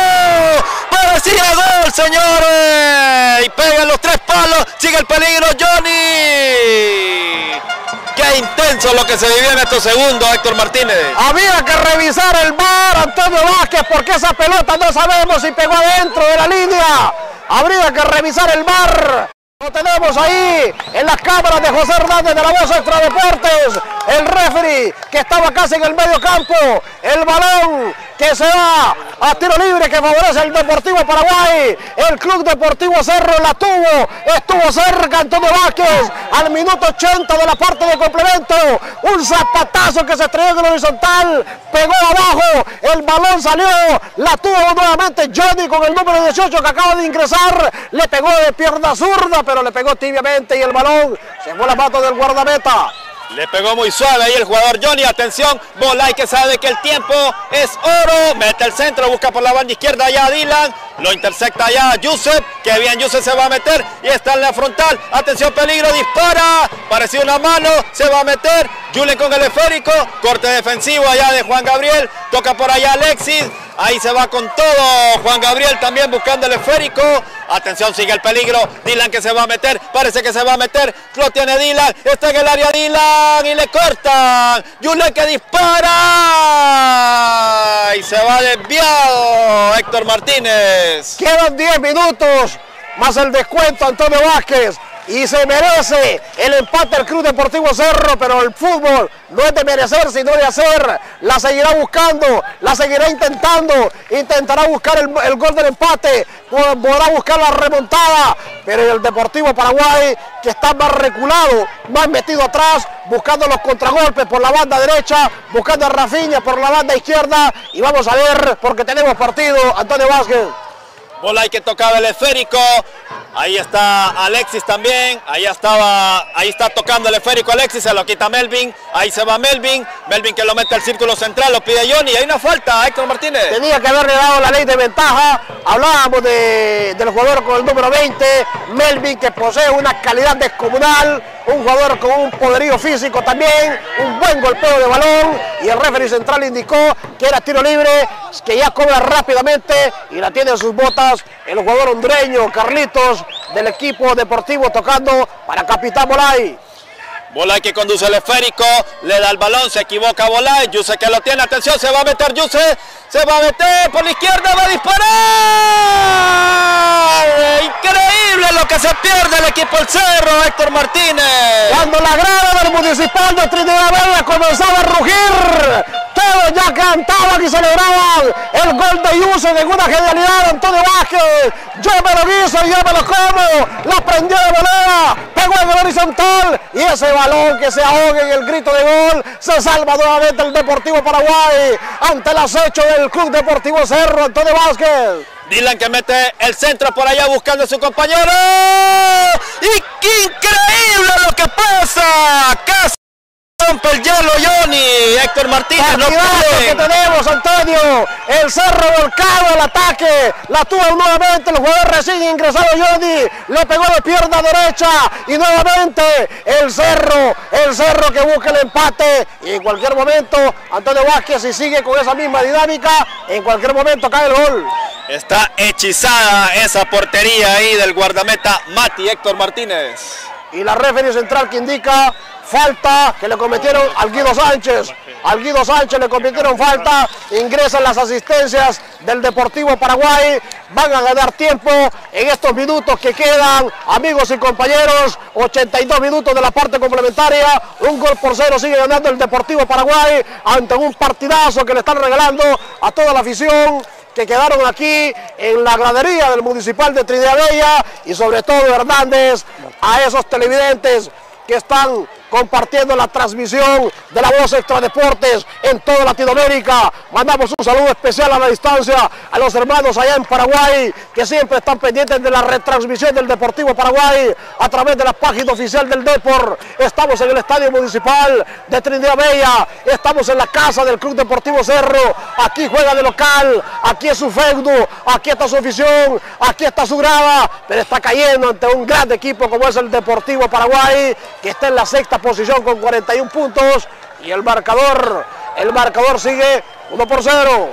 parecía gol señores, y pega los tres palos, sigue el peligro Johnny. Qué intenso lo que se vivió en estos segundos, Héctor Martínez. Había que revisar el V A R, Antonio Vázquez, porque esa pelota no sabemos si pegó adentro de la línea. Habría que revisar el V A R. Lo tenemos ahí en las cámaras de José Hernández de La Voz Extra Deportes. El referee que estaba casi en el medio campo. El balón que se va a tiro libre que favorece el Deportivo Paraguay. El Club Deportivo Cerro la tuvo, estuvo cerca Antonio Vázquez al minuto ochenta de la parte de complemento. Un zapatazo que se estrelló en el horizontal, pegó abajo, el balón salió, la tuvo nuevamente Johnny con el número dieciocho que acaba de ingresar, le pegó de pierna zurda, pero le pegó tibiamente y el balón se fue a la mano del guardameta. Le pegó muy suave ahí el jugador Johnny, atención, Bolay que sabe que el tiempo es oro, mete el centro, busca por la banda izquierda allá a Dylan, lo intercepta allá Yusef, que bien Yusef se va a meter y está en la frontal, atención peligro, dispara, parecía una mano, se va a meter, Julen con el esférico, corte defensivo allá de Juan Gabriel, toca por allá Alexis, ahí se va con todo, Juan Gabriel también buscando el esférico, atención sigue el peligro, Dylan que se va a meter, parece que se va a meter, lo tiene Dylan, está en el área Dylan y le cortan, Julen que dispara y se va desviado Héctor Martínez. Quedan diez minutos más el descuento Antonio Vázquez y se merece el empate del Club Deportivo Cerro, pero el fútbol no es de merecer sino de hacer, la seguirá buscando, la seguirá intentando, intentará buscar el, el gol del empate, podrá buscar la remontada, pero el Deportivo Paraguay que está más reculado, más metido atrás, buscando los contragolpes por la banda derecha, buscando a Rafinha por la banda izquierda y vamos a ver porque tenemos partido Antonio Vázquez. Bolay que tocaba el esférico, ahí está Alexis también, ahí estaba, ahí está tocando el esférico Alexis, se lo quita Melvin, ahí se va Melvin, Melvin que lo mete al círculo central, lo pide Johnny, hay una falta Héctor Martínez. Tenía que haberle dado la ley de ventaja, hablábamos de, del jugador con el número veinte, Melvin que posee una calidad descomunal, un jugador con un poderío físico también, un buen golpeo de balón y el referee central indicó que era tiro libre, que ya cobra rápidamente y la tiene en sus botas el jugador hondureño Carlitos del equipo deportivo tocando para Capitán Bolay. Bolay que conduce el esférico, le da el balón, se equivoca Bolay, Yuse que lo tiene, atención, se va a meter Yuse, se va a meter por la izquierda, va a disparar. Increíble lo que se pierde el equipo del Cerro, Héctor Martínez. Cuando la grada del Municipal de Trinidad Bella comenzaba a rugir, todos ya cantaban y celebraban el gol de Yuse en una genialidad, Antonio Vázquez, yo me lo guiso y yo me lo como, la prendió de volea, pegó en el horizontal y ese balón que se ahoga en el grito de gol, se salva nuevamente el Deportivo Paraguay ante el acecho del Club Deportivo Cerro, Antonio Vázquez. Dylan que mete el centro por allá buscando a su compañero y qué increíble lo que pasa, casi rompe el hielo Johnny, Héctor Martínez no puede. Que tenemos Antonio, el Cerro volcado al ataque, la tuvo nuevamente el jugador recién ingresado Johnny, le pegó de pierna derecha y nuevamente el Cerro, el Cerro que busca el empate y en cualquier momento Antonio Vázquez si sigue con esa misma dinámica, en cualquier momento cae el gol. Está hechizada esa portería ahí del guardameta Mati Héctor Martínez. Y la referee central que indica falta que le cometieron al Guido Sánchez. Al Guido Sánchez le cometieron falta, ingresan las asistencias del Deportivo Paraguay, van a ganar tiempo en estos minutos que quedan, amigos y compañeros, ochenta y dos minutos de la parte complementaria, un gol por cero sigue ganando el Deportivo Paraguay ante un partidazo que le están regalando a toda la afición que quedaron aquí en la gradería del Municipal de Trinidad Bella y sobre todo Hernández, a esos televidentes que están compartiendo la transmisión de La Voz Extra Deportes en toda Latinoamérica. Mandamos un saludo especial a la distancia a los hermanos allá en Paraguay que siempre están pendientes de la retransmisión del Deportivo Paraguay a través de la página oficial del Depor. Estamos en el Estadio Municipal de Trinidad Bella, estamos en la casa del Club Deportivo Cerro, aquí juega de local, aquí es su feudo, aquí está su afición, aquí está su grada, pero está cayendo ante un gran equipo como es el Deportivo Paraguay, que está en la sexta posición con cuarenta y un puntos y el marcador, el marcador sigue uno por cero.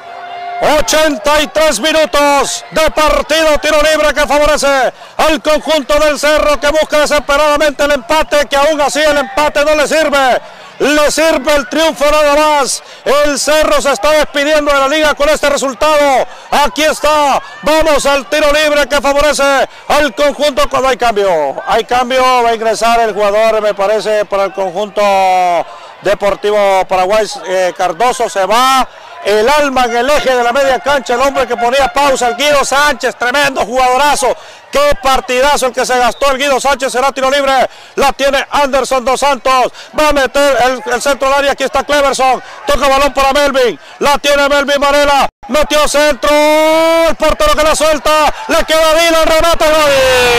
ochenta y tres minutos de partido, tiro libre que favorece al conjunto del Cerro que busca desesperadamente el empate, que aún así el empate no le sirve. Le sirve el triunfo nada más. El Cerro se está despidiendo de la liga con este resultado. Aquí está. Vamos al tiro libre que favorece al conjunto cuando hay cambio. Hay cambio, va a ingresar el jugador, me parece, para el conjunto Deportivo Paraguay. Eh, Cardoso se va. el alma en el eje de la media cancha, el hombre que ponía pausa, el Guido Sánchez, tremendo jugadorazo. Qué partidazo el que se gastó el Guido Sánchez, será tiro libre, la tiene Anderson dos Santos, va a meter el, el centro del área, aquí está Cleverson, toca balón para Melvin, la tiene Melvin Varela, metió centro, el portero que la suelta, le queda Dylan, remate, gol.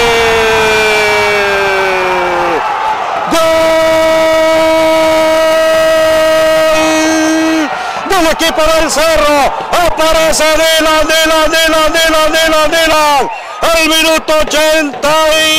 Gol del equipo del Cerro, aparece Dylan, Dylan, Dylan, Dylan, Dylan, Dylan. El minuto ochenta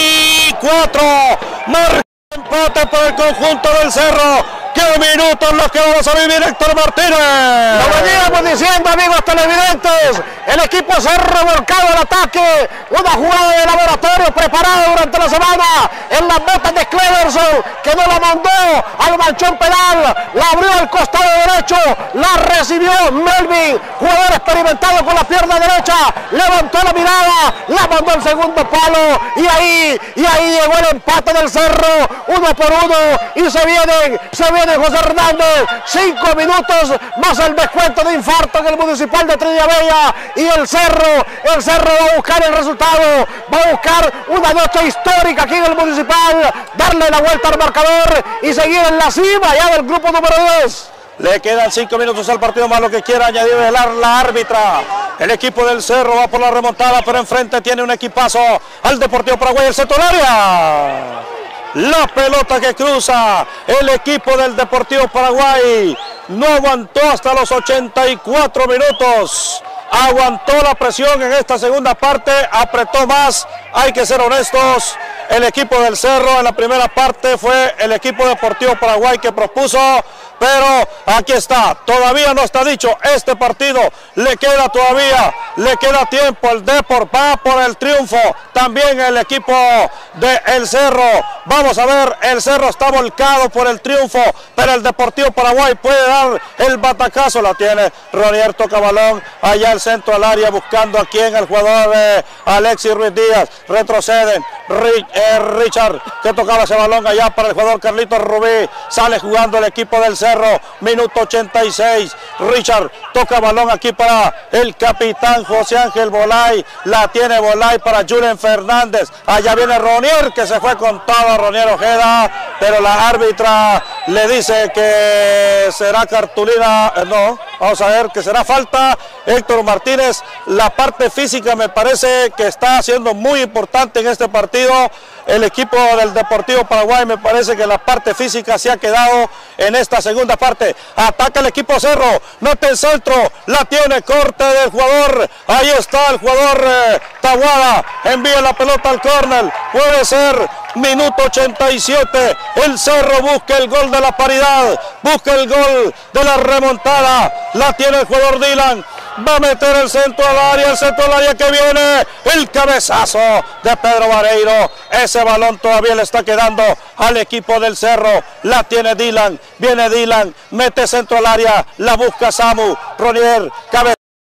y cuatro, marca empate para el conjunto del Cerro. ¡Qué minutos los que vamos a vivir, Héctor Martínez! Lo veníamos diciendo, amigos televidentes, el equipo Cerro volcado al ataque, una jugada de laboratorio preparada durante la semana en las botas de Cleverson, que no la mandó al manchón penal, la abrió al costado derecho, la recibió Melvin, jugador experimentado con la pierna derecha, levantó la mirada, la mandó al segundo palo, y ahí, y ahí llegó el empate del Cerro, uno por uno, y se vienen, se vienen José Hernández, cinco minutos más el descuento de infarto en el Municipal de Trinidad Bella, y el Cerro, el Cerro va a buscar el resultado, va a buscar una noche histórica aquí en el Municipal, darle la vuelta al marcador y seguir en la cima ya del grupo número diez. Le quedan cinco minutos al partido, más lo que quiera añadir la, la árbitra. El equipo del Cerro va por la remontada, pero enfrente tiene un equipazo al Deportivo Paraguay, el centro del área. La pelota que cruza el equipo del Deportivo Paraguay no aguantó hasta los ochenta y cuatro minutos. Aguantó la presión en esta segunda parte, apretó más, hay que ser honestos. El equipo del Cerro en la primera parte fue el equipo Deportivo Paraguay que propuso, pero aquí está, todavía no está dicho, este partido le queda todavía, le queda tiempo, el Depor va por el triunfo, también el equipo de El Cerro, vamos a ver, el Cerro está volcado por el triunfo, pero el Deportivo Paraguay puede dar el batacazo, la tiene Ronier, toca balón, allá el centro al área buscando a quien, el jugador de Alexis Ruiz Díaz, retroceden, Rich, eh, Richard que tocaba ese balón allá para el jugador Carlitos Rubí, sale jugando el equipo del Cerro. Cerro, minuto ochenta y seis, Richard toca balón aquí para el capitán José Ángel Bolay, la tiene Bolay para Julen Fernández, allá viene Ronier que se fue con todo, Ronier Ojeda, pero la árbitra le dice que será cartulina, no, vamos a ver que será falta. Héctor Martínez, la parte física me parece que está siendo muy importante en este partido, el equipo del Deportivo Paraguay me parece que la parte física se ha quedado en esta segunda parte, ataca el equipo Cerro, mete el centro, la tiene, corte del jugador, ahí está el jugador eh, Tahuada, envía la pelota al córner, puede ser, minuto ochenta y siete, el Cerro busca el gol de la paridad, busca el gol de la remontada, la tiene el jugador Dylan, va a meter el centro al área, el centro al área que viene, el cabezazo de Pedro Vareiro, ese balón todavía le está quedando al equipo del Cerro, la tiene Dylan, viene Dylan, mete centro al área, la busca Samu, Ronier, cabeza.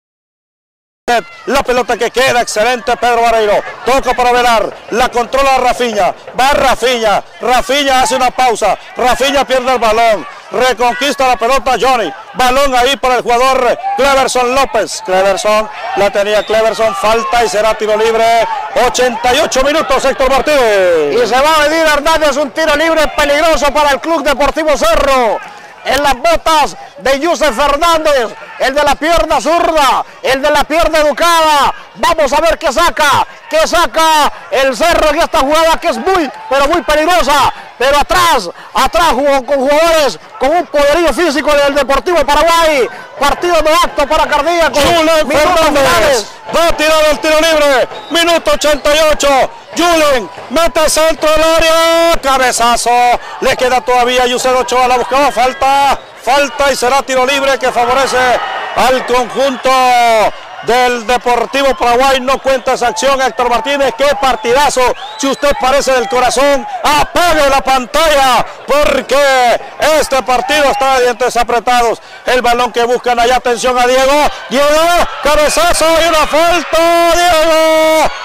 La pelota que queda, excelente Pedro Vareiro, toca para Velar, la controla Rafinha, va Rafinha, Rafinha hace una pausa, Rafinha pierde el balón, reconquista la pelota Johnny, balón ahí para el jugador Cleverson López, Cleverson, la tenía Cleverson, falta y será tiro libre, ochenta y ocho minutos Héctor Martínez. Y se va a venir Hernández, un tiro libre peligroso para el Club Deportivo Cerro. En las botas de Yusef Fernández, el de la pierna zurda, el de la pierna educada, vamos a ver qué saca, qué saca el Cerro en esta jugada que es muy, pero muy peligrosa, pero atrás, atrás jugó con jugadores con un poderío físico del Deportivo Paraguay, partido no apto para cardíaco. Julen Fernández va a tirar el tiro libre, minuto ochenta y ocho, Julen mete centro del área, cabezazo, le queda todavía Yusef Ochoa, la buscaba, falta, falta y será tiro libre que favorece al conjunto del Deportivo Paraguay. No cuenta esa acción, Héctor Martínez, qué partidazo, si usted parece del corazón, apague la pantalla, porque este partido está de dientes apretados, el balón que buscan allá, atención a Diego, Diego, cabezazo y una falta, Diego,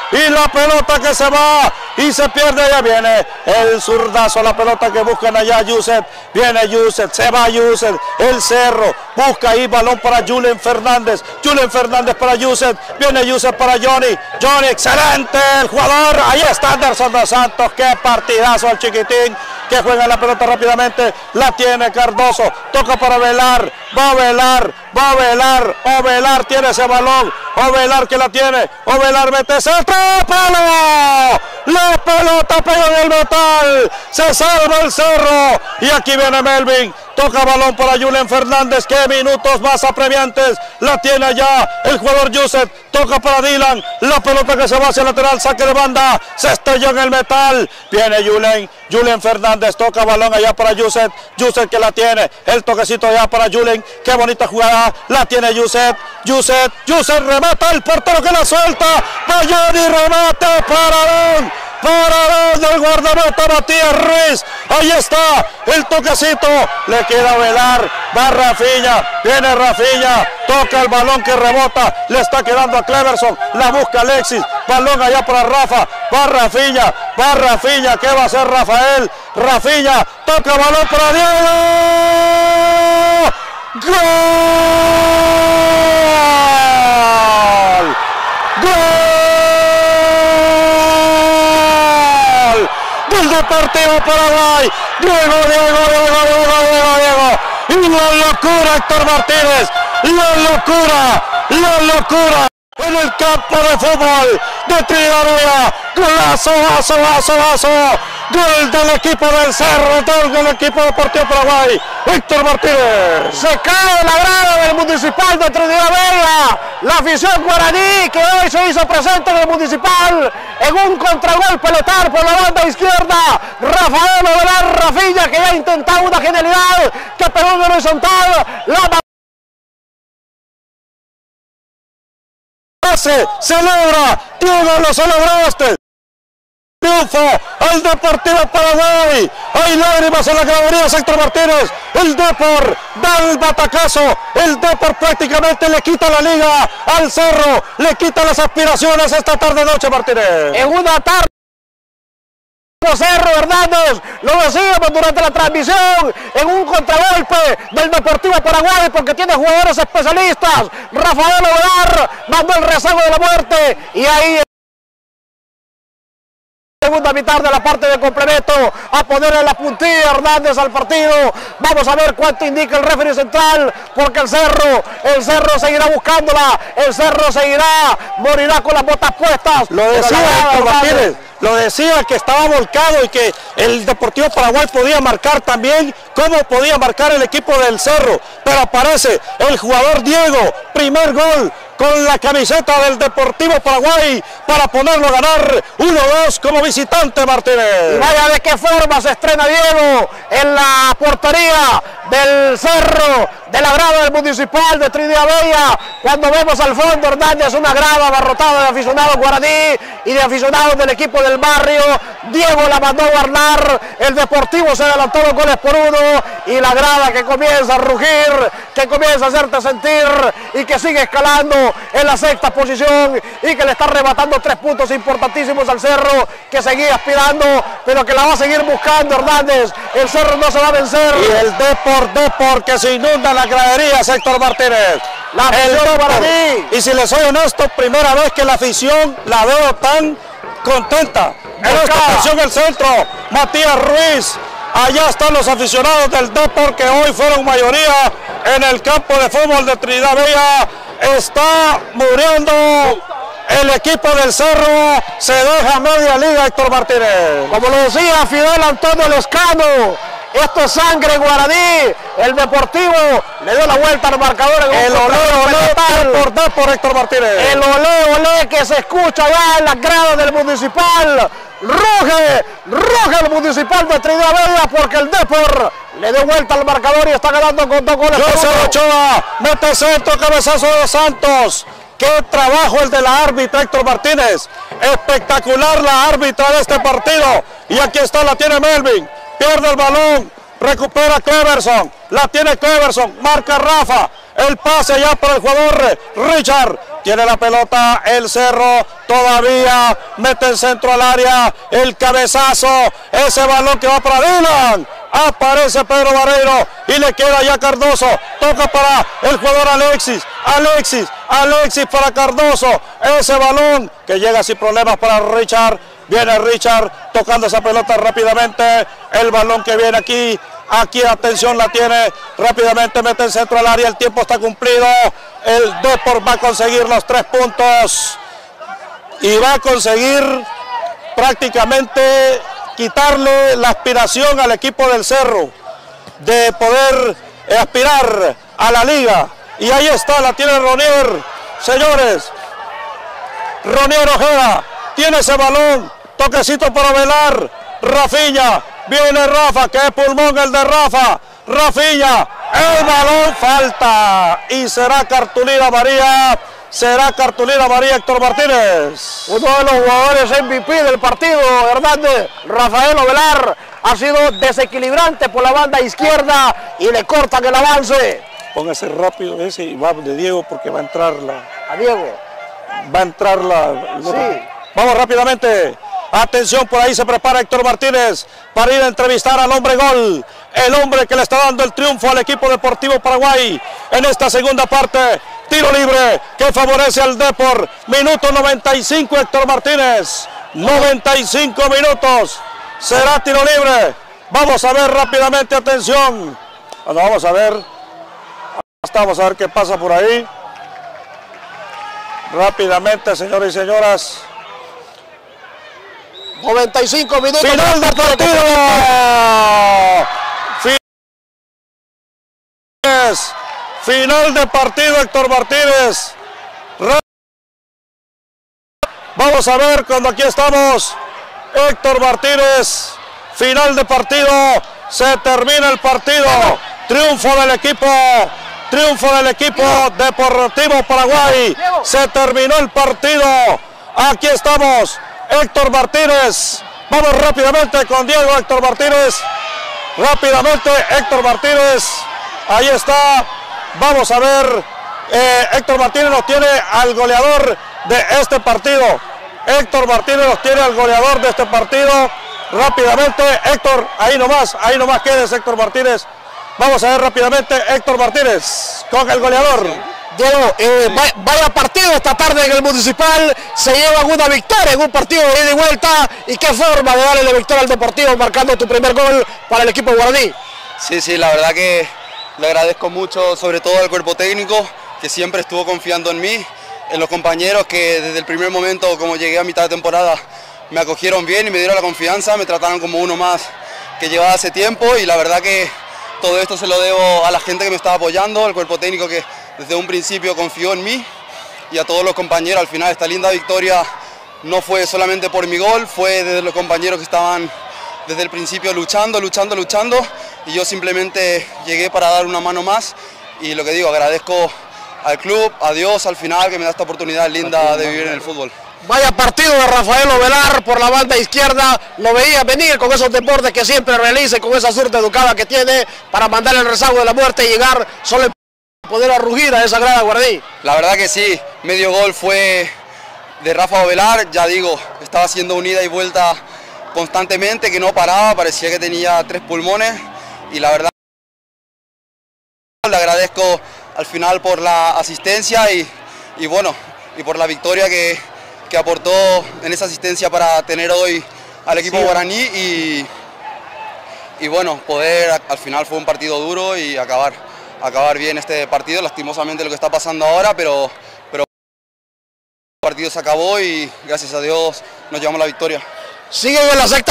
y la pelota que se va y se pierde. Ya viene el zurdazo, la pelota que buscan allá Yusef, viene Yusef, se va Yusef, el Cerro, busca ahí balón para Julen Fernández, Julen Fernández para Yusef, viene Yusef para Johnny, Johnny, excelente el jugador, ahí está Anderson dos Santos, qué partidazo el chiquitín, que juega la pelota rápidamente, la tiene Cardoso, toca para Velar, va a Velar, va a Velar, Ovelar tiene ese balón, Ovelar que la tiene, Ovelar mete centro, palo, la pelota pega en el metal, se salva el Cerro, y aquí viene Melvin, toca balón para Julen Fernández, qué minutos más apremiantes, la tiene allá el jugador Yusef, toca para Dylan, la pelota que se va hacia el lateral, saque de banda, se estrelló en el metal, viene Julen, Julen Fernández, toca balón allá para Yusef, Yusef que la tiene, el toquecito allá para Julen, qué bonita jugada, la tiene Yusef, Yusef, Yusef remata, el portero que la suelta, Bayoni remate, paradón, paradón del guardameta Matías Ruiz, ahí está, el toquecito, le queda Velar, va Rafinha, viene Rafinha, toca el balón que rebota, le está quedando a Cleverson, la busca Alexis, balón allá para Rafa, va Rafinha, va Rafinha, ¿qué va a hacer Rafael? Rafinha, toca balón para Diego, ¡gol! ¡Gol! Del Deportivo Paraguay, Diego, Diego, Diego, Diego, Diego, Diego, y la locura Héctor Martínez, la locura, la locura en el campo de fútbol de Trinidad Bella, golazo, vaso, vaso, vaso, gol del equipo del Cerro, gol del equipo Deportivo Paraguay, Héctor Martínez. Se cae la grada del Municipal de Trinidad Bella, la afición guaraní que hoy se hizo presente en el Municipal en un contragol pelotar por la banda izquierda, Rafael Ovelar Rafinha, que ya intentaba una genialidad, que pegó en horizontal, la se celebra, Diego, lo celebraste, triunfo al Deportivo Paraguay, hay lágrimas en la gradería, Héctor Martínez, el Depor da el batacazo, el Depor prácticamente le quita la liga al Cerro, le quita las aspiraciones esta tarde noche, Martínez. En una tarde Cerro Hernández, lo decíamos durante la transmisión, en un contragolpe del Deportivo Paraguay, porque tiene jugadores especialistas, Rafael Ovelar mandó el rezago de la muerte, y ahí segunda mitad de la parte de complemento a ponerle la puntilla Hernández al partido. Vamos a ver cuánto indica el referee central, porque el Cerro, el Cerro seguirá buscándola, el Cerro seguirá, morirá con las botas puestas. Lo decía Héctor Martínez, lo decía que estaba volcado y que el Deportivo Paraguay podía marcar también, como podía marcar el equipo del Cerro, pero aparece el jugador Diego, primer gol con la camiseta del Deportivo Paraguay para ponerlo a ganar uno dos como visitante, Martínez. Y vaya de qué forma se estrena Diego en la portería del Cerro, de la grada del Municipal de Trinidad Bella, cuando vemos al fondo Hernández una grada abarrotada de aficionados guaraní y de aficionados del equipo del barrio. Diego la mandó a guardar, el Deportivo se adelantó dos goles por uno y la grada que comienza a rugir, que comienza a hacerte sentir y que sigue escalando en la sexta posición y que le está arrebatando tres puntos importantísimos al Cerro, que seguía aspirando, pero que la va a seguir buscando Hernández. El Cerro no se va a vencer. Y el Depor, Depor que se inunda la gradería, Héctor Martínez. La afición para mí. Y si les soy honesto, primera vez que la afición la veo tan contenta. En esta ocasión el centro, Matías Ruiz. Allá están los aficionados del Depor, que hoy fueron mayoría en el campo de fútbol de Trinidad Bella. Está muriendo el equipo del Cerro, se deja media liga, Héctor Martínez. Como lo decía Fidel Antonio Lescano, esto es sangre guaraní, el Deportivo le dio la vuelta al marcador. En el olé, olé, por Depor, Héctor Martínez. El olé, olé que se escucha ya en las gradas del Municipal. Ruge, ruge el Municipal de Trinidad Bella, porque el Depor le dio vuelta al marcador y está ganando con dos goles. José Ochoa, mete centro, cabezazo de Santos. Qué trabajo el de la árbitra Héctor Martínez. Espectacular la árbitra de este partido. Y aquí está, la tiene Melvin. Pierde el balón, recupera Cleverson. La tiene Cleverson, marca Rafa. El pase ya para el jugador Richard. Tiene la pelota el Cerro, todavía mete el centro al área, el cabezazo, ese balón que va para Dylan. Aparece Pedro Barreiro y le queda ya Cardoso. Toca para el jugador Alexis. Alexis, Alexis para Cardoso. Ese balón que llega sin problemas para Richard. Viene Richard tocando esa pelota rápidamente. El balón que viene aquí. Aquí atención la tiene. Rápidamente mete el centro al área. El tiempo está cumplido. El Depor va a conseguir los tres puntos. Y va a conseguir prácticamente quitarle la aspiración al equipo del Cerro de poder aspirar a la liga. Y ahí está, la tiene Ronier, señores. Ronier Ojeda tiene ese balón, toquecito para Velar. Rafinha, viene Rafa, que es pulmón el de Rafa. Rafinha, el balón falta y será cartulina amarilla. Será cartulina amarilla Héctor Martínez. Uno de los jugadores M V P del partido, Hernández, Rafael Ovelar, ha sido desequilibrante por la banda izquierda y le cortan el avance. Póngase rápido ese y va de Diego porque va a entrar la... A Diego. Va a entrar la... Sí. Vamos rápidamente. Atención, por ahí se prepara Héctor Martínez para ir a entrevistar al hombre gol. El hombre que le está dando el triunfo al equipo Deportivo Paraguay en esta segunda parte. Tiro libre que favorece al Depor. Minuto noventa y cinco, Héctor Martínez. noventa y cinco minutos. Será tiro libre. Vamos a ver rápidamente, atención. Bueno, vamos a ver. Vamos a ver qué pasa por ahí. Rápidamente, señores y señoras. noventa y cinco minutos. Final del partido. Final de partido, Héctor Martínez. Vamos a ver cuando aquí estamos. Héctor Martínez. Final de partido. Se termina el partido. Triunfo del equipo. Triunfo del equipo Deportivo Paraguay. Se terminó el partido. Aquí estamos. Héctor Martínez. Vamos rápidamente con Diego. Héctor Martínez. Rápidamente Héctor Martínez. Ahí está. Vamos a ver. Eh, Héctor Martínez nos tiene al goleador de este partido. Héctor Martínez nos tiene al goleador de este partido. Rápidamente, Héctor, ahí nomás, ahí nomás quedes, Héctor Martínez. Vamos a ver rápidamente, Héctor Martínez con el goleador. Diego, eh, vaya, vaya partido esta tarde en el Municipal, se lleva una victoria en un partido de ida y vuelta, y qué forma de darle la victoria al Deportivo marcando tu primer gol para el equipo guaraní. Sí, sí, la verdad que le agradezco mucho, sobre todo al cuerpo técnico, que siempre estuvo confiando en mí, en los compañeros que desde el primer momento, como llegué a mitad de temporada, me acogieron bien y me dieron la confianza, me trataron como uno más que llevaba hace tiempo, y la verdad que todo esto se lo debo a la gente que me estaba apoyando, al cuerpo técnico que desde un principio confió en mí, y a todos los compañeros. Al final esta linda victoria no fue solamente por mi gol, fue desde los compañeros que estaban desde el principio luchando, luchando, luchando, y yo simplemente llegué para dar una mano más, y lo que digo, agradezco al club, a Dios al final que me da esta oportunidad linda de vivir en el fútbol. Vaya partido de Rafael Ovelar por la banda izquierda, lo veía venir con esos deportes que siempre realiza, con esa suerte educada que tiene para mandar el rezago de la muerte y llegar solo en poder arrugir a esa grada guaraní. La verdad que sí, medio gol fue de Rafa Ovelar, ya digo, estaba haciendo un ida y vuelta constantemente, que no paraba, parecía que tenía tres pulmones, y la verdad le agradezco al final por la asistencia y, y bueno, y por la victoria que, que aportó en esa asistencia para tener hoy al equipo sí. guaraní, y, y bueno, poder, al final fue un partido duro y acabar, acabar bien este partido, lastimosamente lo que está pasando ahora, pero, pero el partido se acabó y gracias a Dios nos llevamos la victoria. Siguen en la sexta.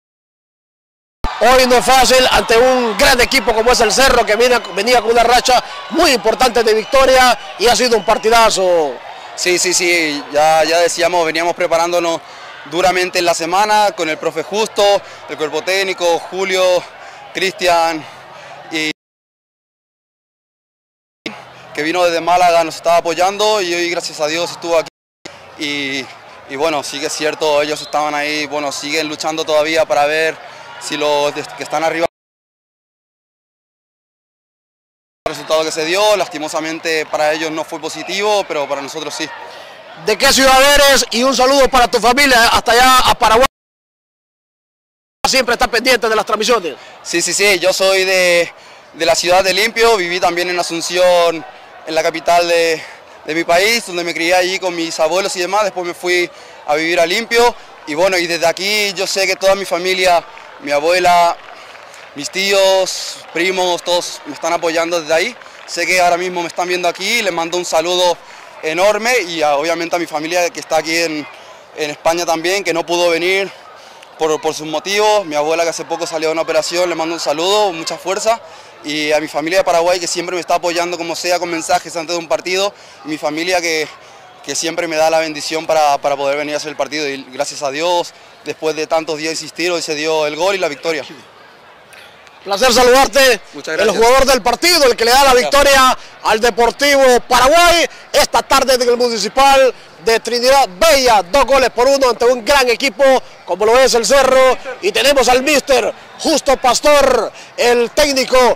Hoy no es fácil ante un gran equipo como es el Cerro, que viene, venía con una racha muy importante de victoria y ha sido un partidazo. Sí, sí, sí, ya, ya decíamos, veníamos preparándonos duramente en la semana con el profe Justo, el cuerpo técnico, Julio, Cristian, y que vino desde Málaga, nos estaba apoyando, y hoy gracias a Dios estuvo aquí. Y, y bueno, sí que es cierto, ellos estaban ahí, bueno, siguen luchando todavía para ver si los que están arriba resultado que se dio. Lastimosamente para ellos no fue positivo, pero para nosotros sí. ¿De qué ciudad eres? Y un saludo para tu familia hasta allá a Paraguay. Siempre está pendiente de las transmisiones. Sí, sí, sí, yo soy de, de la ciudad de Limpio, viví también en Asunción, en la capital de, de mi país, donde me crié allí con mis abuelos y demás. Después me fui a vivir a Limpio y bueno, y desde aquí yo sé que toda mi familia, mi abuela, mis tíos, primos, todos me están apoyando desde ahí. Sé que ahora mismo me están viendo aquí, les mando un saludo enorme y a, obviamente a mi familia que está aquí en, en España también, que no pudo venir por, por sus motivos. Mi abuela que hace poco salió de una operación, le mando un saludo, mucha fuerza. Y a mi familia de Paraguay que siempre me está apoyando como sea con mensajes antes de un partido. Y mi familia que, que siempre me da la bendición para, para poder venir a hacer el partido. Y gracias a Dios, después de tantos días de insistir, hoy se dio el gol y la victoria. Placer saludarte, muchas gracias. El jugador del partido, el que le da la victoria al Deportivo Paraguay esta tarde en el Municipal de Trinidad Bella, dos goles por uno ante un gran equipo como lo es el Cerro, y tenemos al míster Justo Pastor, el técnico.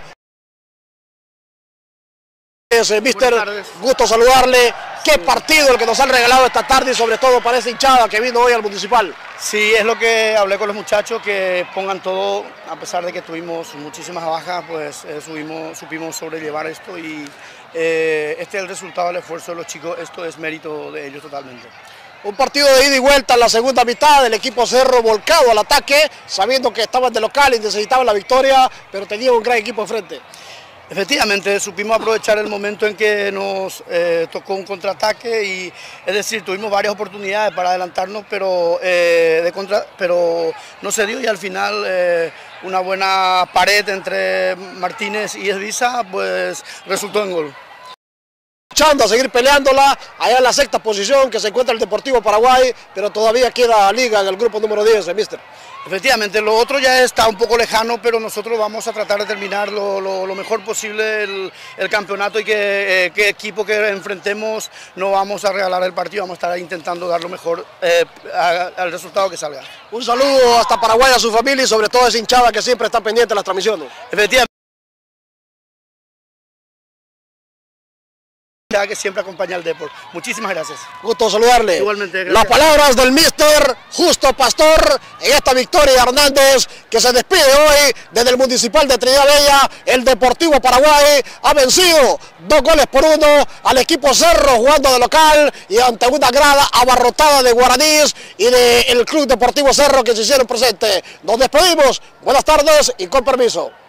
Mister, gusto saludarle. Qué partido el que nos han regalado esta tarde y sobre todo para esa hinchada que vino hoy al Municipal. Sí, es lo que hablé con los muchachos, que pongan todo, a pesar de que tuvimos muchísimas bajas, pues eh, subimos, supimos sobrellevar esto y eh, este es el resultado del esfuerzo de los chicos, esto es mérito de ellos totalmente. Un partido de ida y vuelta en la segunda mitad, el equipo Cerro volcado al ataque, sabiendo que estaban de local y necesitaban la victoria, pero tenía un gran equipo enfrente. Efectivamente, supimos aprovechar el momento en que nos eh, tocó un contraataque y, es decir, tuvimos varias oportunidades para adelantarnos, pero, eh, de contra, pero no se dio y al final eh, una buena pared entre Martínez y Esbiza pues resultó en gol. A seguir peleándola, allá en la sexta posición que se encuentra el Deportivo Paraguay, pero todavía queda liga en el grupo número diez, eh, mister. Efectivamente, lo otro ya está un poco lejano, pero nosotros vamos a tratar de terminar lo, lo, lo mejor posible el, el campeonato y que, eh, que equipo que enfrentemos no vamos a regalar el partido, vamos a estar intentando dar lo mejor eh, a, al resultado que salga. Un saludo hasta Paraguay a su familia y sobre todo a esa hinchada que siempre está pendiente de las transmisiones. Efectivamente. Que siempre acompaña al deporte. Muchísimas gracias. Gusto saludarle. Igualmente, gracias. Las palabras del míster Justo Pastor en esta victoria Hernández que se despide hoy desde el Municipal de Trinidad Bella. El Deportivo Paraguay ha vencido dos goles por uno al equipo Cerro jugando de local y ante una grada abarrotada de guaraníes y del Club Deportivo Cerro que se hicieron presentes. Nos despedimos. Buenas tardes y con permiso.